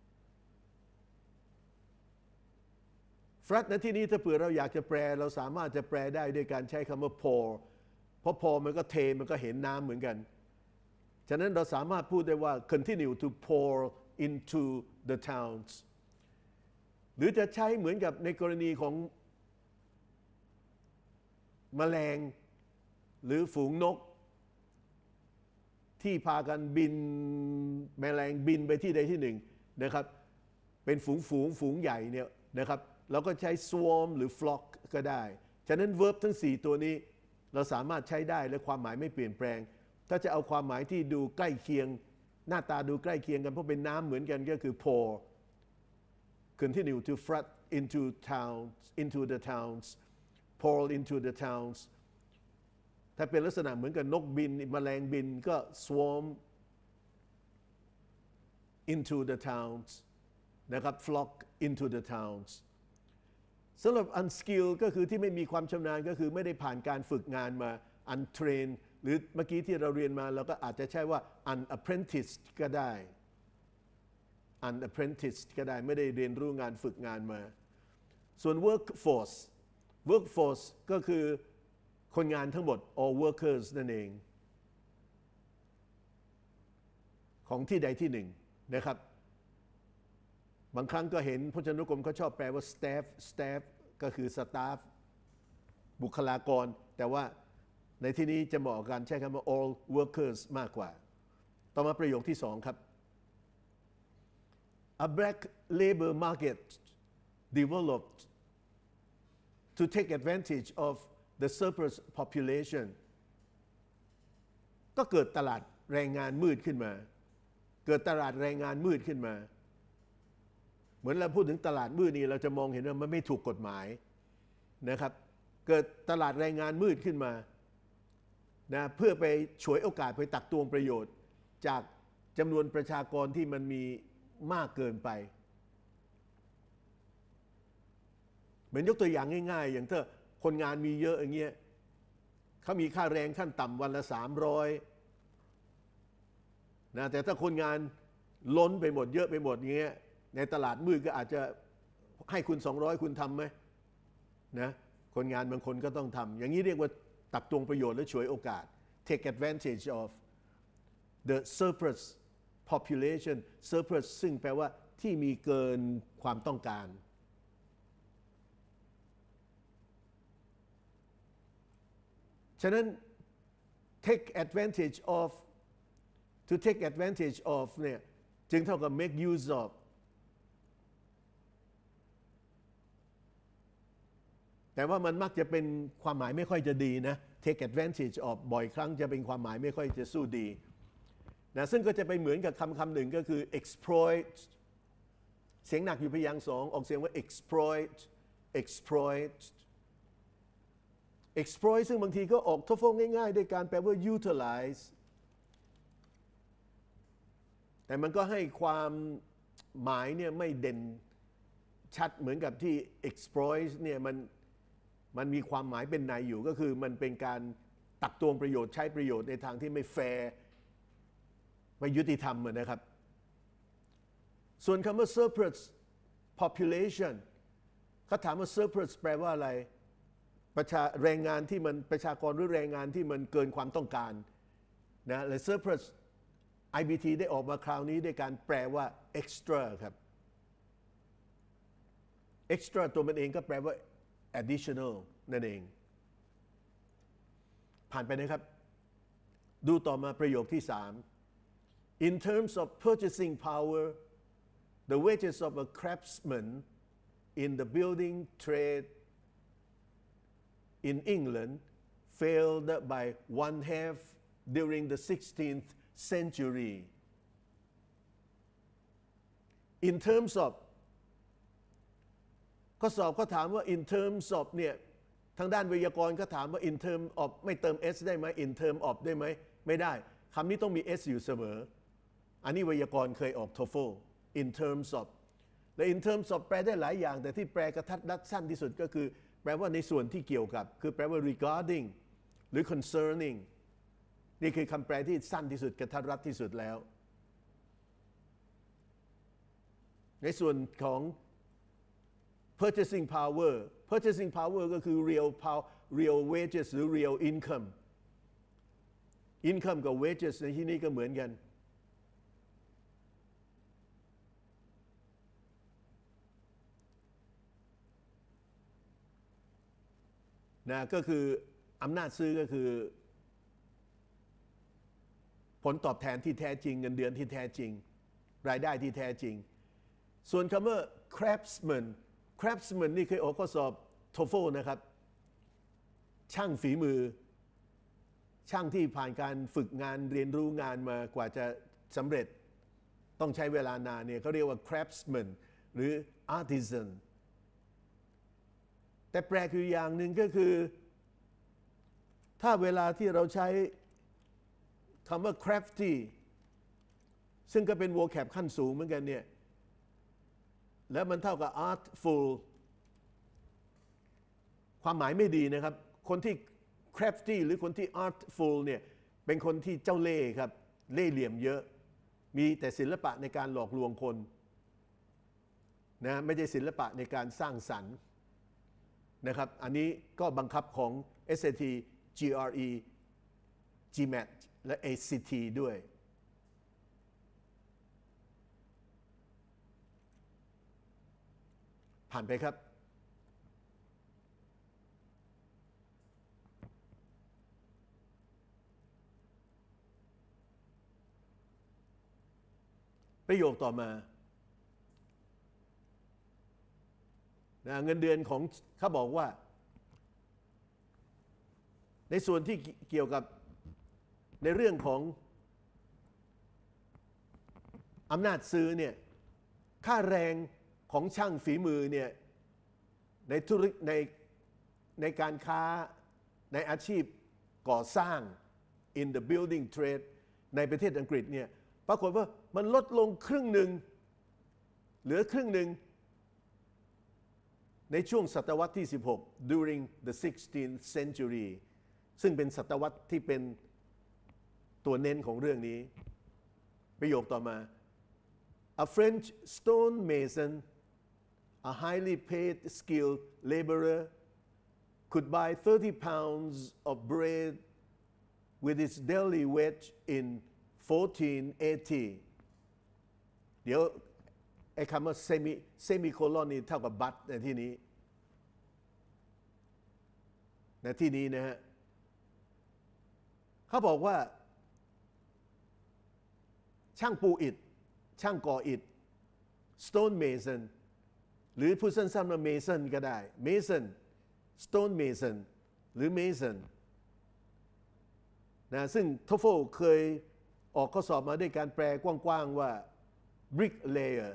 flood ในที่นี้ถ้าเผื่อเราอยากจะแปลเราสามารถจะแปลได้ด้วยการใช้คำว่า pour เพราะ pour มันก็เทมันก็เห็นน้ำเหมือนกันฉะนั้นเราสามารถพูดได้ว่า continue to pour into the towns หรือจะใช้เหมือนกับในกรณีของแมลงหรือฝูงนกที่พากันบินแมลงบินไปที่ใดที่หนึ่งนะครับเป็นฝูงฝูงฝูงใหญ่เนี่ยนะครับเราก็ใช้ swarm หรือ flock ก็ได้ฉะนั้น verb ทั้งสี่ตัวนี้เราสามารถใช้ได้และความหมายไม่เปลี่ยนแปลงถ้าจะเอาความหมายที่ดูใกล้เคียงหน้าตาดูใกล้เคียงกันเพราะเป็นน้ำเหมือนกันก็คือ pour continue to flood into towns into the towns pour into the towns ถ้าเป็นลักษณะเหมือนกับนกบินแมลงบินก็ swarm into the towns นะครับ flock into the towns สำหรับ unskilled ก็คือที่ไม่มีความชำนาญก็คือไม่ได้ผ่านการฝึกงานมา untrained หรือเมื่อกี้ที่เราเรียนมาเราก็อาจจะใช้ว่า unapprenticed ก็ได้ unapprenticed ก็ได้ไม่ได้เรียนรู้งานฝึกงานมาส่วน workforce workforce ก็คือคนงานทั้งหมด all workers นั่นเองของที่ใดที่หนึ่งนะครับบางครั้งก็เห็นพจนานุกรมเขาชอบแปลว่า staff staff ก็คือ staff บุคลากรแต่ว่าในที่นี้จะเหมาะกับการใช้คำว่า all workers มากกว่าต่อมาประโยคที่สองครับ A black labor market developed to take advantage of the surplus population ก็เกิดตลาดแรงงานมืดขึ้นมาเกิดตลาดแรงงานมืดขึ้นมาเหมือนเราพูดถึงตลาดมืดนี่เราจะมองเห็นว่ามันไม่ถูกกฎหมายนะครับเกิดตลาดแรงงานมืดขึ้นมานะเพื่อไปฉวยโอกาสไปตักตวงประโยชน์จากจำนวนประชากรที่มันมีมากเกินไปเหมือนยกตัวอย่างง่ายๆอย่างถ้าคนงานมีเยอะอย่างเงี้ยเขามีค่าแรงขั้นต่ำวันละสามร้อยนะแต่ถ้าคนงานล้นไปหมดเยอะไปหมดอย่างเงี้ยในตลาดมืดก็อาจจะให้คุณสองร้อยคุณทำไหมนะคนงานบางคนก็ต้องทำอย่างนี้เรียกว่าตักตวงประโยชน์และฉวยโอกาส take advantage of the surplus population surplus ซึ่งแปลว่าที่มีเกินความต้องการฉะนั้น take advantage of to take advantage of เนี่ยจึงเท่ากับ make use of แต่ว่ามันมักจะเป็นความหมายไม่ค่อยจะดีนะ take advantage of บ่อยครั้งจะเป็นความหมายไม่ค่อยจะสู้ดีนะซึ่งก็จะไปเหมือนกับคำคำหนึ่งก็คือ exploit เสียงหนักอยู่พยางค์สองออกเสียงว่า exploit exploit exploit ซึ่งบางทีก็ออกทฟงง่ายๆด้วยการแปลว่า utilize แต่มันก็ให้ความหมายเนี่ยไม่เด่นชัดเหมือนกับที่ exploit เนี่ยมันมันมีความหมายเป็นในอยู่ก็คือมันเป็นการตักตวงประโยชน์ใช้ประโยชน์ในทางที่ไม่แฟร์ไม่ยุติธรรมนะครับส่วนคำว่า surplus population เขาถามว่า surplus แปลว่าอะไรประชาแรงงานที่มันประชากรหรือแรงงานที่มันเกินความต้องการนะและ surplus ไอ บี ที ได้ออกมาคราวนี้ด้วยการแปลว่า extra ครับ extra ตัวมันเองก็แปลว่า additional นั่นเองผ่านไปนะครับดูต่อมาประโยคที่สาม In terms of purchasing power the wages of a craftsman in the building trade in England fell by one half during the sixteenth century. In terms of ข้อสอบเขาถามว่า in terms of เนี่ยทางด้านไวยากรณ์ก็ถามว่า in term of ไม่เติม s ได้ไหม in term of ได้ไหมไม่ได้คำนี้ต้องมี s อยู่เสมออันนี้ไวยากรณ์เคยออก TOEFL in terms of และ in terms of แปลได้หลายอย่างแต่ที่แปลกระทัดรัดสั้นที่สุดก็คือแปลว่าในส่วนที่เกี่ยวกับคือแปลว่า regarding หรือ concerning นี่คือคำแปลที่สั้นที่สุดกระทัดรัดที่สุดแล้วในส่วนของ purchasing power purchasing power ก็คือ real power real wages หรือ real income income กับ wages ในที่นี้ก็เหมือนกันนะก็คืออำนาจซื้อก็คือผลตอบแทนที่แท้จริงเงินเดือนที่แท้จริงรายได้ที่แท้จริงส่วนคำว่า craftsman craftsman นี่เคยออกข้อสอบ TOEFL นะครับช่างฝีมือช่างที่ผ่านการฝึกงานเรียนรู้งานมากว่าจะสำเร็จต้องใช้เวลานานเนี่ยเขาเรียกว่า craftsman หรือ artisanแต่แปลกอยู่อย่างหนึ่งก็คือถ้าเวลาที่เราใช้คำว่า crafty ซึ่งก็เป็น vocab ขั้นสูงเหมือนกันเนี่ยแล้วมันเท่ากับ artful ความหมายไม่ดีนะครับคนที่ crafty หรือคนที่ artful เนี่ยเป็นคนที่เจ้าเล่ห์ครับเล่ห์เหลี่ยมเยอะมีแต่ศิลปะในการหลอกลวงคนนะไม่ใช่ศิลปะในการสร้างสรรค์นะครับอันนี้ก็บังคับของ เอส เอ ที จี อาร์ อี จี แมท และ เอ ซี ที ด้วยผ่านไปครับประโยคต่อมานะเงินเดือนของเขาบอกว่าในส่วนที่เกี่ยวกับในเรื่องของอำนาจซื้อเนี่ยค่าแรงของช่างฝีมือเนี่ยในธุรกิจในในการค้าในอาชีพก่อสร้าง in the building trade ในประเทศอังกฤษเนี่ยปรากฏว่ามันลดลงครึ่งหนึ่งเหลือครึ่งหนึ่งในช่วงศตวรรษที่ สิบหก during the sixteenth century ซึ่งเป็นศตวรรษที่เป็นตัวเน้นของเรื่องนี้ประโยคต่อมา a French stonemason a highly paid skilled laborer could buy thirty pounds of bread with its daily wage in fourteen eighty เดี๋ยวไอ้คำว่า semi semicolon นี่เท่ากับ but ในที่นี้ในที่นี้นะฮะเขาบอกว่าช่างปูอิฐช่างก่ออิฐ stone mason หรือพูดสั้นๆว่า mason ก็ได้ mason stone mason หรือ mason นะซึ่ง TOEFL เคยออกข้อสอบมาด้วยการแปลกว้างๆว่า bricklayer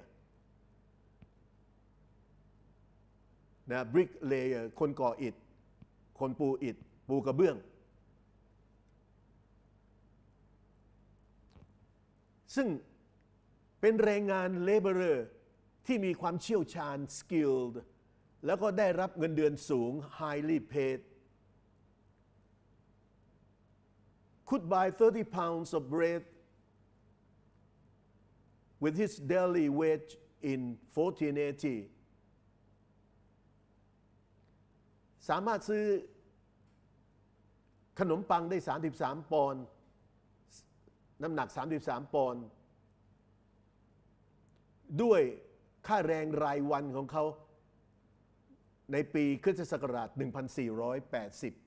นะ bricklayer คนก่ออิฐคนปูอิฐปูกระเบื้องซึ่งเป็นแรงงาน laborer ที่มีความเชี่ยวชาญ skilled แล้วก็ได้รับเงินเดือนสูง highly paid could buy thirty pounds of bread with his daily wage in fourteen eighty สามารถซื้อขนมปังได้สามสิบสามปอนด์น้ำหนักสามสิบสามปอนด์ด้วยค่าแรงรายวันของเขาในปีคริสตศักราชหนึ่งพันสี่ร้อยแปดสิบ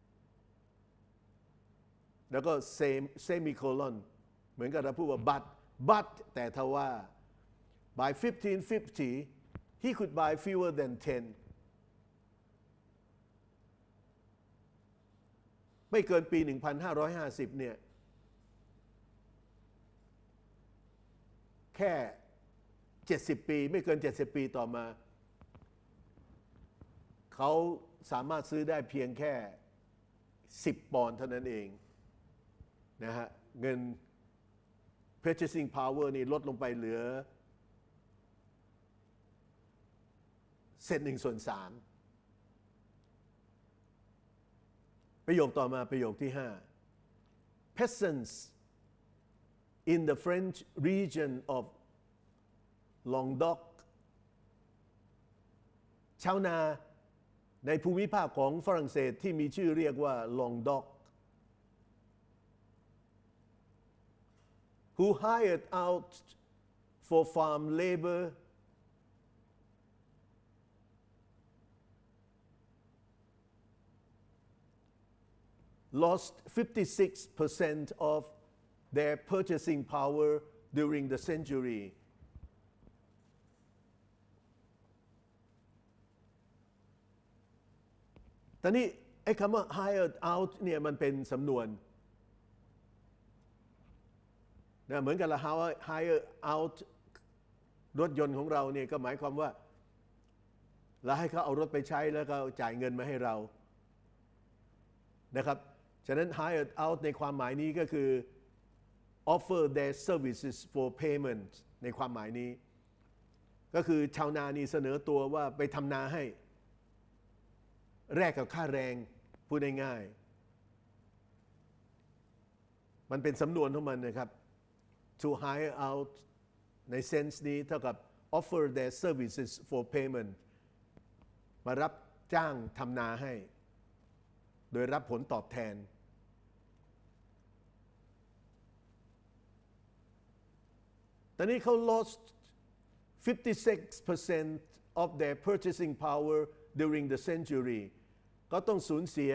แล้วก็เซมิโคลอนเหมือนกับเราพูดว่า but but แต่ทว่า by fifteen fifty he could buy fewer than ten ไม่เกินปี หนึ่งพันห้าร้อยห้าสิบ เนี่ยแค่เจ็ดสิบปีไม่เกินเจ็ดสิบปีต่อมาเขาสามารถซื้อได้เพียงแค่สิบปอนด์เท่านั้นเองนะฮะเงิน purchasing power นี่ลดลงไปเหลือเศษหนึ่งส่วนสามประโยคต่อมาประโยคที่ห้า peasants in the French region of Languedoc ชาวนาในภูมิภาคของฝรั่งเศสที่มีชื่อเรียกว่า Languedoc who hired out for farm labor lost fifty-six percent of their purchasing power during the century ตอนนี้ไอ้คำว่า hired out เนี่ยมันเป็นสำนวนนะเหมือนกับเรา hire out รถยนต์ของเราเนี่ยก็หมายความว่าเราให้เขาเอารถไปใช้แล้วก็จ่ายเงินมาให้เรานะครับฉะนั้น hire out ในความหมายนี้ก็คือ offer their services for payment ในความหมายนี้ก็คือชาวนานี่เสนอตัวว่าไปทำนาให้แลกกับค่าแรงพูดง่ายๆมันเป็นสำนวนของมันนะครับ to hire out ใน sense นี้เท่ากับ offer their services for payment มารับจ้างทำนาให้โดยรับผลตอบแทนตอนนี้เขา lost fifty-six percent of their purchasing power during the century ก็ต้องสูญเสีย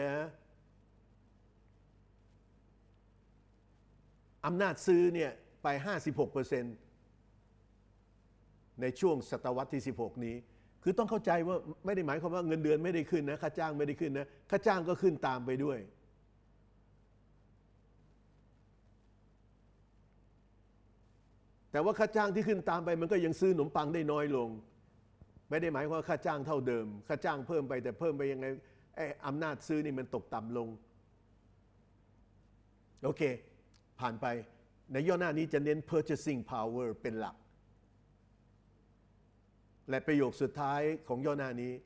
อำนาจซื้อเนี่ยไป ห้าสิบหกเปอร์เซ็นต์ ในช่วงศตวรรษที่สิบหกนี้คือต้องเข้าใจว่าไม่ได้หมายความว่าเงินเดือนไม่ได้ขึ้นนะค่าจ้างไม่ได้ขึ้นนะค่าจ้างก็ขึ้นตามไปด้วยแต่ว่าค่าจ้างที่ขึ้นตามไปมันก็ยังซื้อขนมปังได้น้อยลงไม่ได้หมายความว่าค่าจ้างเท่าเดิมค่าจ้างเพิ่มไปแต่เพิ่มไปยังไงไอ้อำนาจซื้อนี่มันตกต่ำลงโอเคผ่านไปในย่อหน้านี้จะเน้น purchasing power เป็นหลักและประโยคสุดท้ายของย่อหน้านี้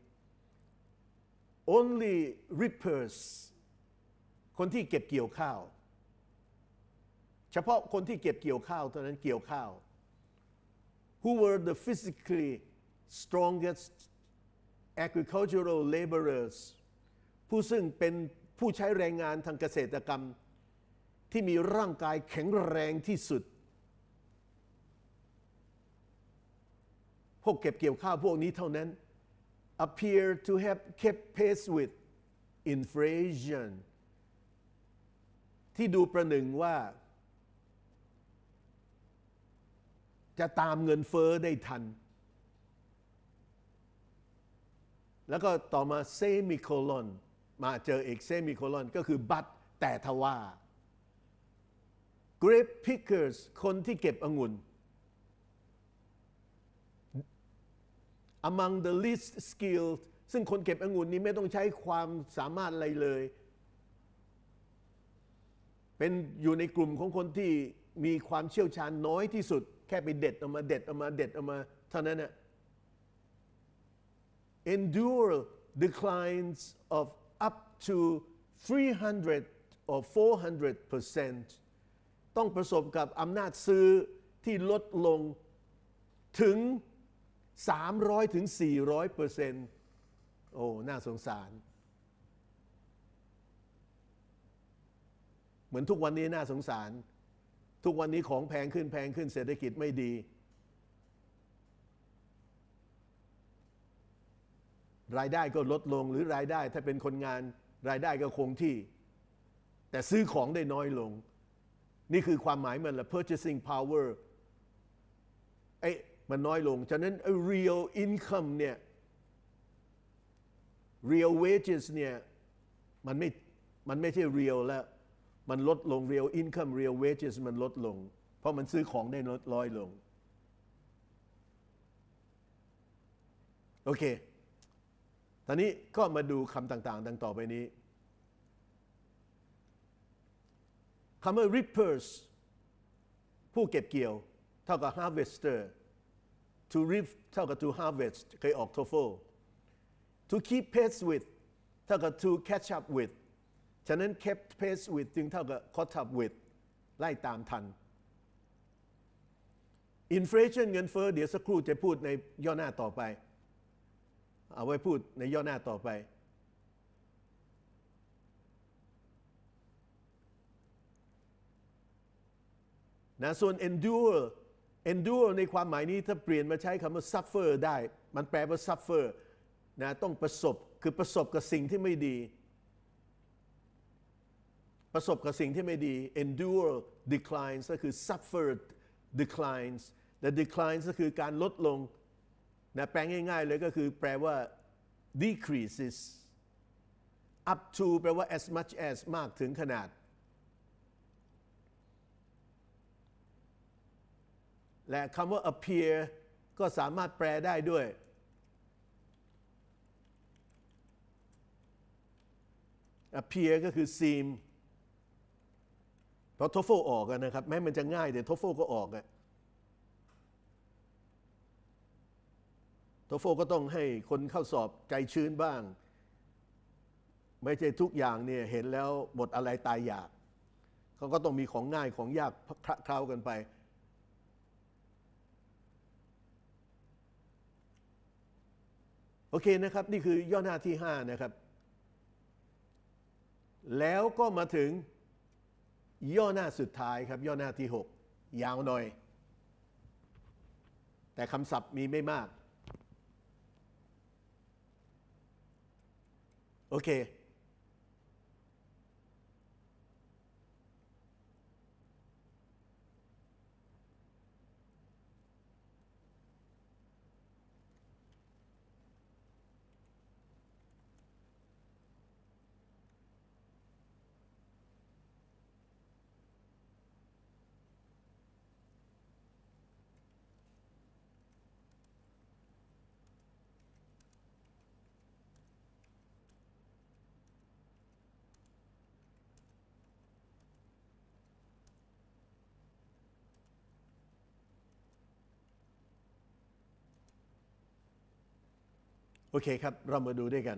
only reapers คนที่เก็บเกี่ยวข้าวเฉพาะคนที่เก็บเกี่ยวข้าวเท่านั้นเกี่ยวข้าว who were the physically strongest agricultural laborers ผู้ซึ่งเป็นผู้ใช้แรงงานทางเกษตรกรรมที่มีร่างกายแข็งแรงที่สุดพวกเก็บเกี่ยวข้าวพวกนี้เท่านั้น appear to have kept pace with inflation ที่ดูประหนึ่งว่าจะตามเงินเฟ้อได้ทันแล้วก็ต่อมาเซมิโคลอนมาเจออีกเซมิโคลอนก็คือบัตแต่ทว่า grape pickers คนที่เก็บองุ่น among the least skilled ซึ่งคนเก็บองุ่นนี้ไม่ต้องใช้ความสามารถอะไรเลยเป็นอยู่ในกลุ่มของคนที่มีความเชี่ยวชาญน้อยที่สุดแค่ไปเด็ดออกมาเด็ดออกมาเด็ดออกมาเท่านั้นนะ endure declines of up to three hundred or four hundred percent ต้องประสบกับอำนาจซื้อที่ลดลงถึงสามร้อยถึงสี่ร้อยเปอร์เซ็นต์โอ้น่าสงสารเหมือนทุกวันนี้น่าสงสารทุกวันนี้ของแพงขึ้นแพงขึ้นเศรษฐกิจไม่ดีรายได้ก็ลดลงหรือรายได้ถ้าเป็นคนงานรายได้ก็คงที่แต่ซื้อของได้น้อยลงนี่คือความหมายมันละ purchasing power ไอ้มันน้อยลงฉะนั้น real income เนี่ย real wages เนี่ยมันไม่มันไม่ใช่ real แล้วมันลดลง real income real wages มันลดลงเพราะมันซื้อของได้ลดน้อยลงโอเคตอนนี้ก็มาดูคำต่างๆดังต่อไปนี้คำว่า reapers ผู้เก็บเกี่ยวเท่ากับ harvester to reap เท่ากับ to harvest เคยออก TOEFL to keep pace with เท่ากับ to catch up with ฉะนั้น kept pace with จึงเท่ากับ caught up with ไล่ตามทัน inflation เงินเฟ้อเดี๋ยวสักครู่จะพูดในย่อหน้าต่อไปเอาไว้พูดในย่อหน้าต่อไปนะส่วน endure endure ในความหมายนี้ถ้าเปลี่ยนมาใช้คำว่า suffer ได้มันแปลว่า suffer นะต้องประสบคือประสบกับสิ่งที่ไม่ดีประสบกับสิ่งที่ไม่ดี endure declines ก็คือ suffer declines และ declines ก็คือการลดลงนะแปลง่ายๆเลยก็คือแปลว่า decreases up to แปลว่า as much as มากถึงขนาดและคำว่า appear ก็สามารถแปลได้ด้วย appear ก็คือ seem เพราะ TOEFL ออกนะครับแม้มันจะง่ายแต่ TOEFL ก็ออกอะTOEFL ก็ต้องให้คนเข้าสอบใจชื้นบ้างไม่ใช่ทุกอย่างเนี่ยเห็นแล้วหมดอะไรตายอยากเขาก็ต้องมีของง่ายของยากคละเคล้ากันไปโอเคนะครับนี่คือย่อหน้าที่ห้านะครับแล้วก็มาถึงย่อหน้าสุดท้ายครับย่อหน้าที่หกยาวหน่อยแต่คำศัพท์มีไม่มากโอเคโอเคครับเรามาดูด้วยกัน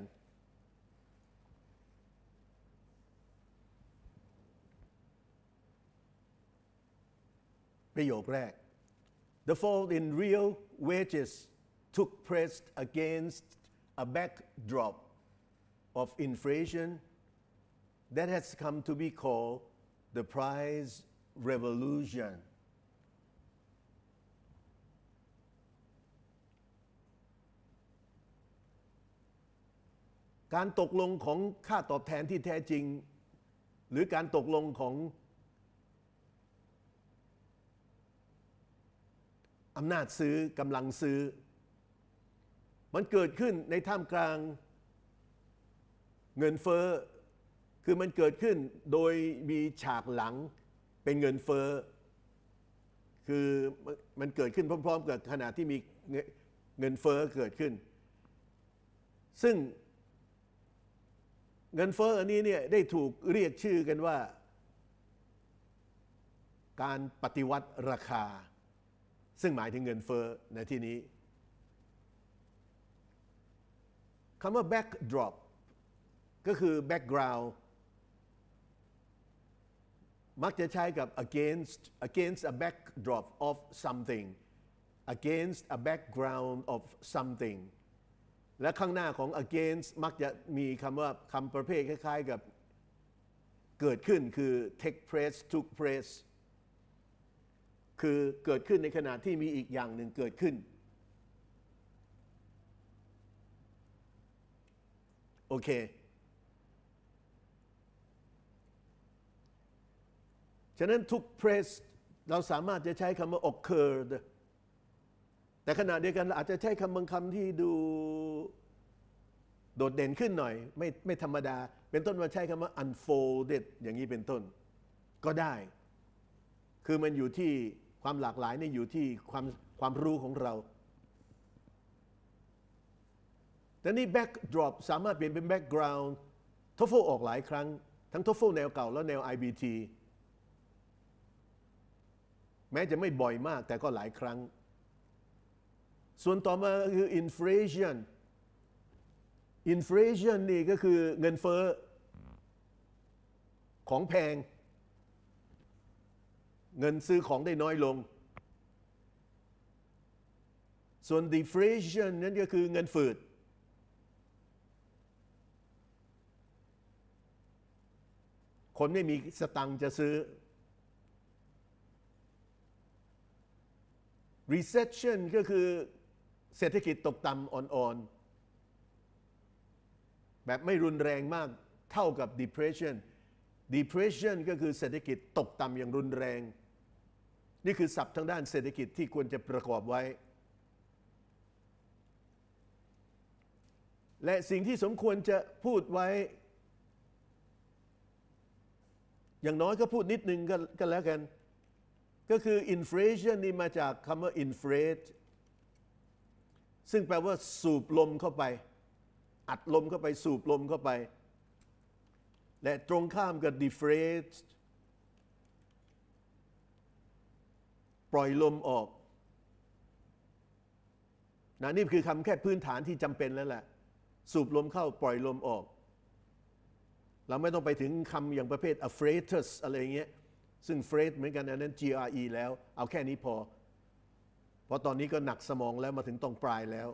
ประโยคแรก The fall in real wages took place against a backdrop of inflation that has come to be called the price revolution การตกลงของค่าตอบแทนที่แท้จริงหรือการตกลงของอำนาจซื้อกำลังซื้อมันเกิดขึ้นในท่ามกลางเงินเฟ้อคือมันเกิดขึ้นโดยมีฉากหลังเป็นเงินเฟ้อคือมันเกิดขึ้นพร้อมๆกับขณะที่มีเงินเฟ้อเกิดขึ้นซึ่งเงินเฟ้ออันนี้เนี่ยได้ถูกเรียกชื่อกันว่าการปฏิวัติราคาซึ่งหมายถึงเงินเฟ้อในที่นี้คำว่า backdrop ก็คือ background มักจะใช้กับ against against a backdrop of something against a background of something และข้างหน้าของ against มักจะมีคำว่าคำประเภทคล้ายๆกับเกิดขึ้นคือ take place took place คือเกิดขึ้นในขณะที่มีอีกอย่างหนึ่งเกิดขึ้นโอเคฉะนั้น took place เราสามารถจะใช้คำว่า occurred แต่ขณะเดียวกันเราอาจจะใช้คำบางคำที่ดูโดดเด่นขึ้นหน่อยไม่ไม่ธรรมดาเป็นต้นว่าใช้คำว่า unfolded อย่างนี้เป็นต้นก็ได้คือมันอยู่ที่ความหลากหลายนี่อยู่ที่ความความรู้ของเราแต่นี่ backdrop สามารถเปลี่ยนเป็น background ทอฟเฟิลออกหลายครั้งทั้งทอฟเฟิลแนวเก่าและแนว ไอ บี ที แม้จะไม่บ่อยมากแต่ก็หลายครั้งส่วนต่อมาคือ inflation inflation นี่ก็คือเงินเฟ้อของแพงเงินซื้อของได้น้อยลงส่วน deflation นั่นก็คือเงินฝืดคนไม่มีสตังค์จะซื้อ recession ก็คือเศรษฐกิจตกต่ำอ่อนๆแบบไม่รุนแรงมากเท่ากับ depression depression ก็คือเศรษฐกิจตกต่ำอย่างรุนแรงนี่คือศัพท์ทางด้านเศรษฐกิจที่ควรจะประกอบไว้และสิ่งที่สมควรจะพูดไว้อย่างน้อยก็พูดนิดนึงก็ก็แล้วกันก็คือ inflation นี่มาจากคำว่า inflate ซึ่งแปลว่าสูบลมเข้าไปอัดลมเข้าไปสูบลมเข้าไปและตรงข้ามกับ deflate ปล่อยลมออกนะนี่คือคำแค่พื้นฐานที่จำเป็นแล้วแหละสูบลมเข้าปล่อยลมออกเราไม่ต้องไปถึงคำอย่างประเภท afflatus อะไรเงี้ยซึ่ง freight เหมือนกันอันนั้น จี อาร์ อี แล้วเอาแค่นี้พอเพราะตอนนี้ก็หนักสมองแล้วมาถึงตรงปลายแล้ว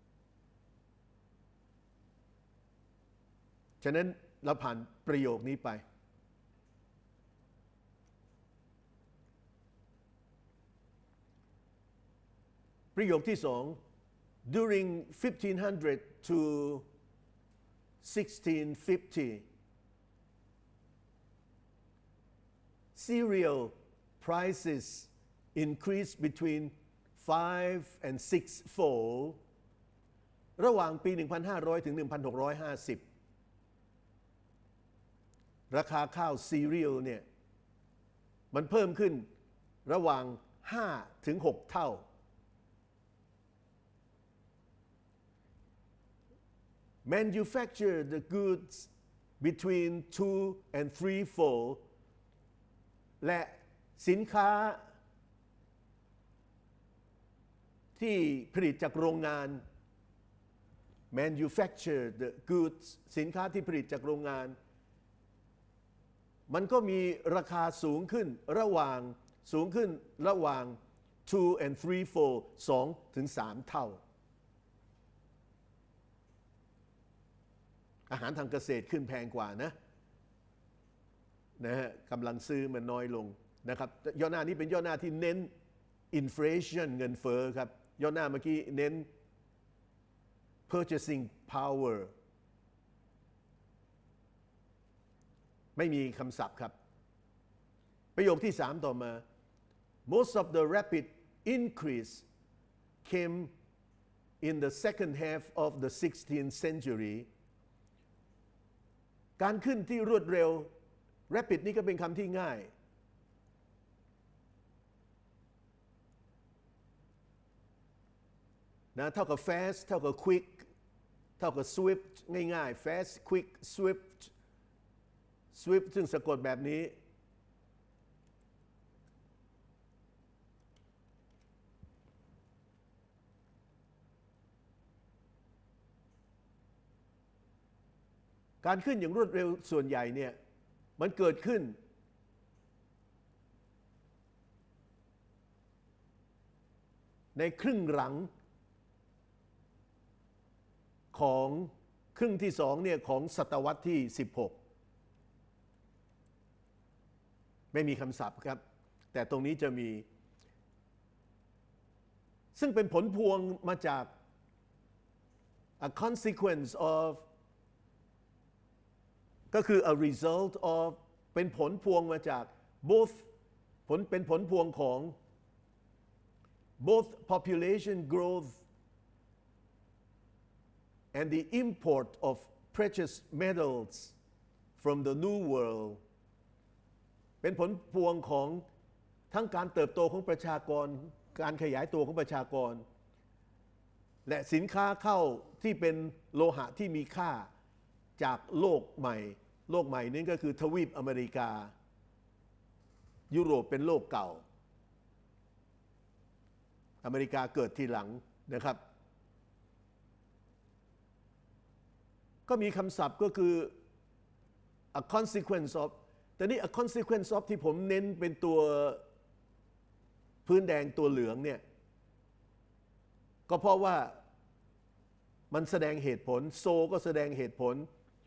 ฉะนั้นเราผ่านประโยคนี้ไปประโยคที่สอง during fifteen hundred to sixteen fifty cereal prices increased between five and six fold ระหว่างปี หนึ่งพันห้าร้อย ถึง หนึ่งพันหกร้อยห้าสิบ ราคาข้าวซีเรียลเนี่ยมันเพิ่มขึ้นระหว่าง ห้าถึงหก เท่า manufacture the goods between two and three fold และสินค้าที่ผลิตจากโรงงาน manufacture the goods สินค้าที่ผลิตจากโรงงานมันก็มีราคาสูงขึ้นระหว่างสูงขึ้นระหว่าง two and three fold สองถึงสามเท่าอาหารทางเกษตรขึ้นแพงกว่านะนะฮะกำลังซื้อมันน้อยลงนะครับย่อหน้านี้เป็นย่อหน้าที่เน้น inflation เงินเฟ้อครับย่อหน้าเมื่อกี้เน้น purchasing power ไม่มีคำศัพท์ครับประโยคที่สามต่อมา most of the rapid increase came in the second half of the sixteenth century การขึ้นที่รวดเร็ว rapid นี่ก็เป็นคำที่ง่ายนะเท่ากับ fast เท่ากับ quick เท่ากับ swift ง่ายๆ fast quick swift swift ซึ่งสะกดแบบนี้การขึ้นอย่างรวดเร็วส่วนใหญ่เนี่ยมันเกิดขึ้นในครึ่งหลังของครึ่งที่สองเนี่ยของศตวรรษที่สิบหกไม่มีคำศัพท์ครับแต่ตรงนี้จะมีซึ่งเป็นผลพวงมาจาก a consequence of ก็คือ a result of เป็นผลพวงมาจาก both ผลเป็นผลพวงของ both population growth and the import of precious metals from the New World เป็นผลพวงของทั้งการเติบโตของประชากรการขยายตัวของประชากรและสินค้าเข้าที่เป็นโลหะที่มีค่าจากโลกใหม่โลกใหม่นี้ก็คือทวีปอเมริกายุโรปเป็นโลกเก่าอเมริกาเกิดทีหลังนะครับก็มีคำศัพท์ก็คือ a consequence of แต่นี่ a consequence of ที่ผมเน้นเป็นตัวพื้นแดงตัวเหลืองเนี่ยก็เพราะว่ามันแสดงเหตุผล so ก็แสดงเหตุผล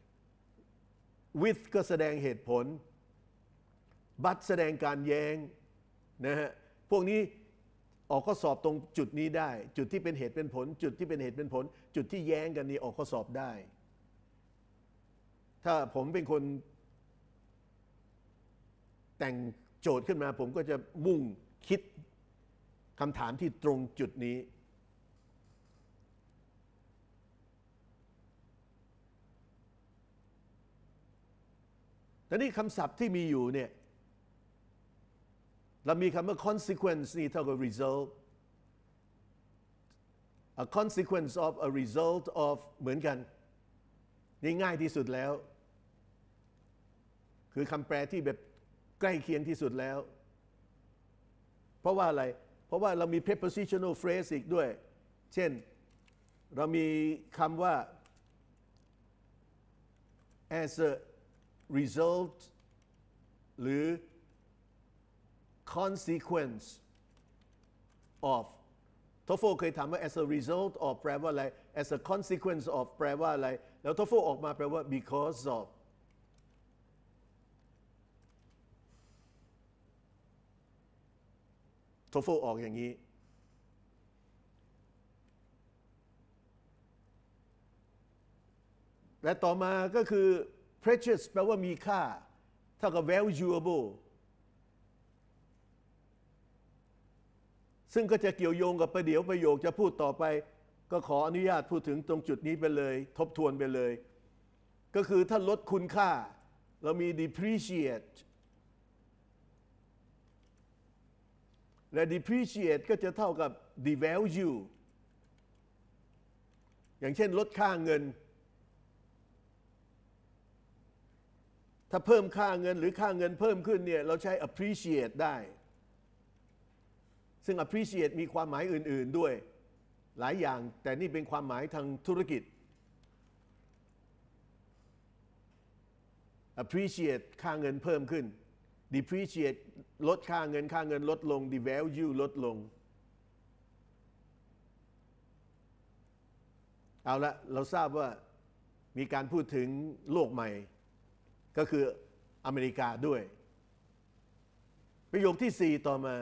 with ก็แสดงเหตุผล but แสดงการแย้งนะฮะพวกนี้ออกข้อสอบตรงจุดนี้ได้จุดที่เป็นเหตุเป็นผลจุดที่เป็นเหตุเป็นผลจุดที่แย้งกันนี้ออกข้อสอบได้ถ้าผมเป็นคนแต่งโจทย์ขึ้นมาผมก็จะมุ่งคิดคำถามที่ตรงจุดนี้แต่นี่คำศัพท์ที่มีอยู่เนี่ยเรามีคำว่า consequence นี่เท่ากับ result a consequence of a result of เหมือนกันนี่ง่ายที่สุดแล้วคือคำแปลที่แบบใกล้เคียงที่สุดแล้วเพราะว่าอะไรเพราะว่าเรามี prepositional phrase อีกด้วยเช่นเรามีคำว่า as a result หรือ consequence of ทโฟเคยถามว่า as a result of แปลว่าอะไร as a consequence of แปลว่าอะไรแล้วทโฟออกมาแปลว่า because of ทโฟออกอย่างนี้และต่อมาก็คือ precious แปลว่ามีค่าเท่ากับ valuable ซึ่งก็จะเกี่ยวโยงกับประเดี๋ยวประโยคจะพูดต่อไปก็ขออนุญาตพูดถึงตรงจุดนี้ไปเลยทบทวนไปเลยก็คือถ้าลดคุณค่าเรามี depreciate และ depreciate ก็จะเท่ากับ devalue อย่างเช่นลดค่าเงินถ้าเพิ่มค่าเงินหรือค่าเงินเพิ่มขึ้นเนี่ยเราใช้ appreciate ได้ซึ่ง appreciate มีความหมายอื่นๆด้วยหลายอย่างแต่นี่เป็นความหมายทางธุรกิจ appreciate ค่าเงินเพิ่มขึ้น depreciate ลดค่าเงินค่าเงินลดลง devalue ลดลงเอาละเราทราบว่ามีการพูดถึงโลกใหม่ก็คืออเมริกาด้วยประโยคที่สี่ต่อมา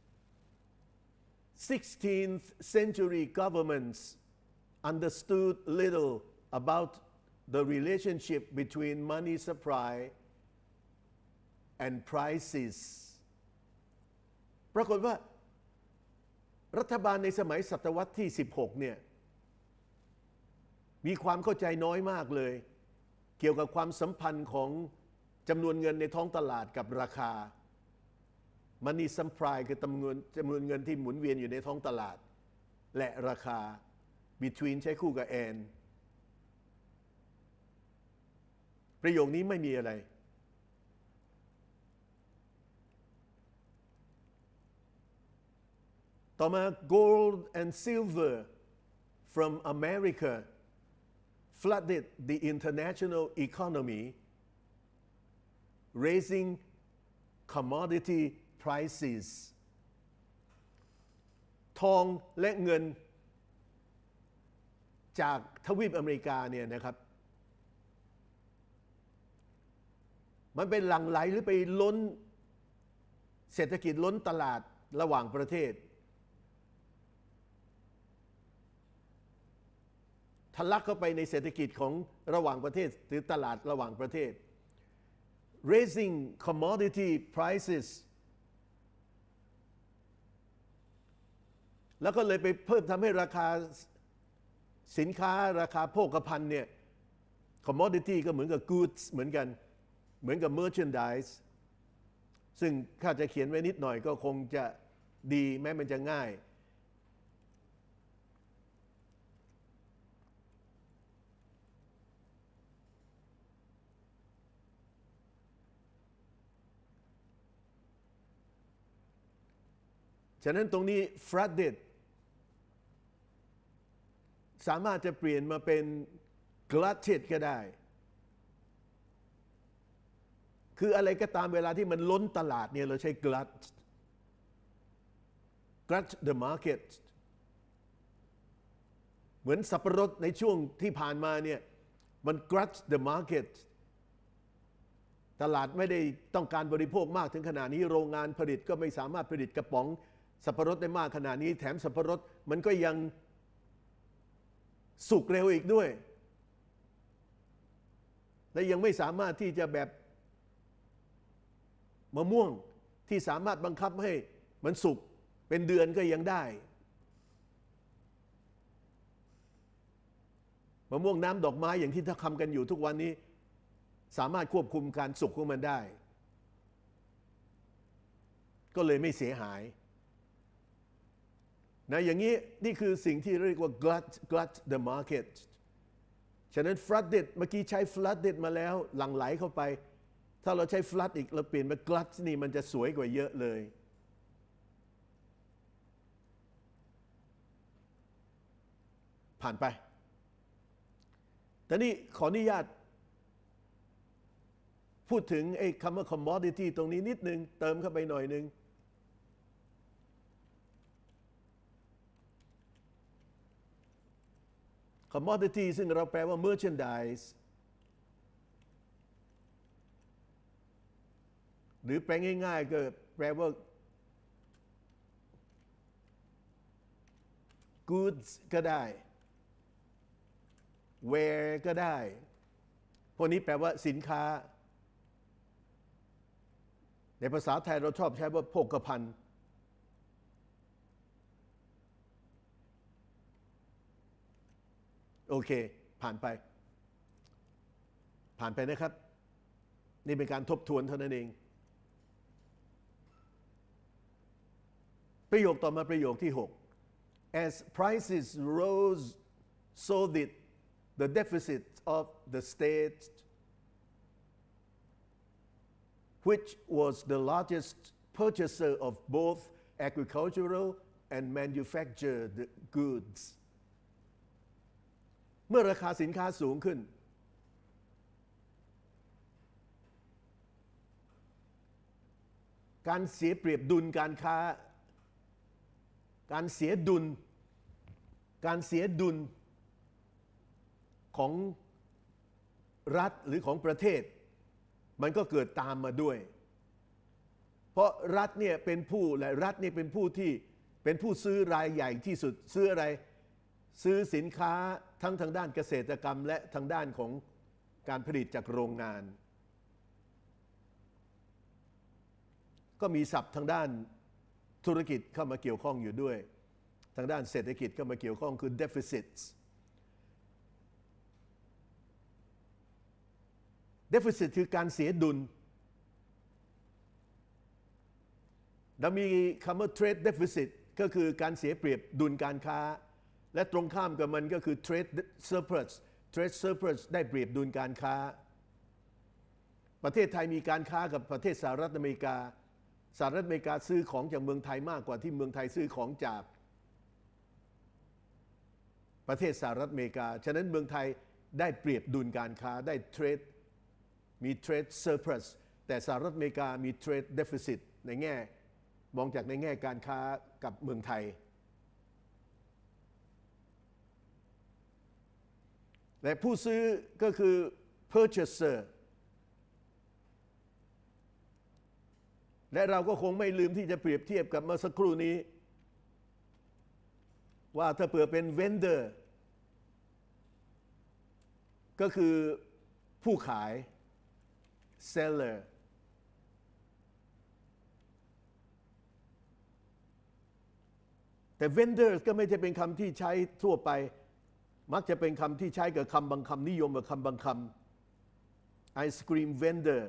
sixteenth century governments understood little about the relationship between money supply and prices ปรากฏว่ารัฐบาลในสมัยศตวรรษที่สิบหกเนี่ยมีความเข้าใจน้อยมากเลยเกี่ยวกับความสัมพันธ์ของจำนวนเงินในท้องตลาดกับราคา Money supply คือจำนวนจำนวนเงินที่หมุนเวียนอยู่ในท้องตลาดและราคา between ใช้คู่กับ and ประโยคนี้ไม่มีอะไรต่อมา gold and silver from America flooded the international economy raising commodity prices ทองและเงินจากทวีปอเมริกาเนี่ยนะครับมันเป็นหลั่งไหลหรือไปล้นเศรษฐกิจล้นตลาดระหว่างประเทศทะลักเข้าไปในเศรษฐกิจของระหว่างประเทศหรือตลาดระหว่างประเทศ raising commodity prices แล้วก็เลยไปเพิ่มทำให้ราคาสินค้าราคาโภคภัณฑ์เนี่ย commodity ก็เหมือนกับ goods เหมือนกันเหมือนกับ merchandise ซึ่งถ้าจะเขียนไว้นิดหน่อยก็คงจะดีแม้มันจะง่ายฉะนั้นตรงนี้ flooded สามารถจะเปลี่ยนมาเป็น glutted ก็ได้คืออะไรก็ตามเวลาที่มันล้นตลาดเนี่ยเราใช้ glut glut the market เหมือนสับปะรดในช่วงที่ผ่านมาเนี่ยมัน glut the market ตลาดไม่ได้ต้องการบริโภคมากถึงขนาดนี้โรงงานผลิตก็ไม่สามารถผลิตกระป๋องสับปะรดได้มากขนาดนี้แถมสับปะรดมันก็ยังสุกเร็วอีกด้วยและยังไม่สามารถที่จะแบบมะม่วงที่สามารถบังคับให้มันสุกเป็นเดือนก็ยังได้มะม่วงน้ำดอกไม้อย่างที่ถ้าทำกันอยู่ทุกวันนี้สามารถควบคุมการสุกของมันได้ก็เลยไม่เสียหายนะอย่างนี้นี่คือสิ่งที่เรียกว่า glut glut the market ฉะนั้น flooded เมื่อกี้ใช้ flooded มาแล้วหลั่งไหลเข้าไปถ้าเราใช้ flood อีกเราเปลี่ยนเป็น glut นี่มันจะสวยกว่าเยอะเลยผ่านไปแต่นี่ขออนุญาตพูดถึงไอ้คำว่า commodity ตรงนี้นิดนึงเติมเข้าไปหน่อยนึงcommodity ซึ่งเราแปลว่า merchandise หรือแปลง่ายๆก็แปลว่า goods ก็ได้ ware ก็ได้พวกนี้แปลว่าสินค้าในภาษาไทยเราชอบใช้ว่าโภคภัณฑ์โอเคผ่านไปผ่านไปนะครับนี่เป็นการทบทวนเท่านั้นเองประโยคต่อมาประโยคที่หก as prices rose so did the deficit of the state which was the largest purchaser of both agricultural and manufactured goodsเมื่อราคาสินค้าสูงขึ้นการเสียเปรียบดุลการค้าการเสียดุลการเสียดุลของรัฐหรือของประเทศมันก็เกิดตามมาด้วยเพราะรัฐเนี่ยเป็นผู้และรัฐเนี่ยเป็นผู้ที่เป็นผู้ซื้อรายใหญ่ที่สุดซื้ออะไรซื้อสินค้าทั้งทางด้านเกษตรกรรมและทางด้านของการผลิตจากโรงงานก็มีศัพท์ทางด้านธุรกิจเข้ามาเกี่ยวข้องอยู่ด้วยทางด้านเศรษฐกิจเข้ามาเกี่ยวข้องคือ deficits deficit คือการเสียดุลแล้วมีคำว่า trade deficit ก็คือการเสียเปรียบดุลการค้าและตรงข้ามกับมันก็คือ trade surplus trade surplus ได้เปรียบดุลการค้าประเทศไทยมีการค้ากับประเทศสหรัฐอเมริกาสหรัฐอเมริกาซื้อของจากเมืองไทยมากกว่าที่เมืองไทยซื้อของจากประเทศสหรัฐอเมริกาฉะนั้นเมืองไทยได้เปรียบดุลการค้าได้ trade มี trade surplus แต่สหรัฐอเมริกามี trade deficit ในแง่มองจากในแง่การค้ากับเมืองไทยและผู้ซื้อก็คือ purchaser และเราก็คงไม่ลืมที่จะเปรียบเทียบกับเมื่อสักครู่นี้ว่าถ้าเผื่อเป็น vendor ก็คือผู้ขาย seller แต่ vendor ก็ไม่ใช่เป็นคำที่ใช้ทั่วไปมักจะเป็นคำที่ใช้กับคำบางคำนิยมกับคำบางคำ ice cream vendor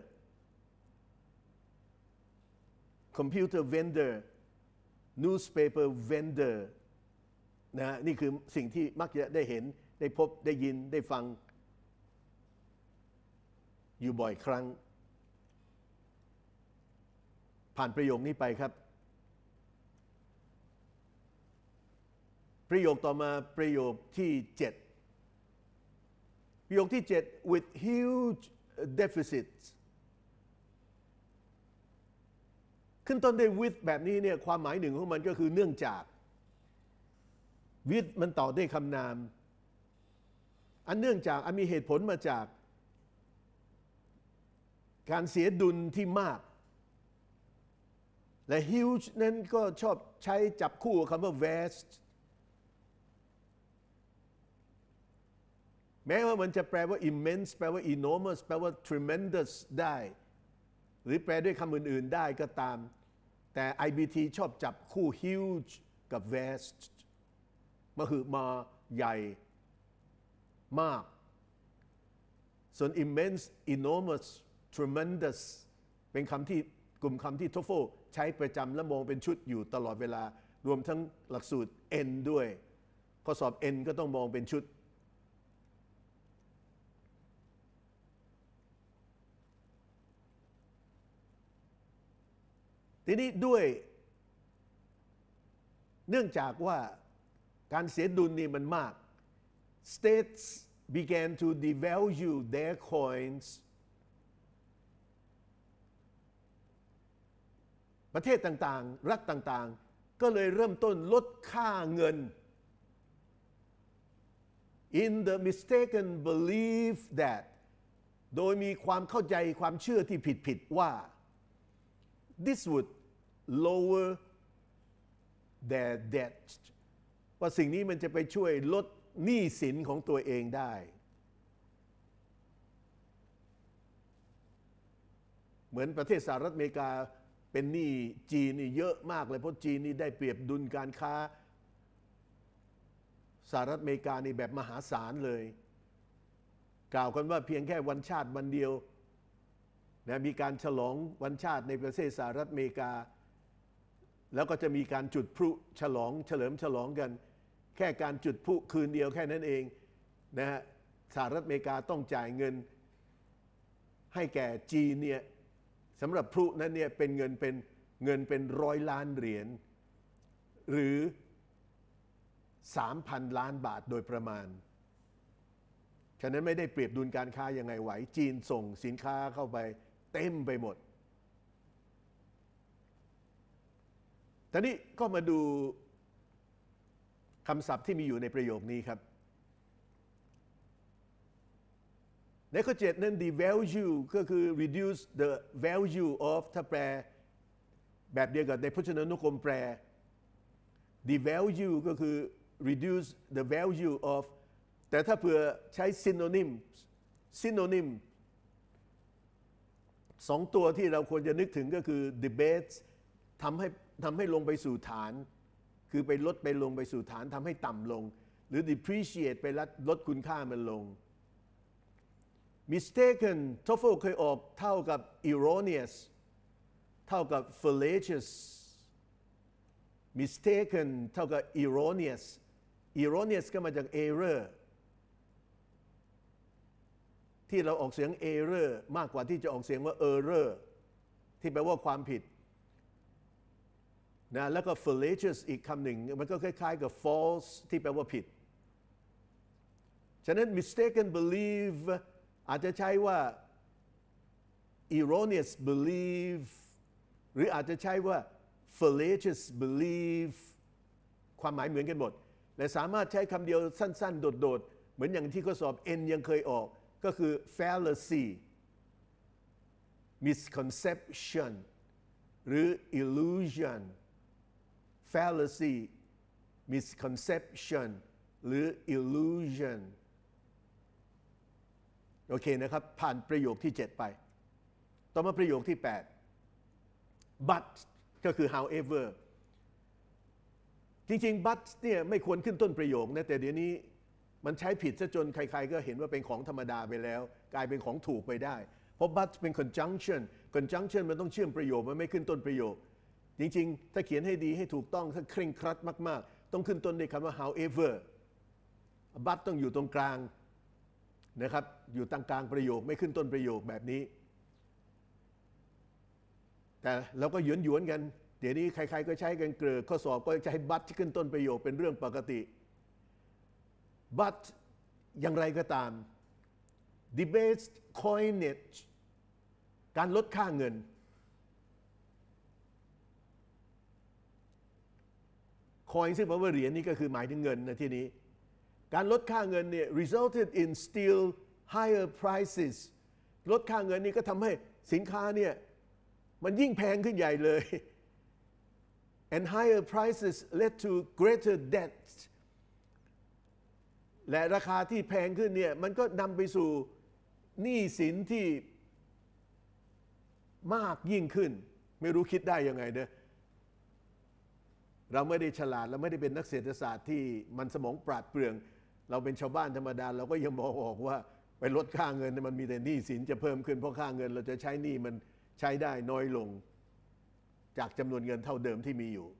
computer vendor newspaper vendor นะนี่คือสิ่งที่มักจะได้เห็นได้พบได้ยินได้ฟังอยู่บ่อยครั้งผ่านประโยคนี้ไปครับประโยคต่อมาประโยคที่เจ็ดประโยคที่เจ็ด with huge deficits ขึ้นต้นด้วย with แบบนี้เนี่ยความหมายหนึ่งของมันก็คือเนื่องจาก with มันต่อด้วยคำนามอันเนื่องจากอันมีเหตุผลมาจากการเสียดุลที่มากและ huge นั้นก็ชอบใช้จับคู่กับคำว่า vast แม้ว่ามันจะแปลว่า immense แปลว่า enormous แปลว่า tremendous ได้หรือแปลด้วยคำอื่นๆได้ก็ตามแต่ ไอ บี ที ชอบจับคู่ huge กับ vast มหึมาใหญ่มากส่วน immense enormous tremendous เป็นคำที่กลุ่มคำที่ TOEFL ใช้ประจำและมองเป็นชุดอยู่ตลอดเวลารวมทั้งหลักสูตร N ด้วยข้อสอบ N ก็ต้องมองเป็นชุดทีนี้ด้วยเนื่องจากว่าการเสียดุลนี่มันมาก states began to devalue their coins ประเทศต่างๆรัฐต่างๆก็เลยเริ่มต้นลดค่าเงิน in the mistaken belief that โดยมีความเข้าใจความเชื่อที่ผิดๆว่า this would lower their debt ว่าสิ่งนี้มันจะไปช่วยลดหนี้สินของตัวเองได้เหมือนประเทศสหรัฐอเมริกาเป็นหนี้จีนนี่เยอะมากเลยเพราะจีนนี่ได้เปรียบดุลการค้าสหรัฐอเมริกานี่แบบมหาศาลเลยกล่าวกันว่าเพียงแค่วันชาติวันเดียวนะมีการฉลองวันชาติในประเทศสหรัฐอเมริกาแล้วก็จะมีการจุดพลุฉลองเฉลิมฉลองกันแค่การจุดพลุคืนเดียวแค่นั้นเองนะฮะสหรัฐอเมริกาต้องจ่ายเงินให้แก่จีนเนี่ยสำหรับพลุนั้นเนี่ยเป็นเงินเป็นเงินเป็นร้อยล้านเหรียญหรือ สามพัน ล้านบาทโดยประมาณฉะนั้นไม่ได้เปรียบดุลการค้ายังไงไหวจีนส่งสินค้าเข้าไปเต็มไปหมดทีนี้ก็มาดูคำศัพท์ที่มีอยู่ในประโยคนี้ครับในข้อเจ็ดนั้น the value ก็คือ reduce the value of ถ้าแปลแบบเดียวกับในพจนานุกรมแปล the value ก็คือ reduce the value of แต่ถ้าเผื่อใช้ synonym synonym สองตัวที่เราควรจะนึกถึงก็คือ debate ทำให้ทำให้ลงไปสู่ฐานคือไปลดไปลงไปสู่ฐานทำให้ต่ำลงหรือ depreciate ไปลดคุณค่ามันลง mistaken TOEFL เคยออกเท่ากับ erroneous เท่ากับ fallacious mistaken เท่ากับ erroneous erroneous ก็มาจาก error ที่เราออกเสียง error มากกว่าที่จะออกเสียงว่า error ที่แปลว่าความผิดนะแล้วก็ fallacious อีกคำหนึ่งมันก็คล้ายๆกับ false ที่แปลว่าผิดฉะนั้น mistaken belief อาจจะใช้ว่า erroneous belief หรืออาจจะใช้ว่า fallacious belief ความหมายเหมือนกันหมดและสามารถใช้คำเดียวสั้นๆโดดๆเหมือนอย่างที่ข้อสอบ N ยังเคยออกก็คือ fallacy misconception หรือ illusion fallacy misconception หรือ illusion โอเคนะครับผ่านประโยคที่เจ็ดไปต่อมาประโยคที่แปด but ก็คือ however จริงๆ but เนี่ยไม่ควรขึ้นต้นประโยคนะแต่เดี๋ยวนี้มันใช้ผิดซะจนใครๆก็เห็นว่าเป็นของธรรมดาไปแล้วกลายเป็นของถูกไปได้เพราะ but เป็น conjunction conjunction มันต้องเชื่อมประโยคมันไม่ขึ้นต้นประโยคจริงๆถ้าเขียนให้ดีให้ถูกต้องถ้าเคร่งครัดมากๆต้องขึ้นต้นด้วยคำว่า however but ต้องอยู่ตรงกลางนะครับอยู่ตรงกลางประโยคไม่ขึ้นต้นประโยคแบบนี้แต่เราก็หยวนหยวนกันเดี๋ยวนี้ใครๆก็ใช้กันเกลือข้อสอบก็ใช้ but ที่ขึ้นต้นประโยคเป็นเรื่องปกติ but อย่างไรก็ตาม debased coinage การลดค่าเงินคอยซึ่งแปลว่าเหรียญนี่ก็คือหมายถึงเงินนะที่นี้การลดค่าเงินเนี่ย resulted in still higher prices ลดค่าเงินนี่ก็ทำให้สินค้าเนี่ยมันยิ่งแพงขึ้นใหญ่เลย and higher prices led to greater debts และราคาที่แพงขึ้นเนี่ยมันก็นำไปสู่หนี้สินที่มากยิ่งขึ้นไม่รู้คิดได้ยังไงเด้อเราไม่ได้ฉลาดเราไม่ได้เป็นนักเศรษฐศาสตร์ที่มันสมองปราดเปรื่องเราเป็นชาวบ้านธรรมดาเราก็ยังมองออกว่าไปลดค่าเงินมันมีแต่หนี้สินจะเพิ่มขึ้นเพราะค่าเงินเราจะใช้หนี้มันใช้ได้น้อยลงจากจำนวนเงินเท่าเดิมที่มีอยู่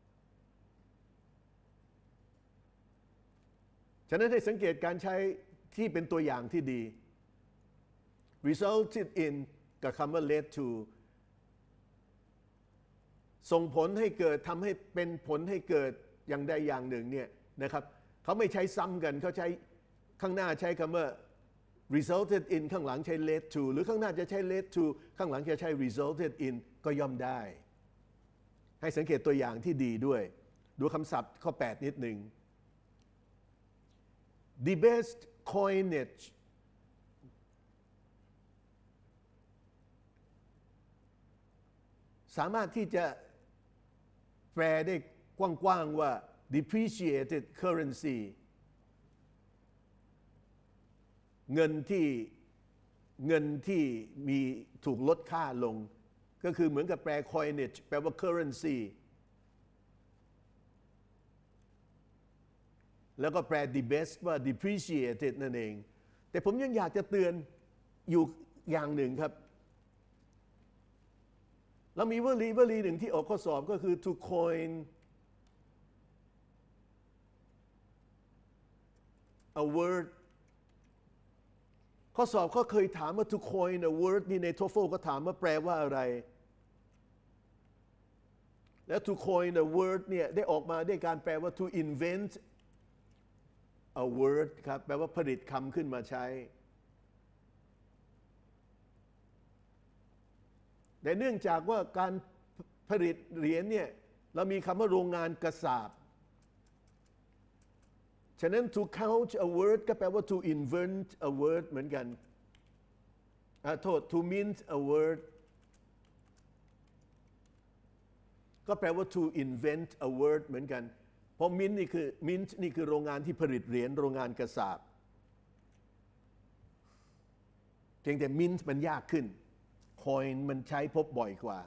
ฉะนั้นให้สังเกตการใช้ที่เป็นตัวอย่างที่ดี resulted in กับคำว่า led to ส่งผลให้เกิดทำให้เป็นผลให้เกิดอย่างใดอย่างหนึ่งเนี่ยนะครับเขาไม่ใช้ซ้ำกันเขาใช้ข้างหน้าใช้คำว่า resulted in ข้างหลังใช้ led to หรือข้างหน้าจะใช้ led to ข้างหลังจะใช้ resulted in ก็ย่อมได้ให้สังเกตตัวอย่างที่ดีด้วยดูคำศัพท์ข้อแปดนิดหนึ่ง debased coinage สามารถที่จะแปลได้กว้างๆว่า depreciated currency เงินที่เงินที่มีถูกลดค่าลงก็คือเหมือนกับแปล coinage แปลว่า currency แล้วก็แปล debased ว่า depreciated นั่นเองแต่ผมยังอยากจะเตือนอยู่อย่างหนึ่งครับเรามีวลีวลีหนึ่งที่ออกข้อสอบก็คือ to coin a word ข้อสอบเขาเคยถามว่า to coin a word นี่ใน TOEFL ก็ถามว่าแปลว่าอะไรแล้ว to coin a word เนี่ยได้ออกมาด้วยการแปลว่า to invent a word ครับแปลว่าผลิตคำขึ้นมาใช้แต่เนื่องจากว่าการผลิตเหรียญเนี่ยเรามีคำว่าโรงงานกษาปณ์ฉะนั้น to count a word ก็แปลว่า to invent a word เหมือนกันอ่าโทษ to mint a word ก็แปลว่า to invent a word เหมือนกันเพราะ mint นี่คือ mint นี่คือโรงงานที่ผลิตเหรียญโรงงานกษาปณ์เพียงแต่ mint มันยากขึ้น coin มันใช้พบบ่อยกว่า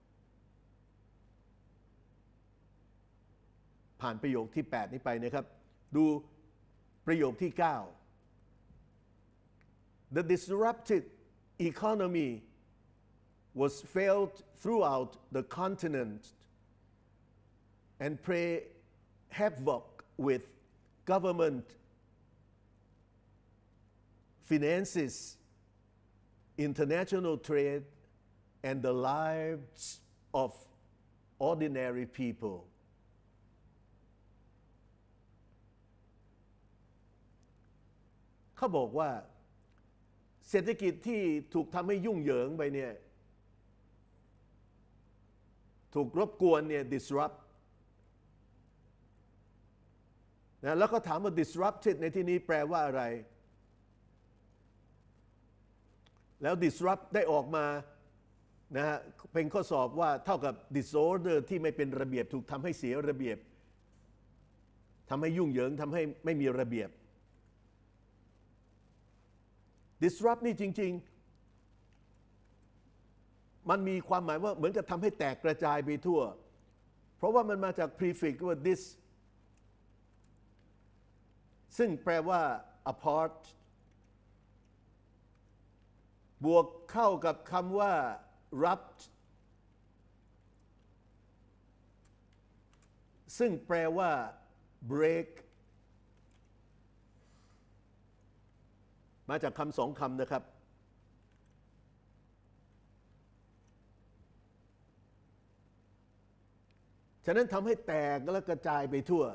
ผ่านประโยคที่แปดนี้ไปนะครับดูประโยคที่เก้า The disrupted economy was felt throughout the continent and play havoc with government finances, international trade, and the lives of ordinary people.เขาบอกว่าเศรษฐกิจที่ถูกทำให้ยุ่งเหยิงไปเนี่ยถูกรบกวนเนี่ย disrupt นะแล้วก็ถามว่า disrupted ในที่นี้แปลว่าอะไรแล้ว disrupt ได้ออกมานะฮะเป็นข้อสอบว่าเท่ากับ disorder ที่ไม่เป็นระเบียบถูกทำให้เสียระเบียบทำให้ยุ่งเหยิงทำให้ไม่มีระเบียบdisrupt นี่จริงๆมันมีความหมายว่าเหมือนกับทำให้แตกกระจายไปทั่วเพราะว่ามันมาจาก prefix ว่า dis ซึ่งแปลว่า apart บวกเข้ากับคำว่า rupt ซึ่งแปลว่า breakมาจากคำสองคำนะครับฉะนั้นทำให้แตกและกระจายไปทั่ว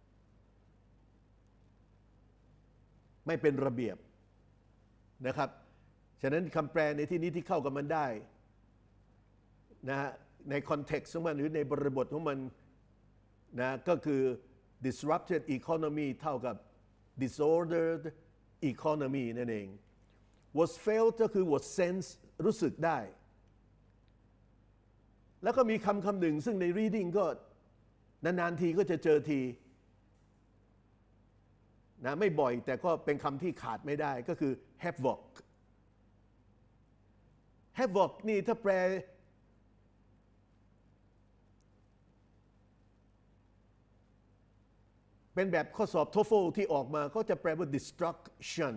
ไม่เป็นระเบียบนะครับฉะนั้นคำแปลในที่นี้ที่เข้ากับมันได้นะฮะในคอนเท็กซ์ของมันหรือในบริบทของมันนะก็คือ disrupted economy เท่ากับ disordered economy นั่นเอง was felt ก็คือ was sense รู้สึกได้แล้วก็มีคำคำหนึ่งซึ่งใน reading ก็นานๆทีก็จะเจอทีนะไม่บ่อยแต่ก็เป็นคำที่ขาดไม่ได้ก็คือ havoc havoc นี่ถ้าแปลเป็นแบบข้อสอบ TOEFL ที่ออกมาเขาจะแปลว่า destruction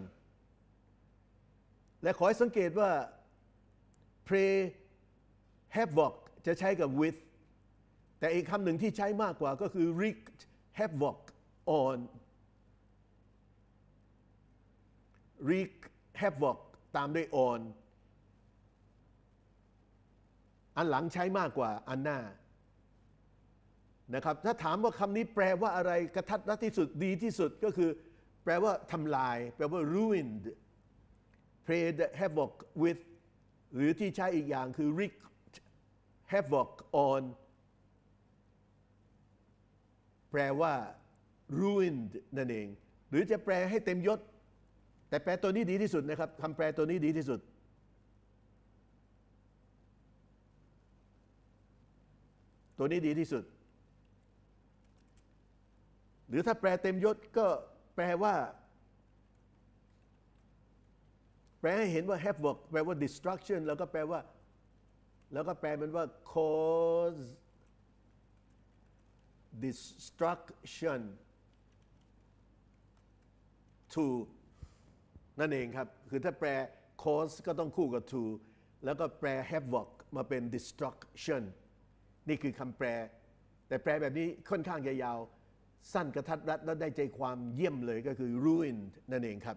และขอให้สังเกตว่า play havoc จะใช้กับ with แต่อีกคำหนึ่งที่ใช้มากกว่าก็คือ wreaked havoc on wreak havoc ตามด้วย on อันหลังใช้มากกว่าอันหน้านะครับถ้าถามว่าคำนี้แปลว่าอะไรกระทัดรัดที่สุดดีที่สุดก็คือแปลว่าทำลายแปลว่า ruined played havoc with หรือที่ใช้อีกอย่างคือ wreaked havoc on แปลว่า ruined นั่นเองหรือจะแปลให้เต็มยศแต่แปลตัวนี้ดีที่สุดนะครับคำแปลตัวนี้ดีที่สุดตัวนี้ดีที่สุดหรือถ้าแปลเต็มยศก็แปลว่าแปลให้เห็นว่า havoc แปลว่า destruction แล้วก็แปลว่าแล้วก็แปลมันว่า cause destruction to นั่นเองครับคือถ้าแปล cause ก็ต้องคู่กับ to แล้วก็แปล havoc มาเป็น destruction นี่คือคำแปลแต่แปลแบบนี้ค่อนข้างจะยาวสั้นกระทัดรัดแล้วได้ใจความเยี่ยมเลยก็คือ ruined นั่นเองครับ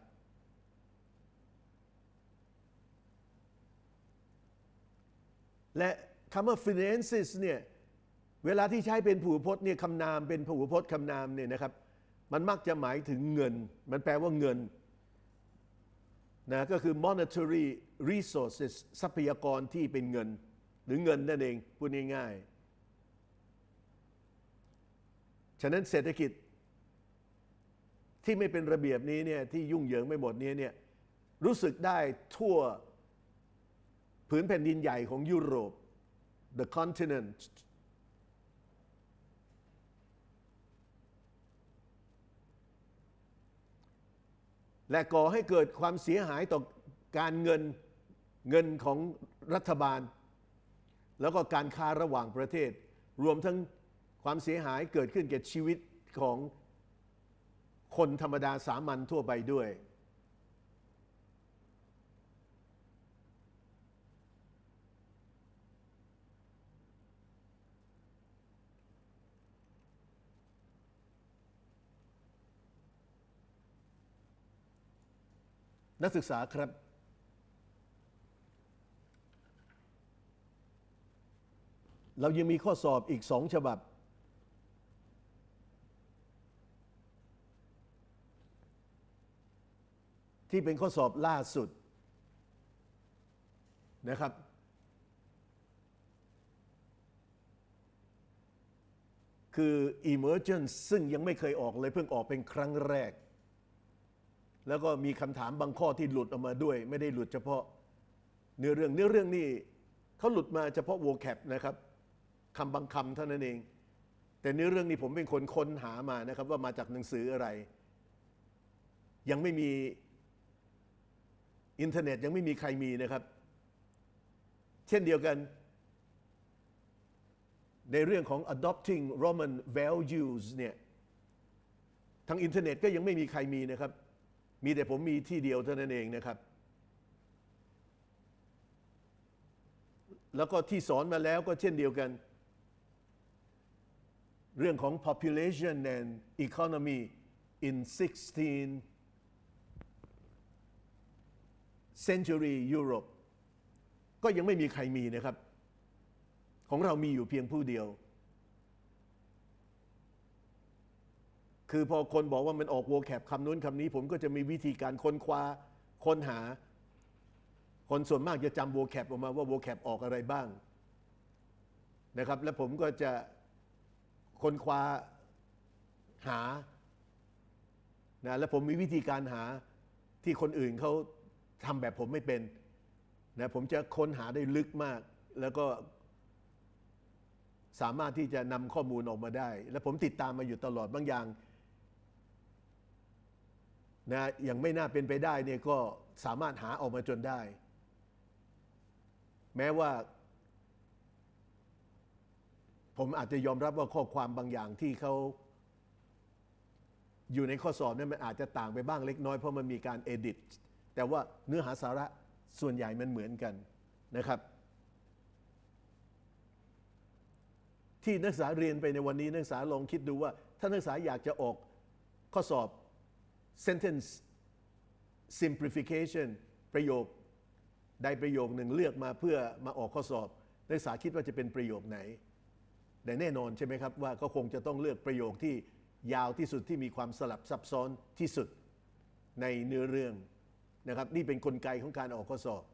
และคำว่า finances เนี่ยเวลาที่ใช้เป็นพหูพจน์เนี่ยคำนามเป็นพหูพจน์คำนามเนี่ยนะครับมันมักจะหมายถึงเงินมันแปลว่าเงินนะก็คือ monetary resources ทรัพยากรที่เป็นเงินหรือเงินนั่นเองพูดง่ายฉะนั้นเศรษฐกิจที่ไม่เป็นระเบียบนี้เนี่ยที่ยุ่งเหยิงไม่หมดนี้เนี่ยรู้สึกได้ทั่วผืนแผ่นดินใหญ่ของยุโรป the continent และก่อให้เกิดความเสียหายต่อการเงินเงินของรัฐบาลแล้วก็การค้าระหว่างประเทศรวมทั้งความเสียหายเกิดขึ้นแก่ชีวิตของคนธรรมดาสามัญทั่วไปด้วยนักศึกษาครับเรายังมีข้อสอบอีกสองฉบับที่เป็นข้อสอบล่าสุดนะครับคือ Emergence ซึ่งยังไม่เคยออกเลยเพิ่งออกเป็นครั้งแรกแล้วก็มีคำถามบางข้อที่หลุดออกมาด้วยไม่ได้หลุดเฉพาะเนื้อเรื่องเนื้อเรื่องนี่เขาหลุดมาเฉพาะ vocab นะครับคำบางคำเท่านั้นเองแต่เนื้อเรื่องนี้ผมเป็นคนค้นหามานะครับว่ามาจากหนังสืออะไรยังไม่มีอินเทอร์เน็ตยังไม่มีใครมีนะครับเช่นเดียวกันในเรื่องของ adopting Roman values เนี่ยทางอินเทอร์เน็ตก็ยังไม่มีใครมีนะครับมีแต่ผมมีที่เดียวเท่านั้นเองนะครับแล้วก็ที่สอนมาแล้วก็เช่นเดียวกันเรื่องของ population and economy in sixteenth century Europe ก็ยังไม่มีใครมีนะครับของเรามีอยู่เพียงผู้เดียวคือพอคนบอกว่ามันออก vocab คำนู้นคำนี้ผมก็จะมีวิธีการค้นคว้าค้นหาคนส่วนมากจะจำ vocab ออกมาว่า vocab ออกอะไรบ้างนะครับและผมก็จะค้นคว้าหานะและผมมีวิธีการหาที่คนอื่นเขาทำแบบผมไม่เป็นนะผมจะค้นหาได้ลึกมากแล้วก็สามารถที่จะนำข้อมูลออกมาได้และผมติดตามมาอยู่ตลอดบางอย่างนะอย่างไม่น่าเป็นไปได้เนี่ยก็สามารถหาออกมาจนได้แม้ว่าผมอาจจะยอมรับว่าข้อความบางอย่างที่เขาอยู่ในข้อสอบนั้นมันอาจจะต่างไปบ้างเล็กน้อยเพราะมันมีการเอดิตแต่ว่าเนื้อหาสาระส่วนใหญ่มันเหมือนกันนะครับที่นักศึกษาเรียนไปในวันนี้นักศึกษาลองคิดดูว่าถ้านักศึกษาอยากจะออกข้อสอบ sentence simplification ประโยคใดประโยคหนึ่งเลือกมาเพื่อมาออกข้อสอบนักศึกษาคิดว่าจะเป็นประโยคไหนแต่แน่นอนใช่ไหมครับว่าก็คงจะต้องเลือกประโยคที่ยาวที่สุดที่มีความสลับซับซ้อนที่สุดในเนื้อเรื่องนะครับนี่เป็นกลไกของการออกข้อสอบ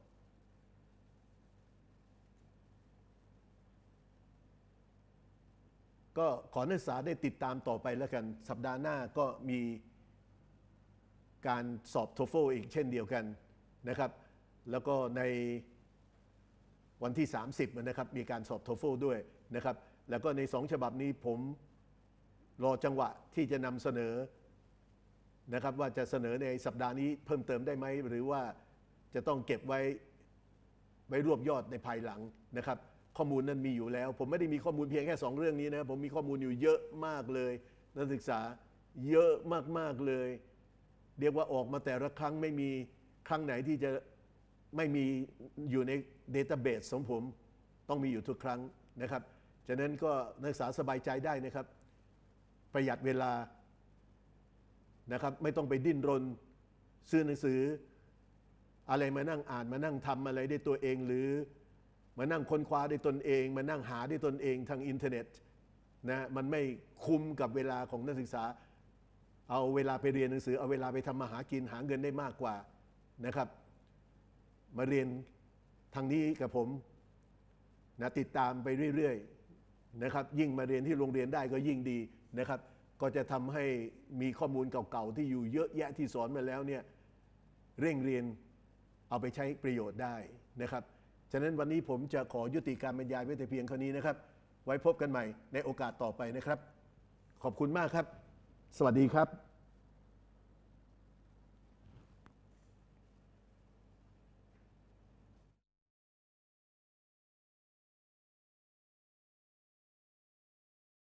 ก็ขอนักศึกษาได้ติดตามต่อไปแล้วกันสัปดาห์หน้าก็มีการสอบ โทเฟล อีกเช่นเดียวกันนะครับแล้วก็ในวันที่สามสิบนะครับมีการสอบ โทเฟล ด้วยนะครับแล้วก็ในสองฉบับนี้ผมรอจังหวะที่จะนำเสนอนะครับว่าจะเสนอในสัปดาห์นี้เพิ่มเติมได้ไหมหรือว่าจะต้องเก็บไว้ไว้รวบยอดในภายหลังนะครับข้อมูลนั้นมีอยู่แล้วผมไม่ได้มีข้อมูลเพียงแค่สองเรื่องนี้นะผมมีข้อมูลอยู่เยอะมากเลยนักศึกษาเยอะมากๆเลยเรียกว่าออกมาแต่ละครั้งไม่มีครั้งไหนที่จะไม่มีอยู่ในเดต้าเบสของผมต้องมีอยู่ทุกครั้งนะครับฉะนั้นก็นักศึกษาสบายใจได้นะครับประหยัดเวลานะครับไม่ต้องไปดิ้นรนซื้อหนังสืออะไรมานั่งอ่านมานั่งทำอะไรได้ตัวเองหรือมานั่งค้นคว้าได้ตนเองมานั่งหาได้ตนเองทางอินเทอร์เน็ตนะมันไม่คุ้มกับเวลาของนักศึกษาเอาเวลาไปเรียนหนังสือเอาเวลาไปทำมาหากินหาเงินได้มากกว่านะครับมาเรียนทางนี้กับผมนะติดตามไปเรื่อยๆนะครับยิ่งมาเรียนที่โรงเรียนได้ก็ยิ่งดีนะครับก็จะทำให้มีข้อมูลเก่าๆที่อยู่เยอะแยะที่สอนมาแล้วเนี่ยเร่งเรียนเอาไปใช้ประโยชน์ได้นะครับฉะนั้นวันนี้ผมจะขอยุติการบรรยายไว้แต่เพียงเท่านี้นะครับไว้พบกันใหม่ในโอกาสต่อไปนะครับขอบคุณมากครับสวัสดีครับ